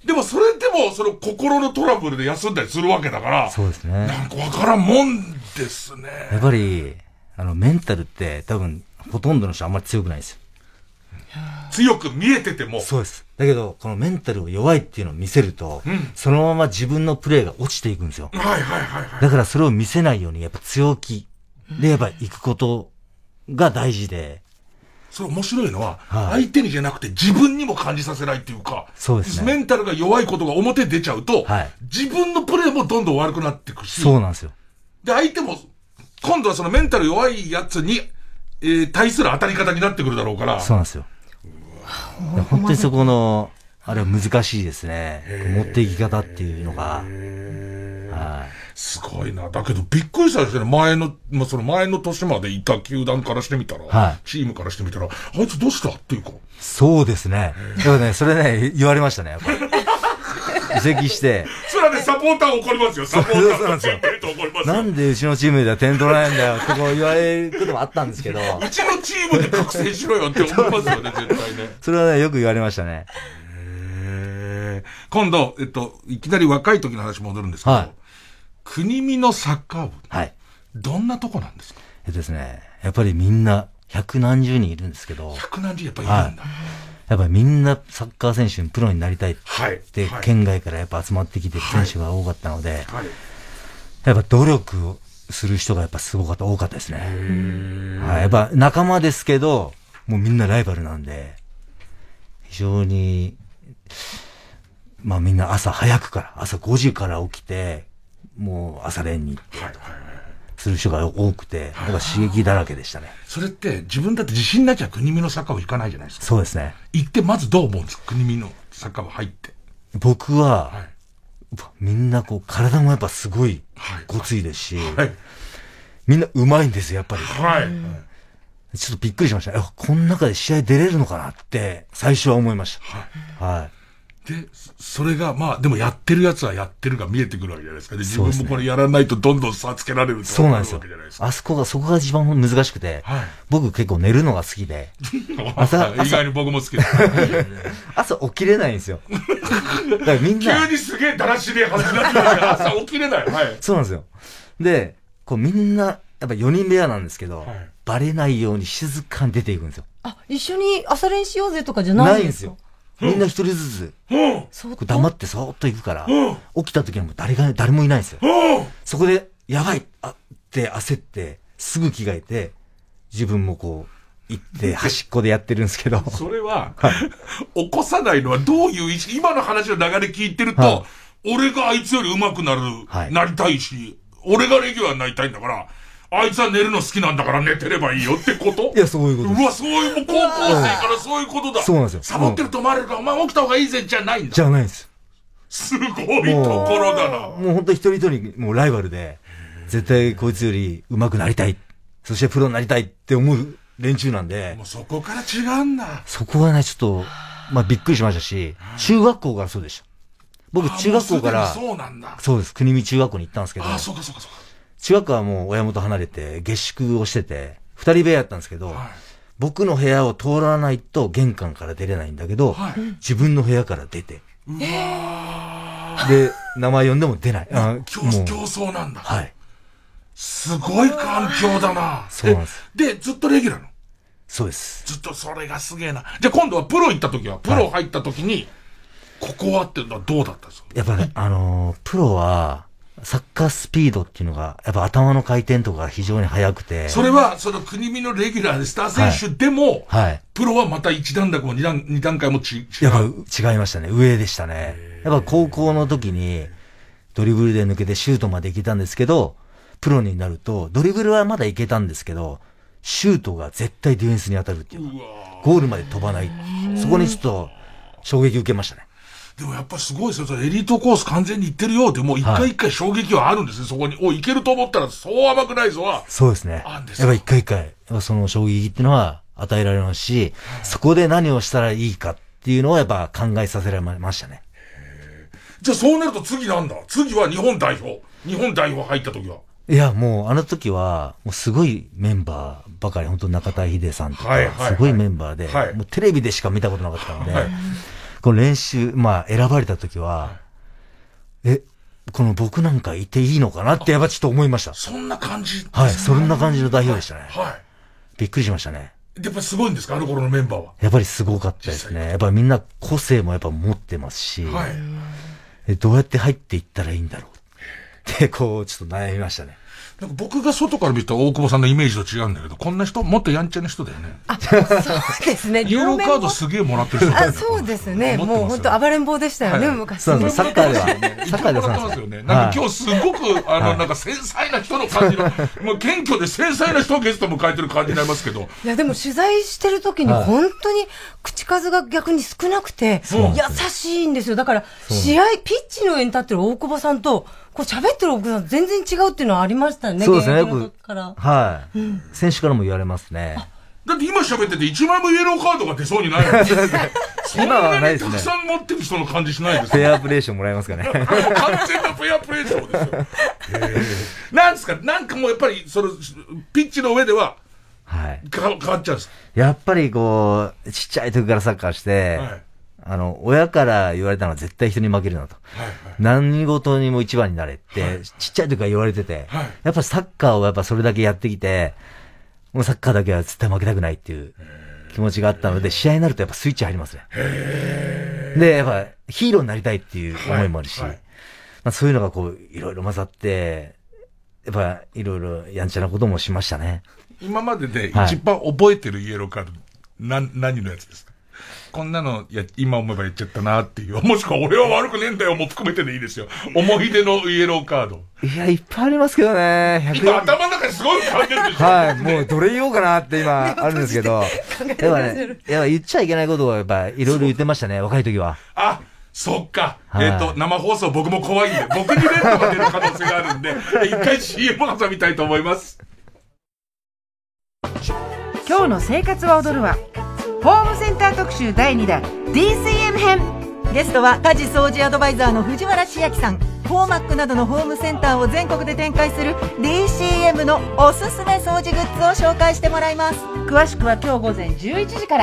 でもそれでも、その心のトラブルで休んだりするわけだから、 そうですね。 なんかわからんもんですね。 やっぱり、あの、メンタルって多分、ほとんどの人あんまり強くないですよ。 強く見えてても。 そうです。だけど、このメンタルが弱いっていうのを見せると、うん、そのまま自分のプレーが落ちていくんですよ。 はいはいはい、はい。 だからそれを見せないように、やっぱ強気でやっぱ行くことが大事で。 それ面白いのは、はい、相手にじゃなくて自分にも感じさせないっていうか、 そうですね。 メンタルが弱いことが表に出ちゃうと、はい、自分のプレーもどんどん悪くなっていくし。 そうなんですよ。 で、相手も、今度はそのメンタル弱いやつに、えー、対する当たり方になってくるだろうから。 そうなんですよ。本当にそこの、あれは難しいですね。持っていき方っていうのが。 はい。すごいな。だけどびっくりしたですね。前の、まあ、その前の年までいた球団からしてみたら、はい、チームからしてみたら、あいつどうしたっていうか。 そうですね。だからね、それね、言われましたね、やっぱり。移籍して。 それはね、サポーター怒りますよ。サポーターが怒りますよ。 なんでうちのチームでは点取らないんだよってこう言われることもあったんですけど。 うちのチームで覚醒しろよって思いますよね、絶対ね。 それはね、よく言われましたね。 へー。今度、えっと、いきなり若い時の話戻るんですけど、はい、国見のサッカー部。はい。どんなとこなんですか？ えっとですね、やっぱりみんな百何十人いるんですけど。 百何十やっぱりいるんだ。はい、 やっぱりみんなサッカー選手にプロになりたいって、はい、県外からやっぱ集まってきてる選手が多かったので、はいはい、やっぱ努力をする人がやっぱすごかった、多かったですね。はい、やっぱ仲間ですけど、もうみんなライバルなんで、非常に、まあみんな朝早くから、朝ごじから起きて、もう朝練に行って、はいはいする人が多くて、だから刺激だらけでしたね。 それって自分だって自信なきゃ国見のサッカー部行かないじゃないですか。 そうですね。 行ってまずどう思うんですか、国見のサッカー部入って。 僕は、はい、みんなこう体もやっぱすごいごついですし、はい、みんな上手いんですよ、やっぱり。はい。ちょっとびっくりしました。え、この中で試合出れるのかなって最初は思いました。はい。はいで、それが、まあ、でもやってるやつはやってるが見えてくるわけじゃないですか。で、自分もこれやらないとどんどん差つけられると思うわけじゃないですか。あそこが、そこが一番難しくて、はい、僕結構寝るのが好きで。 朝、意外に僕も好きです。 朝起きれないんですよ。だからみんな。 急にすげえだらしで始まってるから朝起きれない。はい。 そうなんですよ。で、こうみんな、やっぱよにん部屋なんですけど、はい、バレないように静かに出ていくんですよ。 あ、一緒に朝練しようぜとかじゃないんですよ。 みんな一人ずつ、黙ってそーっと行くから、起きた時にも誰が、誰もいないんですよ。そこで、やばいあって焦って、すぐ着替えて、自分もこう、行って端っこでやってるんですけど。 それは、起こさないのはどういう意識、今の話の流れ聞いてると、俺があいつより上手くなる、なりたいし、俺がレギュラーになりたいんだから、あいつは寝るの好きなんだから寝てればいいよってこと？ いや、そういうことです。 うわ、そういう、もう高校生からそういうことだ。 そうなんですよ。 サボってると思われるから、お前起きた方がいいぜ、じゃないんだ。 じゃないんです。 すごいところだな。 もう本当一人一人、もうライバルで、絶対こいつより上手くなりたい。そしてプロになりたいって思う連中なんで。 もうそこから違うんだ。 そこがね、ちょっと、まあびっくりしましたし、中学校からそうでした。僕、中学校から、 そうなんだ。 そうです。国見中学校に行ったんですけど。 あ、そうかそうかそうか。 中学はもう親元離れて下宿をしてて、二人部屋やったんですけど、はい、僕の部屋を通らないと玄関から出れないんだけど、はい、自分の部屋から出て、うわで、名前呼んでも出ない。 あ競競争なんだ。 はい。 すごい環境だな。 そうなんです。 で、ずっとレギュラーの？ そうです。 ずっとそれがすげえな。じゃあ今度はプロ行った時は、プロ入った時に、はい、ここはっていうのはどうだったんですか？ やっぱね、あのー、プロは、サッカースピードっていうのが、やっぱ頭の回転とかが非常に速くて。 それは、その国見のレギュラーでスター選手でも、はい。はい、プロはまた一段落も二段、二段階もち、違う。 やっぱ違いましたね。上でしたね。やっぱ高校の時に、ドリブルで抜けてシュートまで行けたんですけど、プロになると、ドリブルはまだ行けたんですけど、シュートが絶対ディフェンスに当たるっていう。ゴールまで飛ばない。そこにちょっと、衝撃受けましたね。 でもやっぱすごいですよ。それエリートコース完全に行ってるようで、もう一回一回衝撃はあるんですね、はい、そこに。お、行けると思ったらそう甘くないぞは。 そうですね。やっぱ一回一回、その衝撃っていうのは与えられますし、はい、そこで何をしたらいいかっていうのはやっぱ考えさせられましたね。 じゃあそうなると次なんだ？次は日本代表。日本代表入った時は。 いや、もうあの時は、もうすごいメンバーばかり、本当中田秀さんとか、はいはいはい、すごいメンバーで、はい、もうテレビでしか見たことなかったので、はい、この練習、まあ選ばれた時は、はい、え、この僕なんかいていいのかなってやっぱちょっと思いました。 そんな感じ、ね、 はい、そんな感じの代表でしたね。はい。はい、びっくりしましたね。 やっぱすごいんですか、あの頃のメンバーは。 やっぱりすごかったですね。やっぱりみんな個性もやっぱ持ってますし、はい、えどうやって入っていったらいいんだろうって、こう、ちょっと悩みましたね。 なんか僕が外から見た大久保さんのイメージと違うんだけど、こんな人、もっとやんちゃな人だよね。 あ、そうですね。 イエローカードすげえもらってる人だよね。 あ、そうですね。もう本当暴れん坊でしたよね、はい、昔。 そうです。サッカーでは。サッカーでは。 もらってますよね。なんか今日すごく、あの、なんか繊細な人の感じの、もう謙虚で繊細な人をゲスト迎えてる感じになりますけど。 いや、でも取材してる時に本当に口数が逆に少なくて、優しいんですよ。だから、試合、ピッチの上に立ってる大久保さんと、こう喋ってる奥さん全然違うっていうのはありましたよね。 そうですね。よく、はい、うん。選手からも言われますね。 だって今喋ってて一枚もイエローカードが出そうにないのに。そんなにたくさん持ってる人の感じしないですか？フェアプレー賞もらえますかね。 完全なフェアプレー賞ですよ。なんですか、なんかもうやっぱり、その、ピッチの上では、はい。変わっちゃうんですか？ やっぱりこう、ちっちゃい時からサッカーして、はい、あの、親から言われたのは絶対人に負けるなと。はいはい、何事にも一番になれって、はい、ちっちゃい時から言われてて、はい、やっぱサッカーをやっぱそれだけやってきて、もうサッカーだけは絶対負けたくないっていう気持ちがあったので、試合になるとやっぱスイッチ入りますね。で、やっぱヒーローになりたいっていう思いもあるし、はいはい、まあ、そういうのがこう、いろいろ混ざって、やっぱいろいろやんちゃなこともしましたね。 今までで一番覚えてるイエローカード、はい、な、何のやつですか？こんなのや、今思えば言っちゃったなっていう。もしくは俺は悪くねえんだよも含めてでいいですよ。思い出のイエローカード。 いや、いっぱいありますけどね。 今頭の中にすごい浮かんでるでしょ。 はい、もうどれ言おうかなって今あるんですけど。やっぱね、やっぱ言っちゃいけないことをやっぱいろいろ言ってましたね、若い時は。 あ、そっか。はい、えっ、ー、と、生放送僕も怖いんで、僕にレッドが出る可能性があるんで、一回 シーエム 挟みたいと思います。 今日の生活は踊るわ。ホームセンター特集だいにだん ディーシーエム 編。ゲストは家事掃除アドバイザーの藤原千秋さん。フォーマックなどのホームセンターを全国で展開する ディーシーエム のおすすめ掃除グッズを紹介してもらいます。詳しくは今日午前じゅういちじから。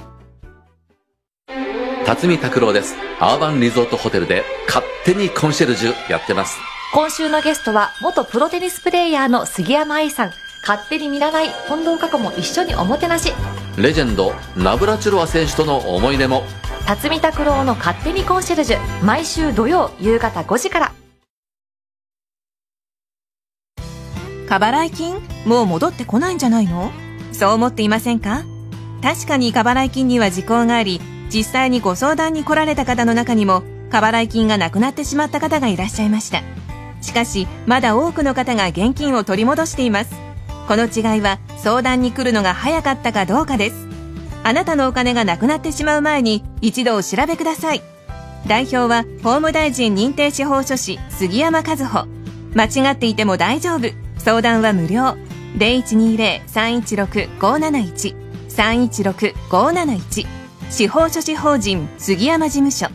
辰巳拓郎です。アーバンリゾートホテルで勝手にコンシェルジュやってます。 今週のゲストは元プロテニスプレイヤーの杉山愛さん。勝手に見習い近藤佳子も一緒におもてなし。 レジェンドナブラチロワ選手との思い出も。 辰巳拓郎の勝手にコンシェルジュ、毎週土曜夕方ごじから。 過払い金もう戻ってこないんじゃないの？そう思っていませんか？確かに過払い金には時効があり、実際にご相談に来られた方の中にも過払い金がなくなってしまった方がいらっしゃいました。しかしまだ多くの方が現金を取り戻しています。この違いは相談に来るのが早かったかどうかです。あなたのお金がなくなってしまう前に一度お調べください。代表は法務大臣認定司法書士杉山和穂。間違っていても大丈夫。相談は無料。ゼロいちにゼロ さんいちろく ごーなないち さんいちろく ごーなないち。司法書士法人杉山事務所。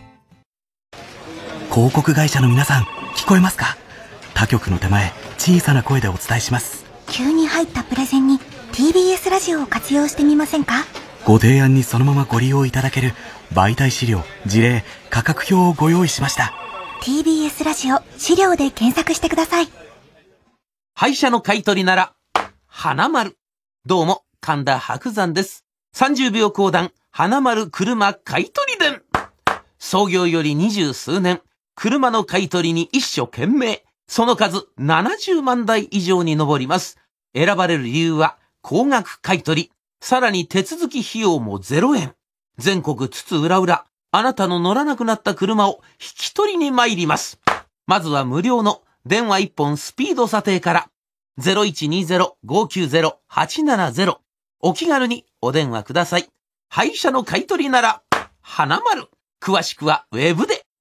広告会社の皆さん、聞こえますか？他局の手前、小さな声でお伝えします。 急に入ったプレゼンに ティービーエス ラジオを活用してみませんか？ ご提案にそのままご利用いただける媒体資料、事例、価格表をご用意しました。 ティービーエス ラジオ資料で検索してください。 廃車の買い取りなら花丸。どうも神田伯山です。さんじゅうびょう講談花丸車買取伝。創業より二十数年、車の買い取りに一生懸命。その数ななじゅうまんだい以上に上ります。選ばれる理由は高額買い取り。さらに手続き費用もゼロえん。全国津々浦々、あなたの乗らなくなった車を引き取りに参ります。まずは無料の電話一本スピード査定から。ゼロいちにゼロ ごきゅうゼロ はちななゼロ。お気軽にお電話ください。廃車の買い取りなら花丸。詳しくはウェブで。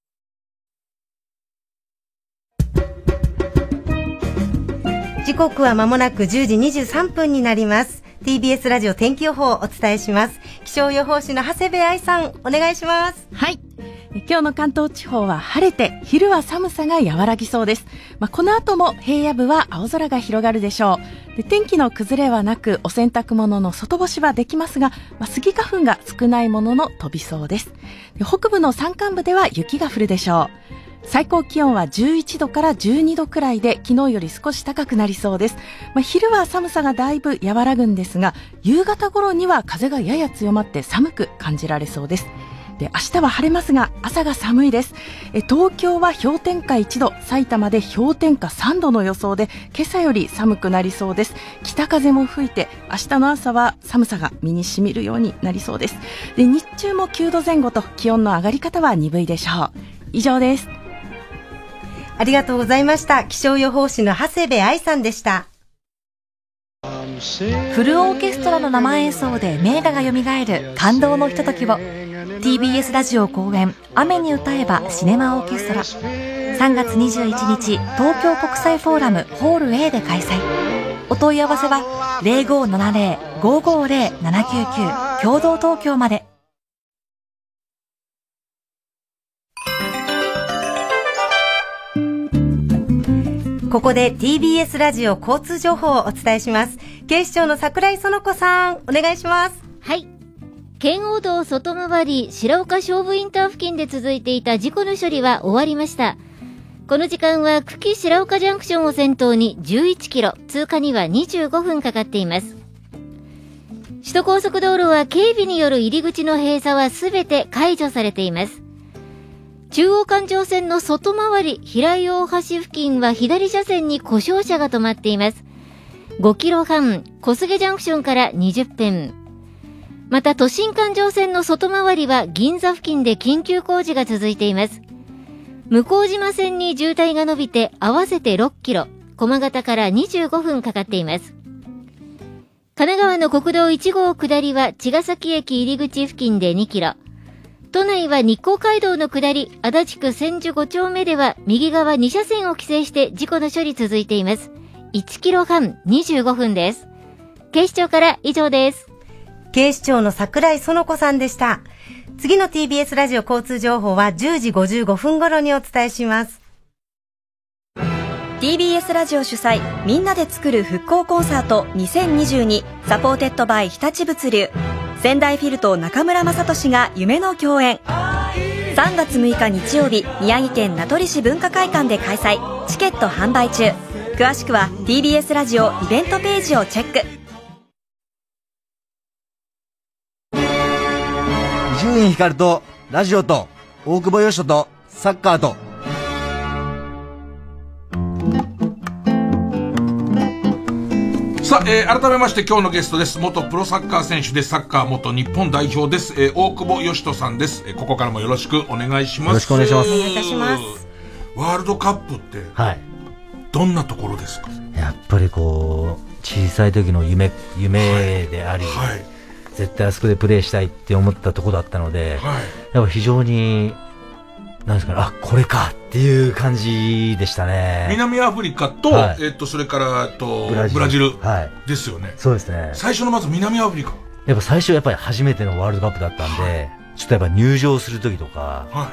時刻は間もなくじゅうじにじゅうさんぷんになります。ティービーエス ラジオ天気予報をお伝えします。気象予報士の長谷部愛さん、お願いします。 はい。今日の関東地方は晴れて、昼は寒さが和らぎそうです。まあ、この後も平野部は青空が広がるでしょう。で、天気の崩れはなく、お洗濯物の外干しはできますが、まあ、スギ花粉が少ないものの飛びそうです。で、北部の山間部では雪が降るでしょう。最高気温はじゅういちどからじゅうにどくらいで、昨日より少し高くなりそうです。まあ、昼は寒さがだいぶ和らぐんですが、夕方頃には風がやや強まって寒く感じられそうです。で、明日は晴れますが朝が寒いです。え東京は氷点下いちど、埼玉で氷点下さんどの予想で、今朝より寒くなりそうです。北風も吹いて、明日の朝は寒さが身に染みるようになりそうです。で、日中もきゅうどぜん後と気温の上がり方は鈍いでしょう。以上です。 ありがとうございました。気象予報士の長谷部愛さんでした。 フルオーケストラの生演奏で名画が蘇る感動のひとときを ティービーエス ラジオ公演雨に歌えばシネマオーケストラさんがつにじゅういちにち東京国際フォーラムホール A で開催。お問い合わせは ゼロごーななゼロ ごーごーゼロ ななきゅうきゅう 共同東京まで。 ここで ティービーエス ラジオ交通情報をお伝えします。警視庁の桜井園子さん、お願いします。 はい。圏央道外回り白岡菖蒲インター付近で続いていた事故の処理は終わりました。この時間は久喜白岡ジャンクションを先頭にじゅういちキロ、通過にはにじゅうごふんかかっています。 首都高速道路は警備による入り口の閉鎖はすべて解除されています。中央環状線の外回り平井大橋付近は左車線に故障車が止まっています。ごキロはん、小菅ジャンクションからにじゅっぷん。また都心環状線の外回りは銀座付近で緊急工事が続いています。向島線に渋滞が伸びて合わせてろっキロ、駒形からにじゅうごふんかかっています。神奈川の国道いち号下りは茅ヶ崎駅入り口付近でにキロ。都内は日光街道の下り、足立区千住ご丁目では右側に車線を規制して事故の処理続いています。いちキロはん、にじゅうごふんです。警視庁から以上です。 警視庁の桜井園子さんでした。次の ティービーエス ラジオ交通情報はじゅうじごじゅうごふん頃にお伝えします。 ティービーエス ラジオ主催、みんなで作る復興コンサートにせんにじゅうに、サポーテッドバイ日立物流。仙台フィルと中村雅俊が夢の共演。さんがつむいか日曜日、宮城県名取市文化会館で開催。チケット販売中。詳しくは ティービーエス ラジオイベントページをチェック。 伊集院光とラジオと大久保嘉人とサッカーと。 さあ、えー、改めまして今日のゲストです。元プロサッカー選手でサッカー元日本代表です。えー、大久保嘉人さんです。えー、ここからもよろしくお願いします。 よろしくお願いします。 お願いいたします。 ワールドカップって、 はい。 どんなところですか？ やっぱりこう、小さい時の夢、夢であり、はいはい、絶対あそこでプレーしたいって思ったところだったので、はい、やっぱ非常に、なんですかね、あ、これかっていう感じでしたね。 南アフリカと、はい、えっと、それから、えっと、ブラジル。ブラジルですよね。はい、 そうですね。 最初のまず南アフリカ。 やっぱ最初やっぱり初めてのワールドカップだったんで、はい、ちょっとやっぱ入場する時とか、はい、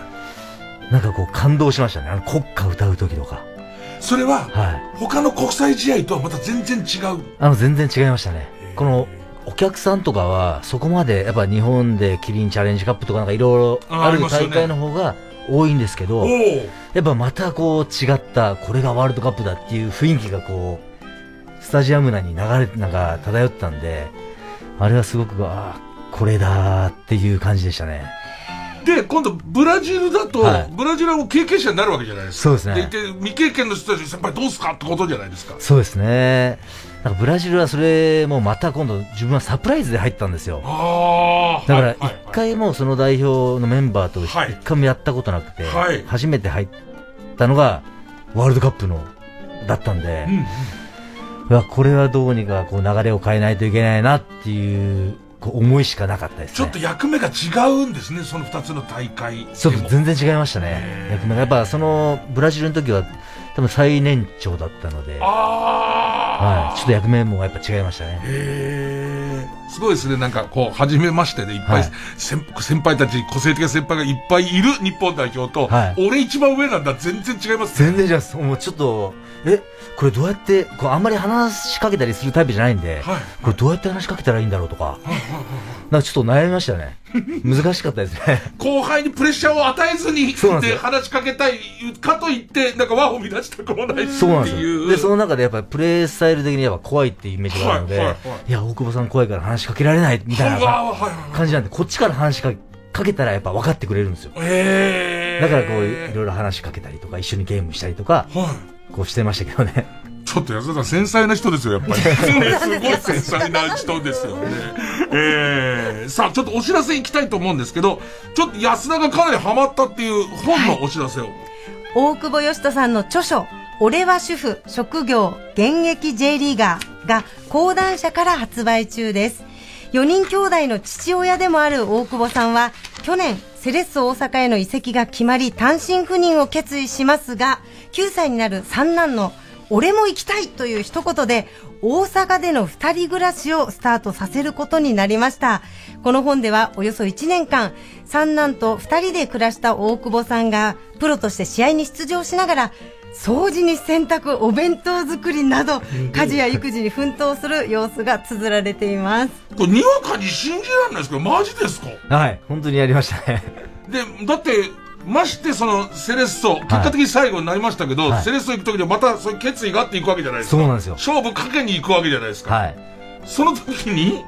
なんかこう感動しましたね。あの国歌歌う時とか。 それは、はい、他の国際試合とはまた全然違う。 あの、全然違いましたね。この、お客さんとかは、そこまで、やっぱ日本でキリンチャレンジカップとかなんかいろいろある大会の方が多いんですけど、やっぱまたこう違った、これがワールドカップだっていう雰囲気がこう、スタジアム内に流れ、なんか漂ったんで、あれはすごく、ああ、これだーっていう感じでしたね。 で、今度、ブラジルだと、はい、ブラジルはもう経験者になるわけじゃないですか。 そうですね。 で、で未経験の人たち、先輩どうすかってことじゃないですか。 そうですね。なんかブラジルはそれもまた今度自分はサプライズで入ったんですよ。あだから一回もその代表のメンバーと一回もやったことなくて、はい、初めて入ったのがワールドカップのだったんで、うんうん、これはどうにかこう流れを変えないといけないなっていうこう思いしかなかったですね。 ちょっと役目が違うんですね、その二つの大会。 ちょっと全然違いましたね。役目がやっぱそのブラジルの時は多分最年長だったので、はい、ちょっと役目もやっぱ違いましたね。 へー、すごいですね。なんかこう初めましてでいっぱい、はい、先, 先輩たち個性的な先輩がいっぱいいる日本代表と、はい、俺一番上なんだ、全然違いますね。全然違います。もうちょっとえこれどうやってこうあんまり話しかけたりするタイプじゃないんで、はい、これどうやって話しかけたらいいんだろうとか、はい、なんかちょっと悩みましたね。難しかったですね。 後輩にプレッシャーを与えずにで話しかけたいかといってなんか輪を乱したくもないっていう。 そうなんですよ。でその中でやっぱりプレースタイル的にやっぱ怖いっていうイメージがあるので、はいはいはい、いや大久保さん怖いから話しかけられないみたいな感じなんで、こっちから話しかけかけたらやっぱ分かってくれるんですよ。へー。だからこういろいろ話しかけたりとか一緒にゲームしたりとか、はい、こうしてましたけどね。 ちょっと安田さん繊細な人ですよ、やっぱり。すごい繊細な人ですよね。えー、さあちょっとお知らせいきたいと思うんですけど、ちょっと安田がかなりハマったっていう本のお知らせを。はい、 大久保嘉人さんの著書、俺は主婦、職業、現役 J リーガーが講談社から発売中です。よにん兄弟の父親でもある大久保さんは、去年、セレッソ大阪への移籍が決まり、単身赴任を決意しますが、きゅうさいになる三男の俺も行きたいという一言で、大阪での二人暮らしをスタートさせることになりました。この本ではおよそいちねんかん、三男と二人で暮らした大久保さんが、プロとして試合に出場しながら、掃除に洗濯、お弁当作りなど、家事や育児に奮闘する様子が綴られています。 これにわかに信じられないですけど、マジですか？ はい、本当にやりましたね。 で、だって、ましてそのセレッソ、結果的に最後になりましたけど、はい、セレッソ行くときにはまたそういう決意があっていくわけじゃないですか。 そうなんですよ。 勝負かけに行くわけじゃないですか。はい。その時に、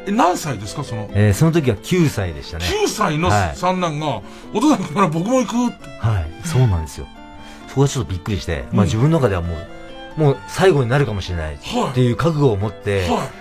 え、何歳ですか、その。 えー、その時はきゅうさいでしたね。 きゅうさいの三男が、はい、お父さんから僕も行くって。 はい、そうなんですよ。そこはちょっとびっくりして、まあ自分の中ではもう、もう最後になるかもしれないっていう覚悟を持って、はい、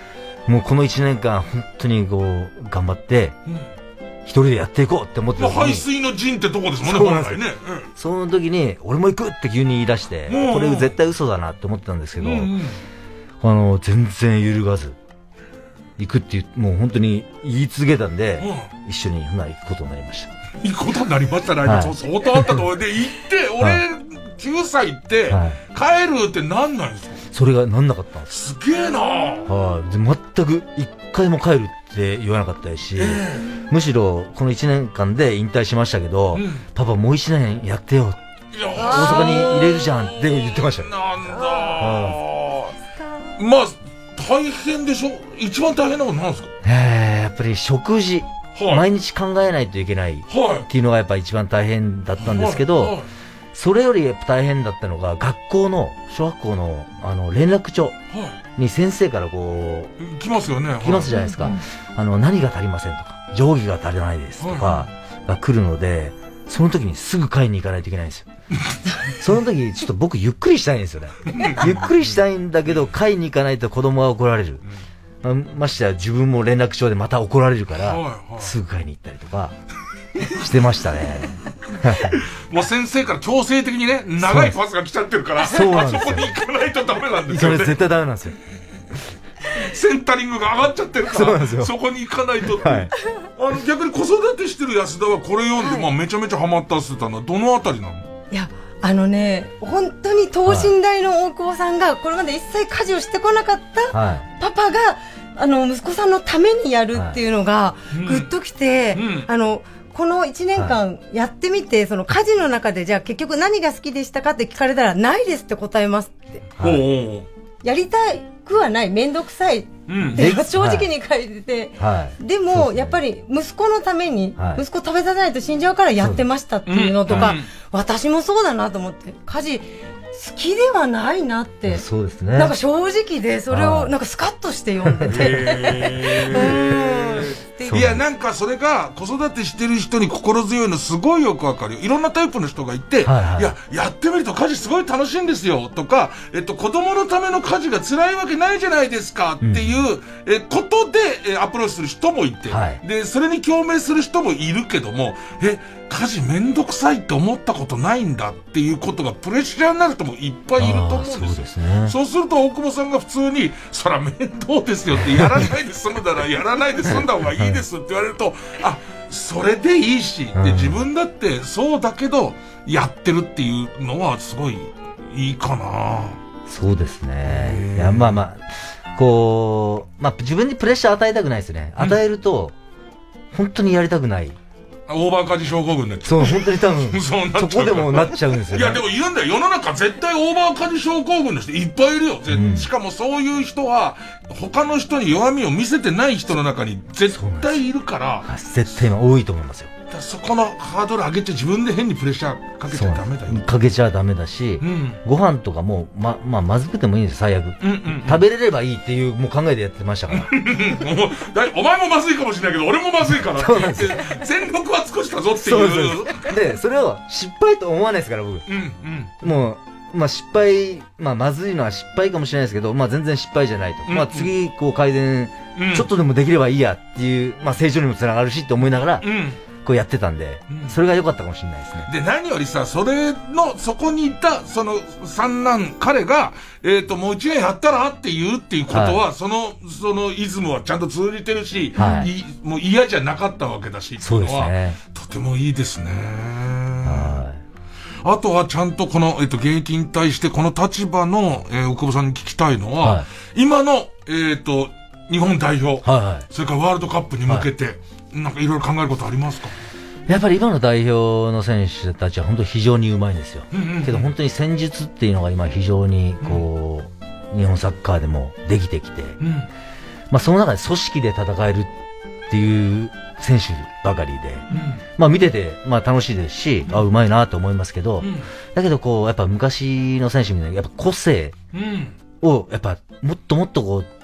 もうこのいちねんかん本当にこう、頑張って、うん、一人でやっていこうって思ってた時に。 まあ、排水の陣ってとこですもんね、本来ね。 うん、その時に、俺も行くって急に言い出して、うん、これ絶対嘘だなって思ってたんですけど、うんうん、あの、全然揺るがず、行くっていう、もう本当に言い続けたんで、うん、一緒に、まあ、行くことになりました。 行くことになりましたね。はい、相当あったと思う。で、行って、俺、はいきゅうさいって、はい、帰るってなんないんですか？ それがなんなかったんです。 すげえなはい、全く一回も帰るって言わなかったし、えー、むしろこのいちねんかんで引退しましたけど、うん、パパもういちねんやってよ。いや大阪に入れるじゃんって言ってましたよ。 なんだまあ、大変でしょ？一番大変なことなんですか？ えー、やっぱり食事、はい、毎日考えないといけないっていうのがやっぱ一番大変だったんですけど、はいはい、それより大変だったのが、学校の、小学校の、あの、連絡帳に先生からこう、来ますよね。 来ますじゃないですか。はい、あの、何が足りませんとか、定規が足りないですとか、が来るので、その時にすぐ買いに行かないといけないんですよ。その時、ちょっと僕ゆっくりしたいんですよね。ゆっくりしたいんだけど、買いに行かないと子供は怒られる。ま、ましてや自分も連絡帳でまた怒られるから、すぐ買いに行ったりとか、してましたね。 もう先生から強制的にね、長いパスが来ちゃってるから、 そうなんですよ。 そこに行かないとダメなんですよね。 それ絶対ダメなんですよ。 センタリングが上がっちゃってるから、そ, そこに行かないとって、はい、あの逆に子育てしてる安田はこれ読んで、はい、まあめちゃめちゃハマったって言ったのはどのあたりなの？ いや、あのね、本当に等身大の大久保さんがこれまで一切家事をしてこなかったパパが、あの息子さんのためにやるっていうのがグッときて、はいうん、あのこのいちねんかんやってみて、はい、その家事の中でじゃあ結局何が好きでしたかって聞かれたらないですって答えますって、はい、やりたくはない、めんどくさいって、うん、正直に書いてて、はい、でも、ね、やっぱり息子のために、はい、息子食べさせないと死んじゃうからやってましたっていうのとか、うんうん、私もそうだなと思って、家事好きではないなって、 そうですね、 なんか正直でそれをなんかスカッとして読んでて、 いやなんかそれが子育てしてる人に心強いのすごいよくわかるよ。いろんなタイプの人がいて、はいはい、いややってみると家事すごい楽しいんですよとか、えっと子供のための家事が辛いわけないじゃないですかっていう、うん、えことでえアプローチする人もいて、はい、でそれに共鳴する人もいるけども、え家事めんどくさいって思ったことないんだっていうことがプレッシャーになる人もいっぱいいると思うんですよ。そうですね。そうすると大久保さんが普通にそら面倒ですよってやらないで済むならやらないで済んだ方がいいですって言われると、あ、それでいいし、で自分だってそうだけどやってるっていうのはすごいいいかな。 そうですね。いやまあまあこうまあ自分にプレッシャー与えたくないですね。与えると、うん、本当にやりたくない。 オーバー家事症候群ね。 そう、本当に多分、そ, そこでもなっちゃうんですよね。 いや、でもいるんだよ。世の中絶対オーバー家事症候群の人いっぱいいるよ。うん、しかもそういう人は、他の人に弱みを見せてない人の中に絶対いるから。 絶対今多いと思いますよ。 そこのハードル上げて自分で変にプレッシャーかけちゃダメだよ。 かけちゃダメだし、うん、ご飯とかも、ま、まあ、まずくてもいいんですよ、最悪、うんうんうん。食べれればいいっていう、もう考えでやってましたから。 お前もまずいかもしれないけど、俺もまずいからって言って、全力は尽くしたぞっていう。 そうで、それを失敗と思わないですから、僕。うんうん、もう、まあ失敗、まあまずいのは失敗かもしれないですけど、まあ全然失敗じゃないと。うんうん、まあ次、こう改善、うん、ちょっとでもできればいいやっていう、まあ成長にもつながるしって思いながら、うんこうやってたんで、うん、それが良かったかもしれないですね。 で、何よりさ、それの、そこにいた、その、三男、彼が、えっと、もう一年やったらって言うっていうことは、はい、その、そのイズムはちゃんと通じてるし、はい、いもう嫌じゃなかったわけだし、 そうですね。 とてもいいですね。はい。あとはちゃんとこの、えっと、現役引退して、この立場の、えー、奥久保さんに聞きたいのは、はい、今の、えっと、日本代表、はいはい、それからワールドカップに向けて、はいなんかいろいろ考えることありますか？ やっぱり今の代表の選手たちは本当に非常にうまいんですよ、うんうんうん、けど本当に戦術っていうのが今非常にこう、うん、日本サッカーでもできてきて、うんまあ、その中で組織で戦えるっていう選手ばかりで、うんまあ、見てて、まあ、楽しいですし、うん、あうまいなと思いますけど、うん、だけどこうやっぱ昔の選手みたいにやっぱ個性をやっぱもっともっとこう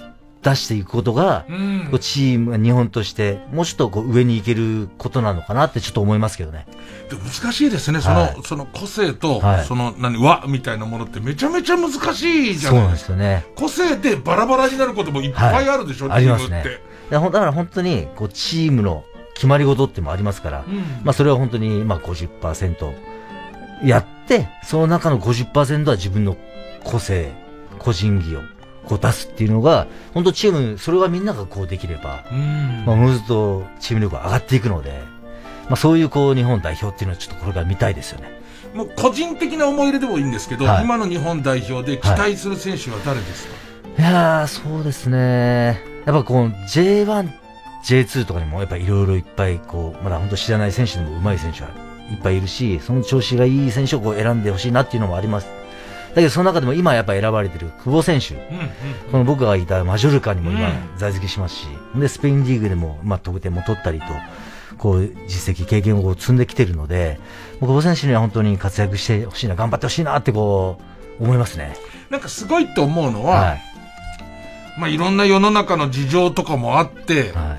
出していくことが、うん、こうチームが日本としてもうちょっとこう上に行けることなのかなってちょっと思いますけどね。 で難しいですね、その、はい、その個性と、はい、その何和みたいなものってめちゃめちゃ難しいじゃないですか。そうなんですよね。個性でバラバラになることもいっぱいあるでしょ、 はい、 チームって。 ありますね。だから本当にこうチームの決まり事ってもありますから、うん、まあそれは本当にまあ ごじゅっパーセント やって、その中の ごじゅっパーセント は自分の個性、個人技をこう出すっていうのが、本当チーム、それがみんながこうできれば、まあおのずとチーム力が上がっていくので、まあそういうこう日本代表っていうのはちょっとこれから見たいですよね。 もう個人的な思い入れでもいいんですけど、はい、今の日本代表で期待する選手は誰ですか？ はい、いやー、そうですね。やっぱこう ジェイワン、ジェイツー とかにもやっぱいろいろいっぱいこう、まだ本当知らない選手でも上手い選手はいっぱいいるし、その調子がいい選手をこう選んでほしいなっていうのもあります。だけどその中でも今やっぱ選ばれてる久保選手、うんうん、この僕がいたマジョルカにも今在籍しますし、うん、でスペインリーグでもまあ得点も取ったりと、こう実績経験をこう積んできてるので、久保選手には本当に活躍してほしいな、頑張ってほしいなってこう思いますね。 なんかすごいと思うのは、はい、まあいろんな世の中の事情とかもあって、はい、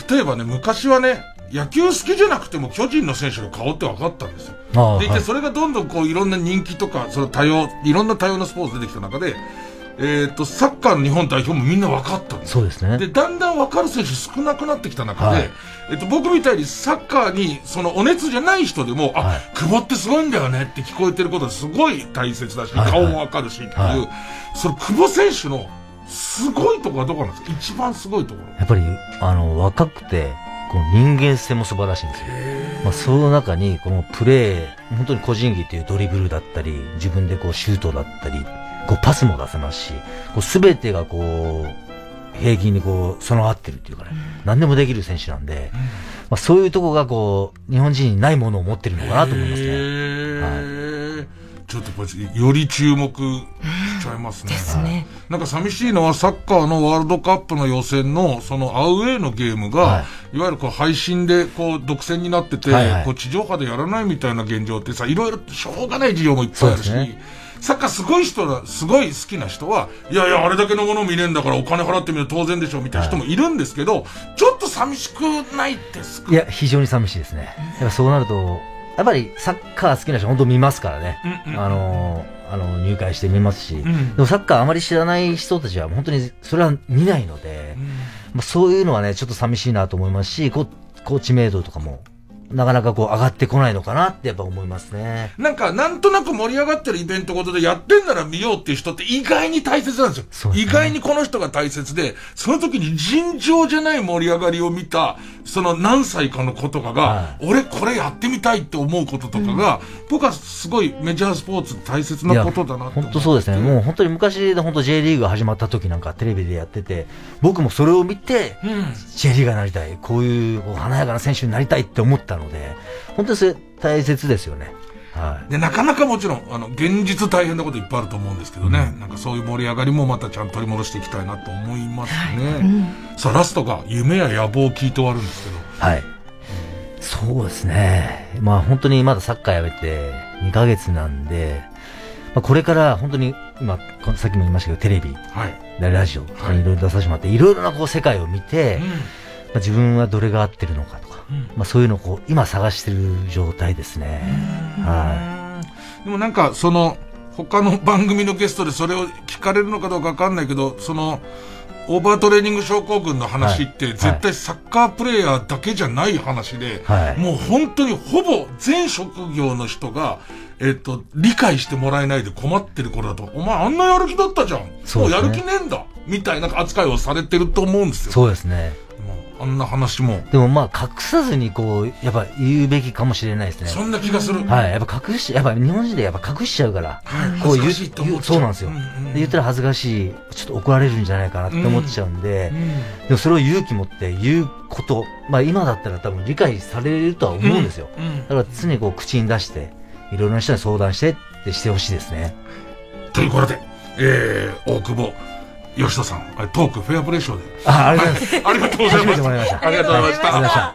例えばね、昔はね、野球好きじゃなくても巨人の選手の顔って分かったんですよ。でいて、それがどんどんこういろんな人気とか、その多様、いろんな多様なスポーツ出てきた中で、えっと、サッカーの日本代表もみんな分かったんです。 そうですね。 で、だんだん分かる選手少なくなってきた中で、はい、えっと、僕みたいにサッカーに、そのお熱じゃない人でも、あ、はい、久保ってすごいんだよねって聞こえてることすごい大切だし、はい、顔も分かるしっていう、はい、その久保選手のすごいところはどこなんですか？一番すごいところ。 やっぱり、あの、若くて、この人間性も素晴らしいんですよ。まあ、その中に、このプレー、本当に個人技っていうドリブルだったり、自分でこうシュートだったり、こうパスも出せますし、こう全てがこう、平均にこう、備わってるっていうかね、うん、何でもできる選手なんで、うん、まあ、そういうとこがこう、日本人にないものを持ってるのかなと思いますね。はい、 ちょっとやっぱりより注目しちゃいますね。ですね。なんか寂しいのはサッカーのワールドカップの予選のそのアウェーのゲームが、はい、いわゆるこう配信でこう独占になってて、はいはい、こう地上波でやらないみたいな現状ってさ、いろいろしょうがない事情もいっぱいあるし、ね、サッカーすごい人だ、すごい好きな人は、いやいやあれだけのもの見れんだからお金払ってみると当然でしょみたいな人もいるんですけど、はい、ちょっと寂しくないですか？ いや、非常に寂しいですね。やっぱそうなると、やっぱりサッカー好きな人本当見ますからね。うんうん、あのー、あの、入会して見ますし、うん、でもサッカーあまり知らない人たちは本当にそれは見ないので、うん、まあ、そういうのはね、ちょっと寂しいなと思いますし、こう、知名度とかも、なかなかこう上がってこないのかなってやっぱ思いますね。 なんか、なんとなく盛り上がってるイベントごとでやってんなら見ようっていう人って意外に大切なんですよ。そうですね。意外にこの人が大切で、その時に尋常じゃない盛り上がりを見た、その何歳かの子とかが、はい、俺これやってみたいって思うこととかが、うん、僕はすごいメジャースポーツ大切なことだなって。 本当そうですね。もう本当に昔で本当 J リーグが始まった時なんかテレビでやってて、僕もそれを見て、うん、J リーガーになりたい、こういうこう華やかな選手になりたいって思ったので、本当にそれ大切ですよね。はい。 で、なかなかもちろん、あの、現実大変なこといっぱいあると思うんですけどね。うん、なんかそういう盛り上がりもまたちゃんと取り戻していきたいなと思いますね。はい、うん、さあ、ラストが夢や野望を聞いて終わるんですけど。 はい。そうですね。まあ本当にまだサッカーやめてにかげつなんで、まあ、これから本当に今、さっきも言いましたけど、テレビ、はい、ラジオとかいろいろ出させてもらって、いろいろなこう世界を見て、うん、まあ、自分はどれが合ってるのかとか、うん、まあそういうのをこう今探してる状態ですね。はい。でもなんかその他の番組のゲストでそれを聞かれるのかどうかわかんないけど、そのオーバートレーニング症候群の話って絶対サッカープレイヤーだけじゃない話で、はい、もう本当にほぼ全職業の人がえっと理解してもらえないで困ってる頃だと、お前あんなやる気だったじゃん、そう、ね、もうやる気ねえんだみたいな扱いをされてると思うんですよ。 そうですね。 あんな話も。 でもまあ隠さずにこう、やっぱ言うべきかもしれないですね。 そんな気がする。 はい。やっぱ隠し、やっぱ日本人でやっぱ隠しちゃうから。はい。こう言う、言うそうなんですよ、うんうん。で言ったら恥ずかしい、ちょっと怒られるんじゃないかなって思っちゃうんで、うんうん、でもそれを勇気持って言うこと、まあ今だったら多分理解されるとは思うんですよ。うんうん、だから常にこう口に出して、いろいろな人に相談してってしてほしいですね。 ということで、えー、大久保吉田さん、トークフェアプレーショーで。 あ、ありがとうございます。 ありがとうございました。 ありがとうございました。ありがとうございました。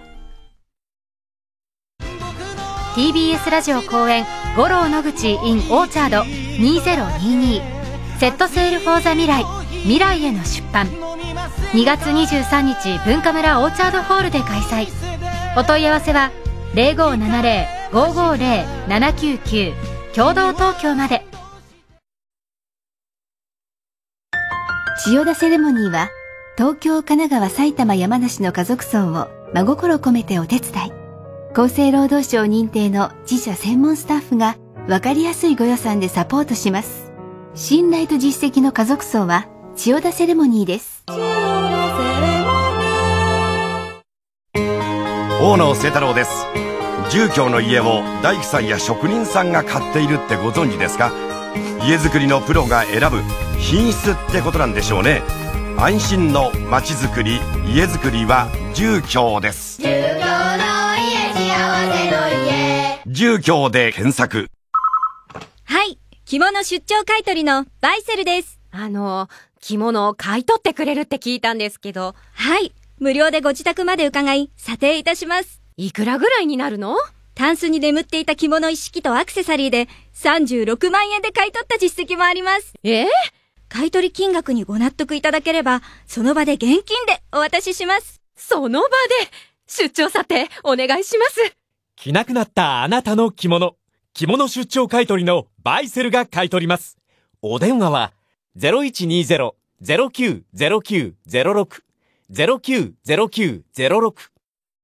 ティービーエス ラジオ公演、五郎野口 in オーチャードにせんにじゅうにセットセールフォーザ未来。 未来への出版。にがつにじゅうさんにち文化村オーチャードホールで開催。お問い合わせは ゼロごーななゼロ ごーごーゼロ ななきゅうきゅう 共同東京まで。 千代田セレモニーは東京、神奈川、埼玉、山梨の家族葬を真心込めてお手伝い。厚生労働省認定の自社専門スタッフが分かりやすいご予算でサポートします。信頼と実績の家族葬は千代田セレモニーです。 大野清太郎です。住居の家を大工さんや職人さんが買っているってご存知ですか？家づくりのプロが選ぶ品質ってことなんでしょうね。安心の街づくり、家づくりは住居です。住居の家、幸せの家。住居で検索。 はい、着物出張買取のバイセルです。 あの、着物を買い取ってくれるって聞いたんですけど。 はい、無料でご自宅まで伺い、査定いたします。 いくらぐらいになるの？ タンスに眠っていた着物一式とアクセサリーでさんじゅうろくまんえんで買い取った実績もあります。 えー、 買取金額にご納得いただければ、その場で現金でお渡しします。 その場で出張査定お願いします。 着なくなったあなたの着物、着物出張買取のバイセルが買い取ります。お電話は ゼロいちにゼロ ゼロきゅう ゼロきゅう ゼロろく ゼロきゅう ゼロきゅう ゼロろく。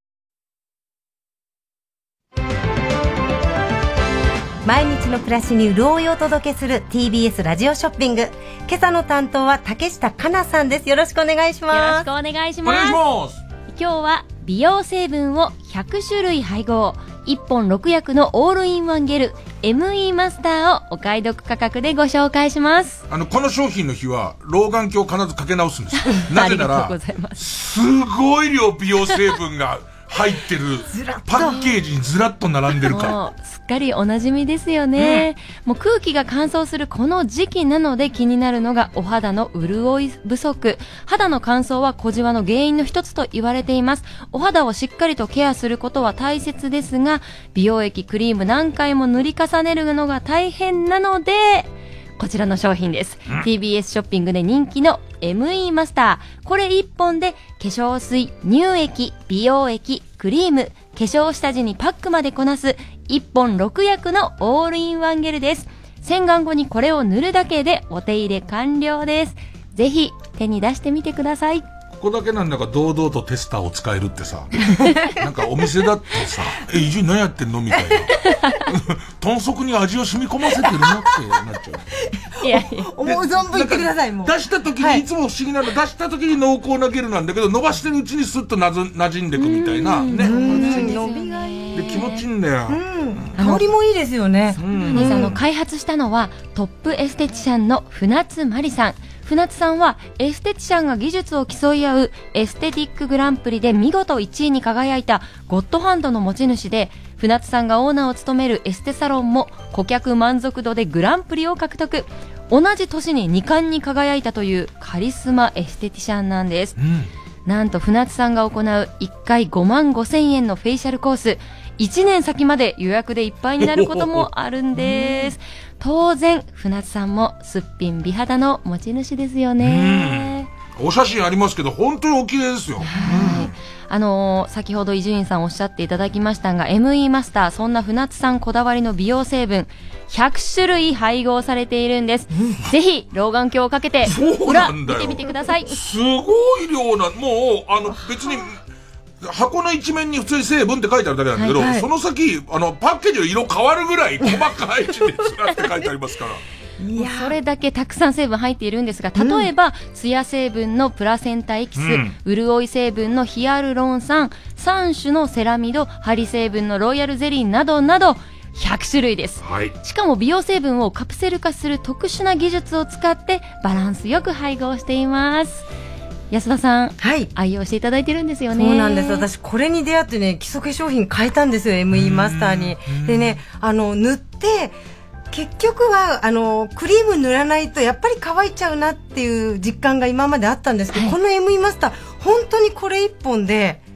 毎日の暮らしに潤いをお届けする ティービーエス ラジオショッピング。今朝の担当は竹下香奈さんです。よろしくお願いします。 よろしくお願いします。 お願いします。 今日は美容成分をひゃくしゅるい配合、いっぽんろくやくのオールインワンゲル エムイー マスターをお買い得価格でご紹介します。 あの、この商品の日は老眼鏡を必ずかけ直すんですよ。なぜなら、すごい量美容成分が入ってるパッケージにずらっと並んでるからもうすっかりおなじみですよね、うん、もう空気が乾燥するこの時期なので気になるのがお肌の潤い不足。肌の乾燥は小じわの原因の一つと言われています。お肌をしっかりとケアすることは大切ですが、美容液クリーム何回も塗り重ねるのが大変なのでこちらの商品です、うん、ティービーエス ショッピングで人気の エムイー マスター。これいっぽんで化粧水、乳液、美容液、クリーム、化粧下地にパックまでこなすいっぽんろくやくのオールインワンゲルです。洗顔後にこれを塗るだけでお手入れ完了です。ぜひ手に出してみてください。 ここだけなんだか堂々とテスターを使えるってさなんかお店だとさえ伊集院何やってんのみたいな豚足に味を染み込ませてるのってなっちゃう。 いやいや思う存分言ってください。もう出した時にいつも不思議なの、はい、出した時に濃厚なゲルなんだけど伸ばしてるうちにスッとなず馴染んでくみたいなね。 伸びがいいで気持ちいいんだよ。 香りもいいですよね。 あの開発したのはトップエステティシャンの船津真理さん。船津さんはエステティシャンが技術を競い合うエステティックグランプリで見事いちいに輝いたゴッドハンドの持ち主で、船津さんがオーナーを務めるエステサロンも顧客満足度でグランプリを獲得。同じ年ににかんに輝いたというカリスマエステティシャンなんです、うん、なんと船津さんが行ういっかいごまんごせんえんのフェイシャルコース、いちねん先まで予約でいっぱいになることもあるんです。当然船津さんもすっぴん美肌の持ち主ですよね。 お写真ありますけど本当にお綺麗ですよ。 あのー、先ほど伊集院さんおっしゃっていただきましたが エムイー マスター、そんな船津さんこだわりの美容成分ひゃくしゅるい配合されているんです、うん、ぜひ老眼鏡をかけて裏見てみてください。 すごい量な、もうあの別に箱の一面に普通に成分って書いてあるだけなんだけど、はいはい、その先あのパッケージの色変わるぐらい細かい字でつらって書いてありますからいやそれだけたくさん成分入っているんですが、例えば、うん、ツヤ成分のプラセンタエキス、うん、潤い成分のヒアルロン酸、さん種のセラミド、ハリ成分のロイヤルゼリーなどなどひゃくしゅるいです、はい、しかも美容成分をカプセル化する特殊な技術を使ってバランスよく配合しています。安田さん、はい、愛用していただいてるんですよね。 そうなんです。私これに出会ってね、基礎化粧品変えたんですよ、 エムイー マスターに。でね、あの塗って結局はあのクリーム塗らないとやっぱり乾いちゃうなっていう実感が今まであったんですけど、はい、この エムイー マスター本当にこれ一本で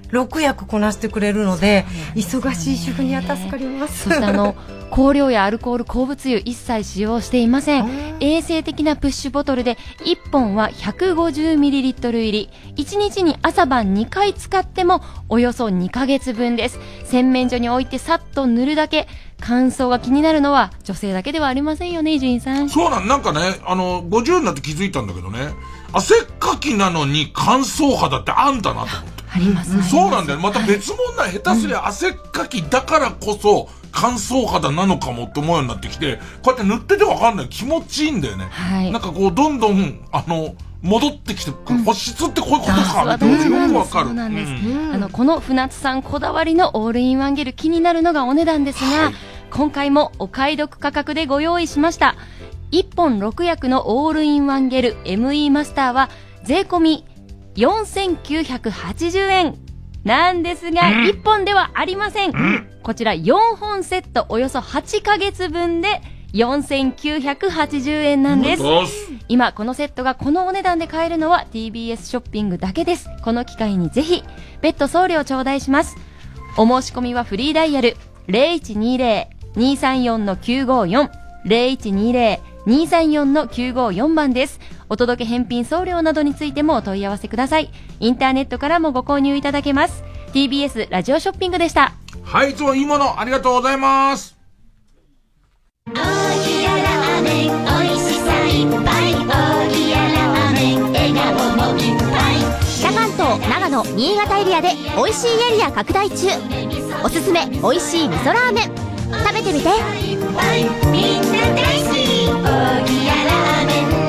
ろく役こなしてくれるので、忙しい主婦には助かります。 そしてあの香料やアルコール、鉱物油一切使用していません。衛生的なプッシュボトルでいっぽんは ひゃくごじゅうミリリットル 入り、いちにちに朝晩にかい使ってもおよそにかげつぶんです。洗面所に置いてさっと塗るだけ。乾燥が気になるのは女性だけではありませんよね、伊集院さん。 そうなん、なんかね、あのごじゅうになって気づいたんだけどね、汗っかきなのに乾燥肌ってあんだなと思って。 ありますね。 そうなんだよ。また別問題、下手すりゃ汗っかきだからこそ乾燥肌なのかもって思うようになってきて、こうやって塗っててわかんない。気持ちいいんだよね。 はい。 なんかこうどんどんあの戻ってきて、保湿ってこういうことかってよくわかる。 そうなんです。あのこの船津さんこだわりのオールインワンゲル、気になるのがお値段ですが、はい、今回もお買い得価格でご用意しました。いっぽんろく役のオールインワンゲル エムイー マスターは税込みよんせんきゅうひゃくはちじゅうえんなんですが、うん、いっぽんではありません、うん、こちらよんほんセットおよそはちかげつぶんでよんせんきゅうひゃくはちじゅうえんなんです。今このセットがこのお値段で買えるのは ティービーエス ショッピングだけです。この機会にぜひ別途送料頂戴します。お申し込みはフリーダイヤル ゼロいちにゼロ にさんよん きゅうごよん ゼロいちにゼロ にさんよん きゅうごよん 番です。お届け返品送料などについてもお問い合わせください。インターネットからもご購入いただけます。 ティービーエス ラジオショッピングでした。 はい、いつもいいものありがとうございます。 おぎやラーメンおいしさいっぱい、おぎやラーメン笑顔もいっぱい。 北関東、長野、新潟エリアでおいしいエリア拡大中。おすすめおいしい味噌ラーメン食べてみて。 みんな大好きおぎやラーメン。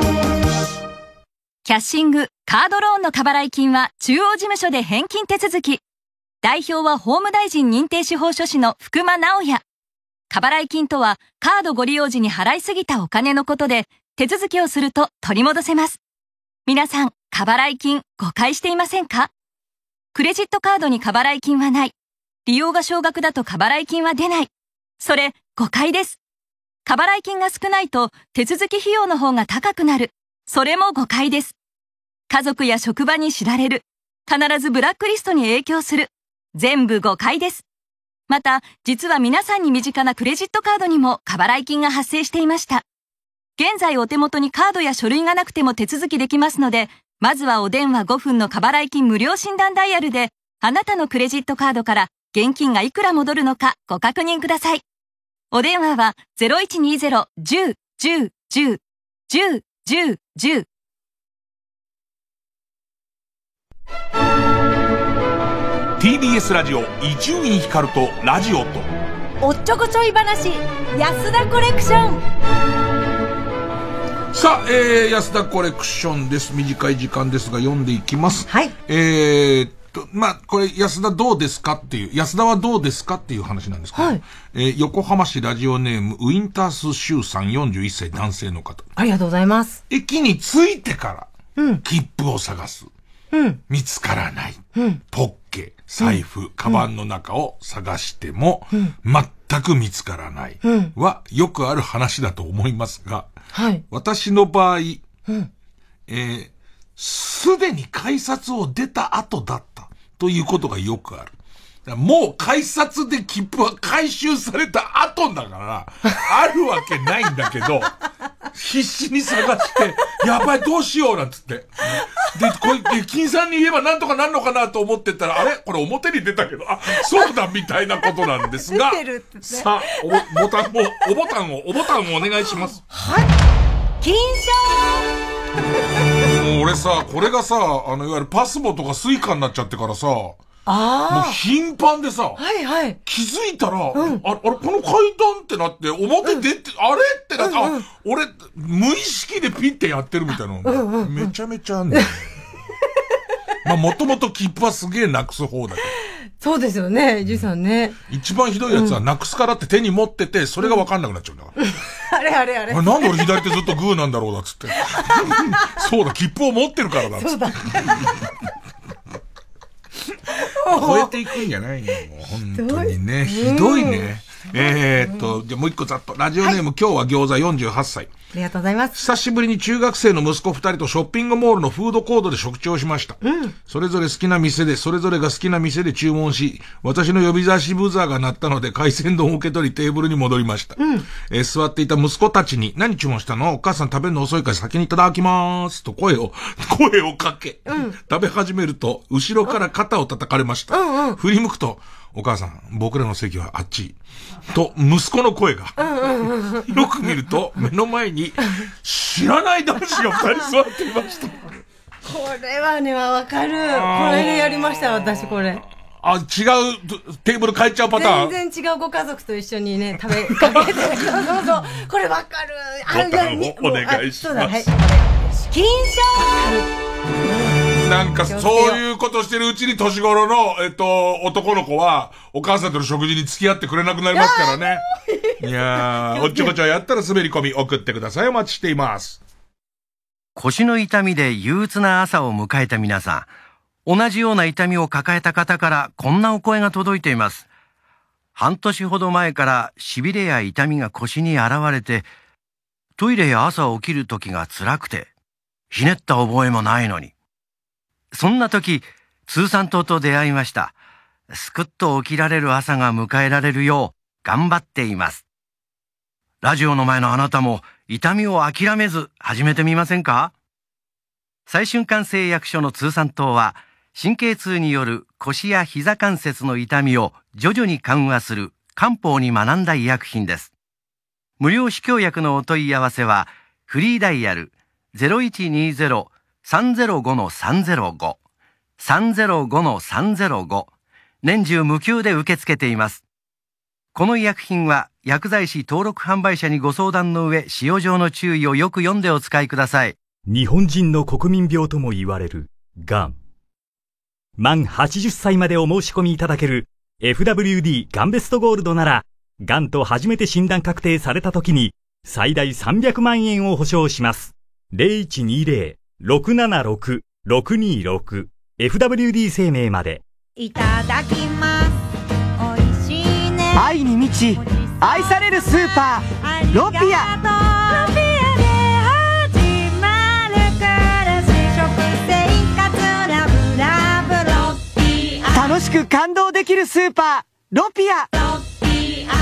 キャッシング、カードローンの過払い金は中央事務所で返金手続き。代表は法務大臣認定司法書士の福間直也。過払い金とはカードご利用時に払いすぎたお金のことで、手続きをすると取り戻せます。皆さん、過払い金誤解していませんか？クレジットカードに過払い金はない。利用が少額だと過払い金は出ない。それ誤解です。過払い金が少ないと手続き費用の方が高くなる。それも誤解です。家族や職場に知られる。必ずブラックリストに影響する。全部誤解です。また、実は皆さんに身近なクレジットカードにも過払い金が発生していました。現在お手元にカードや書類がなくても手続きできますので、まずはお電話ごふんの過払い金無料診断ダイヤルで、あなたのクレジットカードから現金がいくら戻るのかご確認ください。お電話は ゼロいちにゼロ いちゼロ いちゼロ いちゼロ いちゼロ いちゼロ いちゼロ。 ティービーエス ラジオ伊集院光とラジオとおっちょこちょい話安田コレクション。 さあ、えー、安田コレクションです。短い時間ですが読んでいきます。 はい。 えーっと、まあ、これ安田どうですかっていう、安田はどうですかっていう話なんですけど、はい、えー、横浜市ラジオネームウィンタースシューさんよんじゅういっさい男性の方。 ありがとうございます。 駅に着いてから、うん、切符を探す。 うん。 見つからない。 うん。 ポッケ、財布、うん、カバンの中を探しても、うん、全く見つからない。うん。は、よくある話だと思いますが、 はい。 私の場合、うん。えー、すでに改札を出た後だったということがよくある。もう改札で切符は回収された後だから、あるわけないんだけど、必死に探して、やばいどうしようなんつって。で、これ、金さんに言えばなんとかなんのかなと思ってたら、あれこれ表に出たけど、あ、そうだみたいなことなんですが、さあ、お、ボタンを、おボタンを、おボタンをお願いします。 はい。金賞もう俺さ、これがさ、あの、いわゆるパスモとかスイカになっちゃってからさ、 ああ。 もう頻繁でさ、 はいはい。 気づいたら、うん、あれ、あれ、この階段ってなって、表出て、うん、あれってなって、うんうん、あ、俺、無意識でピッてやってるみたいなの、うんうんうん、めちゃめちゃあんねん。まあ、もともと切符はすげえなくす方だけど。 そうですよね、じいさんね。 一番ひどいやつは、なくすからって手に持ってて、それがわかんなくなっちゃうんだから。 あれあれあれ。 なんで俺左手ずっとグーなんだろうだっつって。そうだ、切符を持ってるからだっつって。そうだ。超えていくんじゃないよ。本当にね。ひどいね。えーっと、じゃあもう一個ざっと。ラジオネーム、はい、今日は餃子よんじゅうはっさい。 ありがとうございます。 久しぶりに中学生の息子二人とショッピングモールのフードコートで食事をしました。 うん。それぞれ好きな店で、それぞれが好きな店で注文し、私の呼び出しブザーが鳴ったので海鮮丼を受け取りテーブルに戻りました。 うん。 えー、座っていた息子たちに、何注文したの？お母さん食べるの遅いから先にいただきまーす。と声を、声をかけ、うん、食べ始めると、後ろから肩を叩かれました。 うんうん、 振り向くと、お母さん、僕らの席はあっち。と、息子の声が。よく見ると、目の前に、知らない男子が二人座っていました。これはね、わかる。これでやりました、私、これ。 あ、違う、テーブル変えちゃうパターン。 全然違うご家族と一緒にね、食べ、かけてる。そうそうそう。これわかる。 ボタンをお願いします。そうだ、はい。 金賞なんか、そういうことしてるうちに年頃の、えっと、男の子は、お母さんとの食事に付き合ってくれなくなりますからね。いやー、おっちょこちょやったら滑り込み送ってください。お待ちしています。 腰の痛みで憂鬱な朝を迎えた皆さん、同じような痛みを抱えた方からこんなお声が届いています。半年ほど前から痺れや痛みが腰に現れて、トイレや朝起きる時が辛くて、ひねった覚えもないのに。そんな時、通産党と出会いました。すくっと起きられる朝が迎えられるよう頑張っています。ラジオの前のあなたも痛みを諦めず始めてみませんか？再春館製薬所の通産党は、神経痛による腰や膝関節の痛みを徐々に緩和する漢方に学んだ医薬品です。無料試供薬のお問い合わせは、フリーダイヤル ゼロいちにゼロ さんゼロごのさんゼロご さんゼロごのさんゼロご、年中無休で受け付けています。この医薬品は薬剤師登録販売者にご相談の上、使用上の注意をよく読んでお使いください。 日本人の国民病とも言われるがん。満はちじゅっさいまでお申し込みいただける エフダブリューディー がんベストゴールドなら、がんと初めて診断確定された時に最大さんびゃくまんえんを保証します。ゼロいちにゼロ ろくななろく ろくにろく エフダブリューディー 生命まで。 いただきます。おいしいね。 愛に満ち愛されるスーパーロピア。ロピアで始まるから試食生活ラブラブロピア。楽しく感動できるスーパーロピア。ロピア。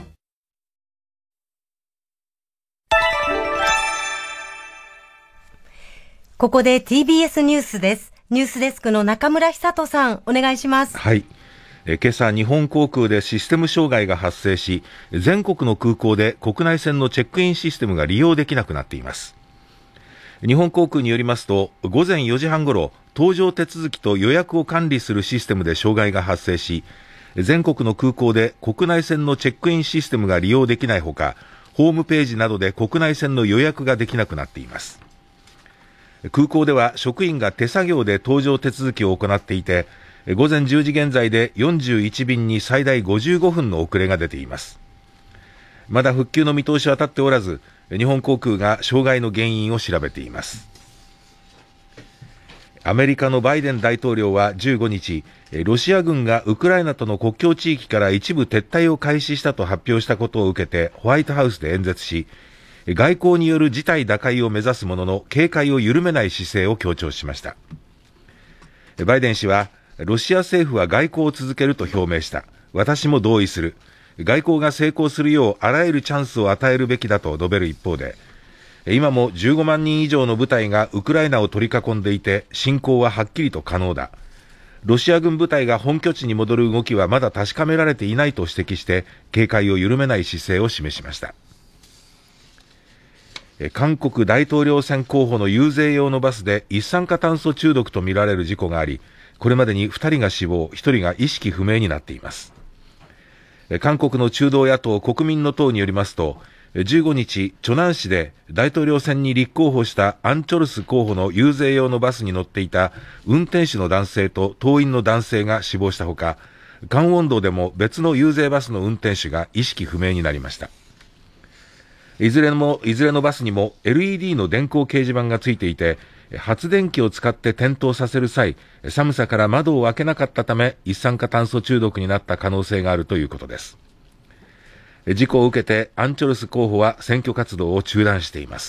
ここで ティービーエス ニュースです。ニュースデスクの中村久人さん、お願いします。 はい。え今朝、日本航空でシステム障害が発生し、全国の空港で国内線のチェックインシステムが利用できなくなっています。日本航空によりますと、午前よじはんごろ、搭乗手続きと予約を管理するシステムで障害が発生し、全国の空港で国内線のチェックインシステムが利用できないほか、ホームページなどで国内線の予約ができなくなっています。空港では職員が手作業で搭乗手続きを行っていて、午前じゅうじ現在でよんじゅういちびんに最大ごじゅうごふんの遅れが出ています。まだ復旧の見通しは立っておらず、日本航空が障害の原因を調べています。アメリカのバイデン大統領はじゅうごにち、ロシア軍がウクライナとの国境地域から一部撤退を開始したと発表したことを受けてホワイトハウスで演説し、外交による事態打開を目指すものの警戒を緩めない姿勢を強調しました。バイデン氏は、ロシア政府は外交を続けると表明した。私も同意する。外交が成功するようあらゆるチャンスを与えるべきだと述べる一方で、今もじゅうごまんにん以上の部隊がウクライナを取り囲んでいて、侵攻ははっきりと可能だ。ロシア軍部隊が本拠地に戻る動きはまだ確かめられていないと指摘して、警戒を緩めない姿勢を示しました。韓国大統領選候補の遊説用のバスで一酸化炭素中毒とみられる事故があり、これまでにふたりが死亡、ひとりが意識不明になっています。韓国の中道野党国民の党によりますと、じゅうごにち、チョナン市で大統領選に立候補したアン・チョルス候補の遊説用のバスに乗っていた運転手の男性と党員の男性が死亡したほか、カンウォン道でも別の遊説バスの運転手が意識不明になりました。いずれも、いずれのバスにも エルイーディー の電光掲示板がついていて、発電機を使って点灯させる際、寒さから窓を開けなかったため、一酸化炭素中毒になった可能性があるということです。 事故を受けてアンチョルス候補は選挙活動を中断しています。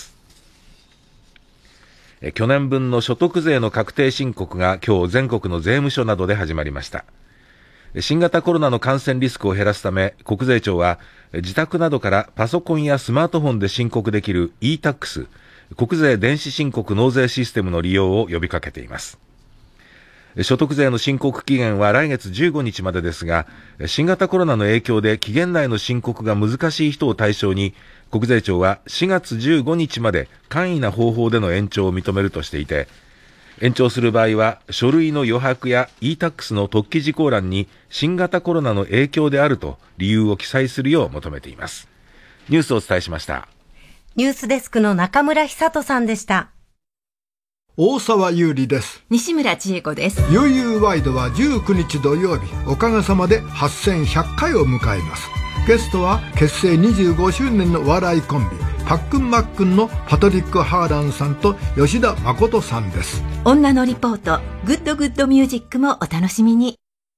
去年分の所得税の確定申告が今日全国の税務署などで始まりました。新型コロナの感染リスクを減らすため、国税庁は自宅などからパソコンやスマートフォンで申告できる イータックス、国税電子申告納税システムの利用を呼びかけています。所得税の申告期限は来月じゅうごにちまでですが、新型コロナの影響で期限内の申告が難しい人を対象に、国税庁はしがつじゅうごにちまで簡易な方法での延長を認めるとしていて、延長する場合は書類の余白や イータックス の特記事項欄に新型コロナの影響であると理由を記載するよう求めています。ニュースをお伝えしました。 ニュースデスクの中村久人さんでした。 大沢優里です。 西村千恵子です。 悠々ワイドはじゅうくにち土曜日、おかげさまではっせんひゃっかいを迎えます。ゲストは結成にじゅうごしゅうねんの笑いコンビ、パックンマックンのパトリック・ハーランさんと吉田誠さんです。 女のリポート、グッドグッドミュージックもお楽しみに。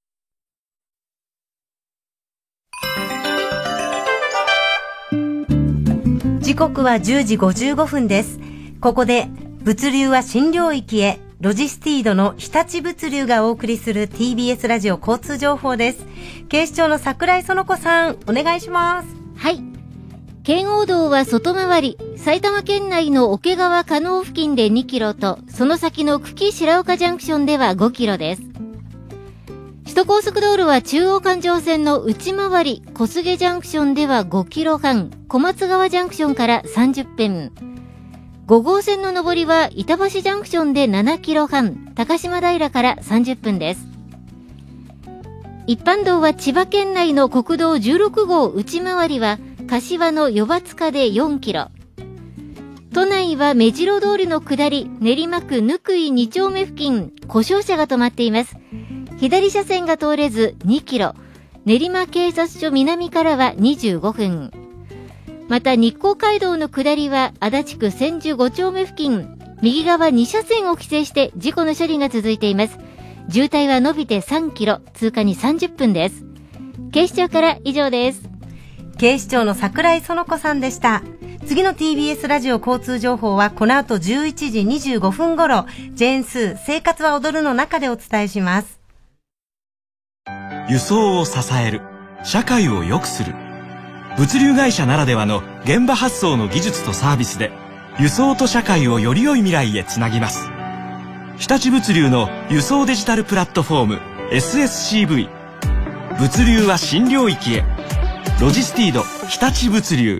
時刻はじゅうじごじゅうごふんです。ここで物流は新領域へ、ロジスティードの日立物流がお送りする ティービーエス ラジオ交通情報です。警視庁の桜井園子さん、お願いします。 はい。圏央道は外回り、埼玉県内の桶川加納付近でにキロと、その先の久喜白岡ジャンクションではごキロです。首都高速道路は中央環状線の内回り、小菅ジャンクションではごキロはん、小松川ジャンクションからさんじゅっぷん。ご号線の上りは板橋ジャンクションでななキロはん、高島平からさんじゅっぷんです。一般道は千葉県内の国道じゅうろくごう内回りは柏の与馬塚でよんキロ。都内は目白通りの下り練馬区貫井に丁目付近、故障車が止まっています。左車線が通れずにキロ。練馬警察署南からはにじゅうごふん。また日光街道の下りは足立区千住ご丁目付近、右側に車線を規制して事故の処理が続いています。渋滞は伸びてさんキロ、通過にさんじゅっぷんです。警視庁から以上です。 警視庁の桜井園子さんでした。次の ティービーエス ラジオ交通情報はこの後じゅういちじにじゅうごふん頃、ジェーンスー生活は踊るの中でお伝えします。 輸送を支える、社会を良くする。物流会社ならではの現場発送の技術とサービスで輸送と社会をより良い未来へつなぎます。日立物流の輸送デジタルプラットフォーム エスエスシーブイ。 物流は新領域へ。ロジスティード日立物流。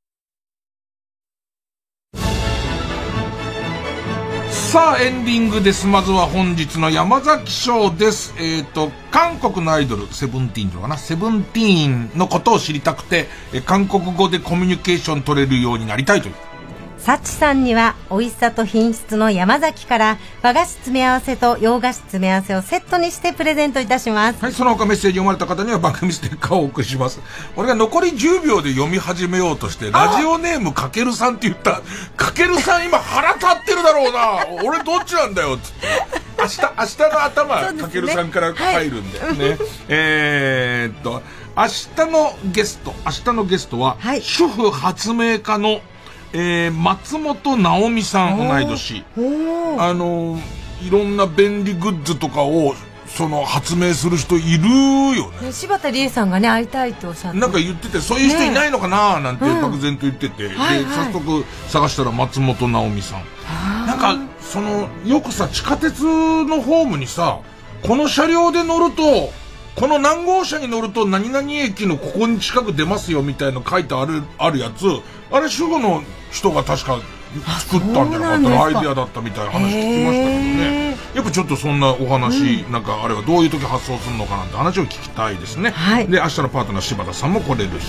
さあエンディングです。まずは本日の山崎賞です。えっと韓国のアイドルセブンティーンとかなセブンティーンのことを知りたくて、え韓国語でコミュニケーション取れるようになりたいという。 サチさんには美味しさと品質の山崎から和菓子詰め合わせと洋菓子詰め合わせをセットにしてプレゼントいたします。 はい、その他メッセージ読まれた方には番組ステッカーをお送りします。俺が残りじゅうびょうで読み始めようとしてラジオネームかけるさんって言った。かけるさん今腹立ってるだろうな。俺どっちなんだよっつって。明日明日の頭かけるさんから入るんで、はい、ね。えーっと明日のゲスト明日のゲストは、はい、主婦発明家のえー、松本直美さん、同い年。あのいろんな便利グッズとかをその発明する人いるよね。 柴田理恵さんがね会いたいとおっしゃってなんか言ってて、そういう人いないのかななんて漠然と言ってて、うん、で、はいはい、早速探したら松本直美さん。なんかそのよくさ地下鉄のホームにさ、この車両で乗るとこの何号車に乗ると何々駅のここに近く出ますよみたいな書いてあるあるやつ、あれ主婦の人が確か作ったんじゃなかったらアイデアだったみたいな話聞きましたけどね。やっぱちょっとそんなお話、うん、なんかあれはどういう時発送するのかなんて話を聞きたいですね。はい、で明日のパートナー柴田さんも来れる日です。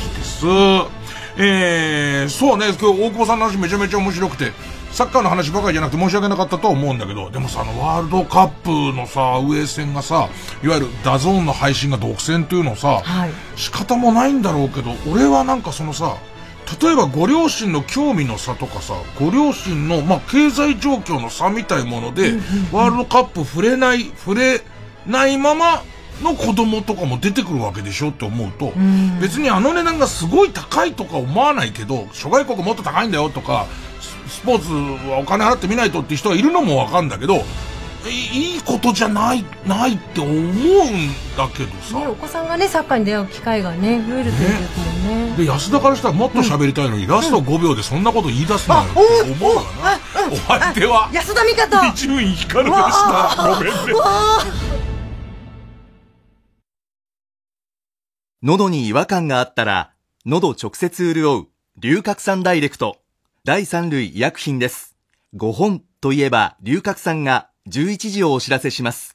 えー、そうね、今日大久保さんの話めちゃめちゃ面白くて、サッカーの話ばかりじゃなくて申し訳なかったとは思うんだけど、でもさ、あのワールドカップのさアウェー戦がさ、いわゆるダゾーンの配信が独占というのさ、はい、仕方もないんだろうけど、俺はなんかそのさ、例えばご両親の興味の差とかさ、ご両親のまあ経済状況の差みたいもので、うんうんうん、ワールドカップ触れない触れないままの子供とかも出てくるわけでしょって思うと、別にあの値段がすごい高いとか思わないけど、諸外国もっと高いんだよとか、スポーツはお金払って見ないとって人がいるのもわかるんだけど、いいことじゃないないって思うんだけどさ、 ね、お子さんがねサッカーに出会う機会がね増えるといいですもんね。 で安田からしたらもっと喋りたいのに、うん、ラストごびょうでそんなこと言い出すなよって思うわな。お相手は安田美香と伊集院光でした。ごめんね。 喉に違和感があったら喉直接潤う龍角散ダイレクトだいさん類医薬品です。ごほんといえば龍角散がじゅういちじをお知らせします。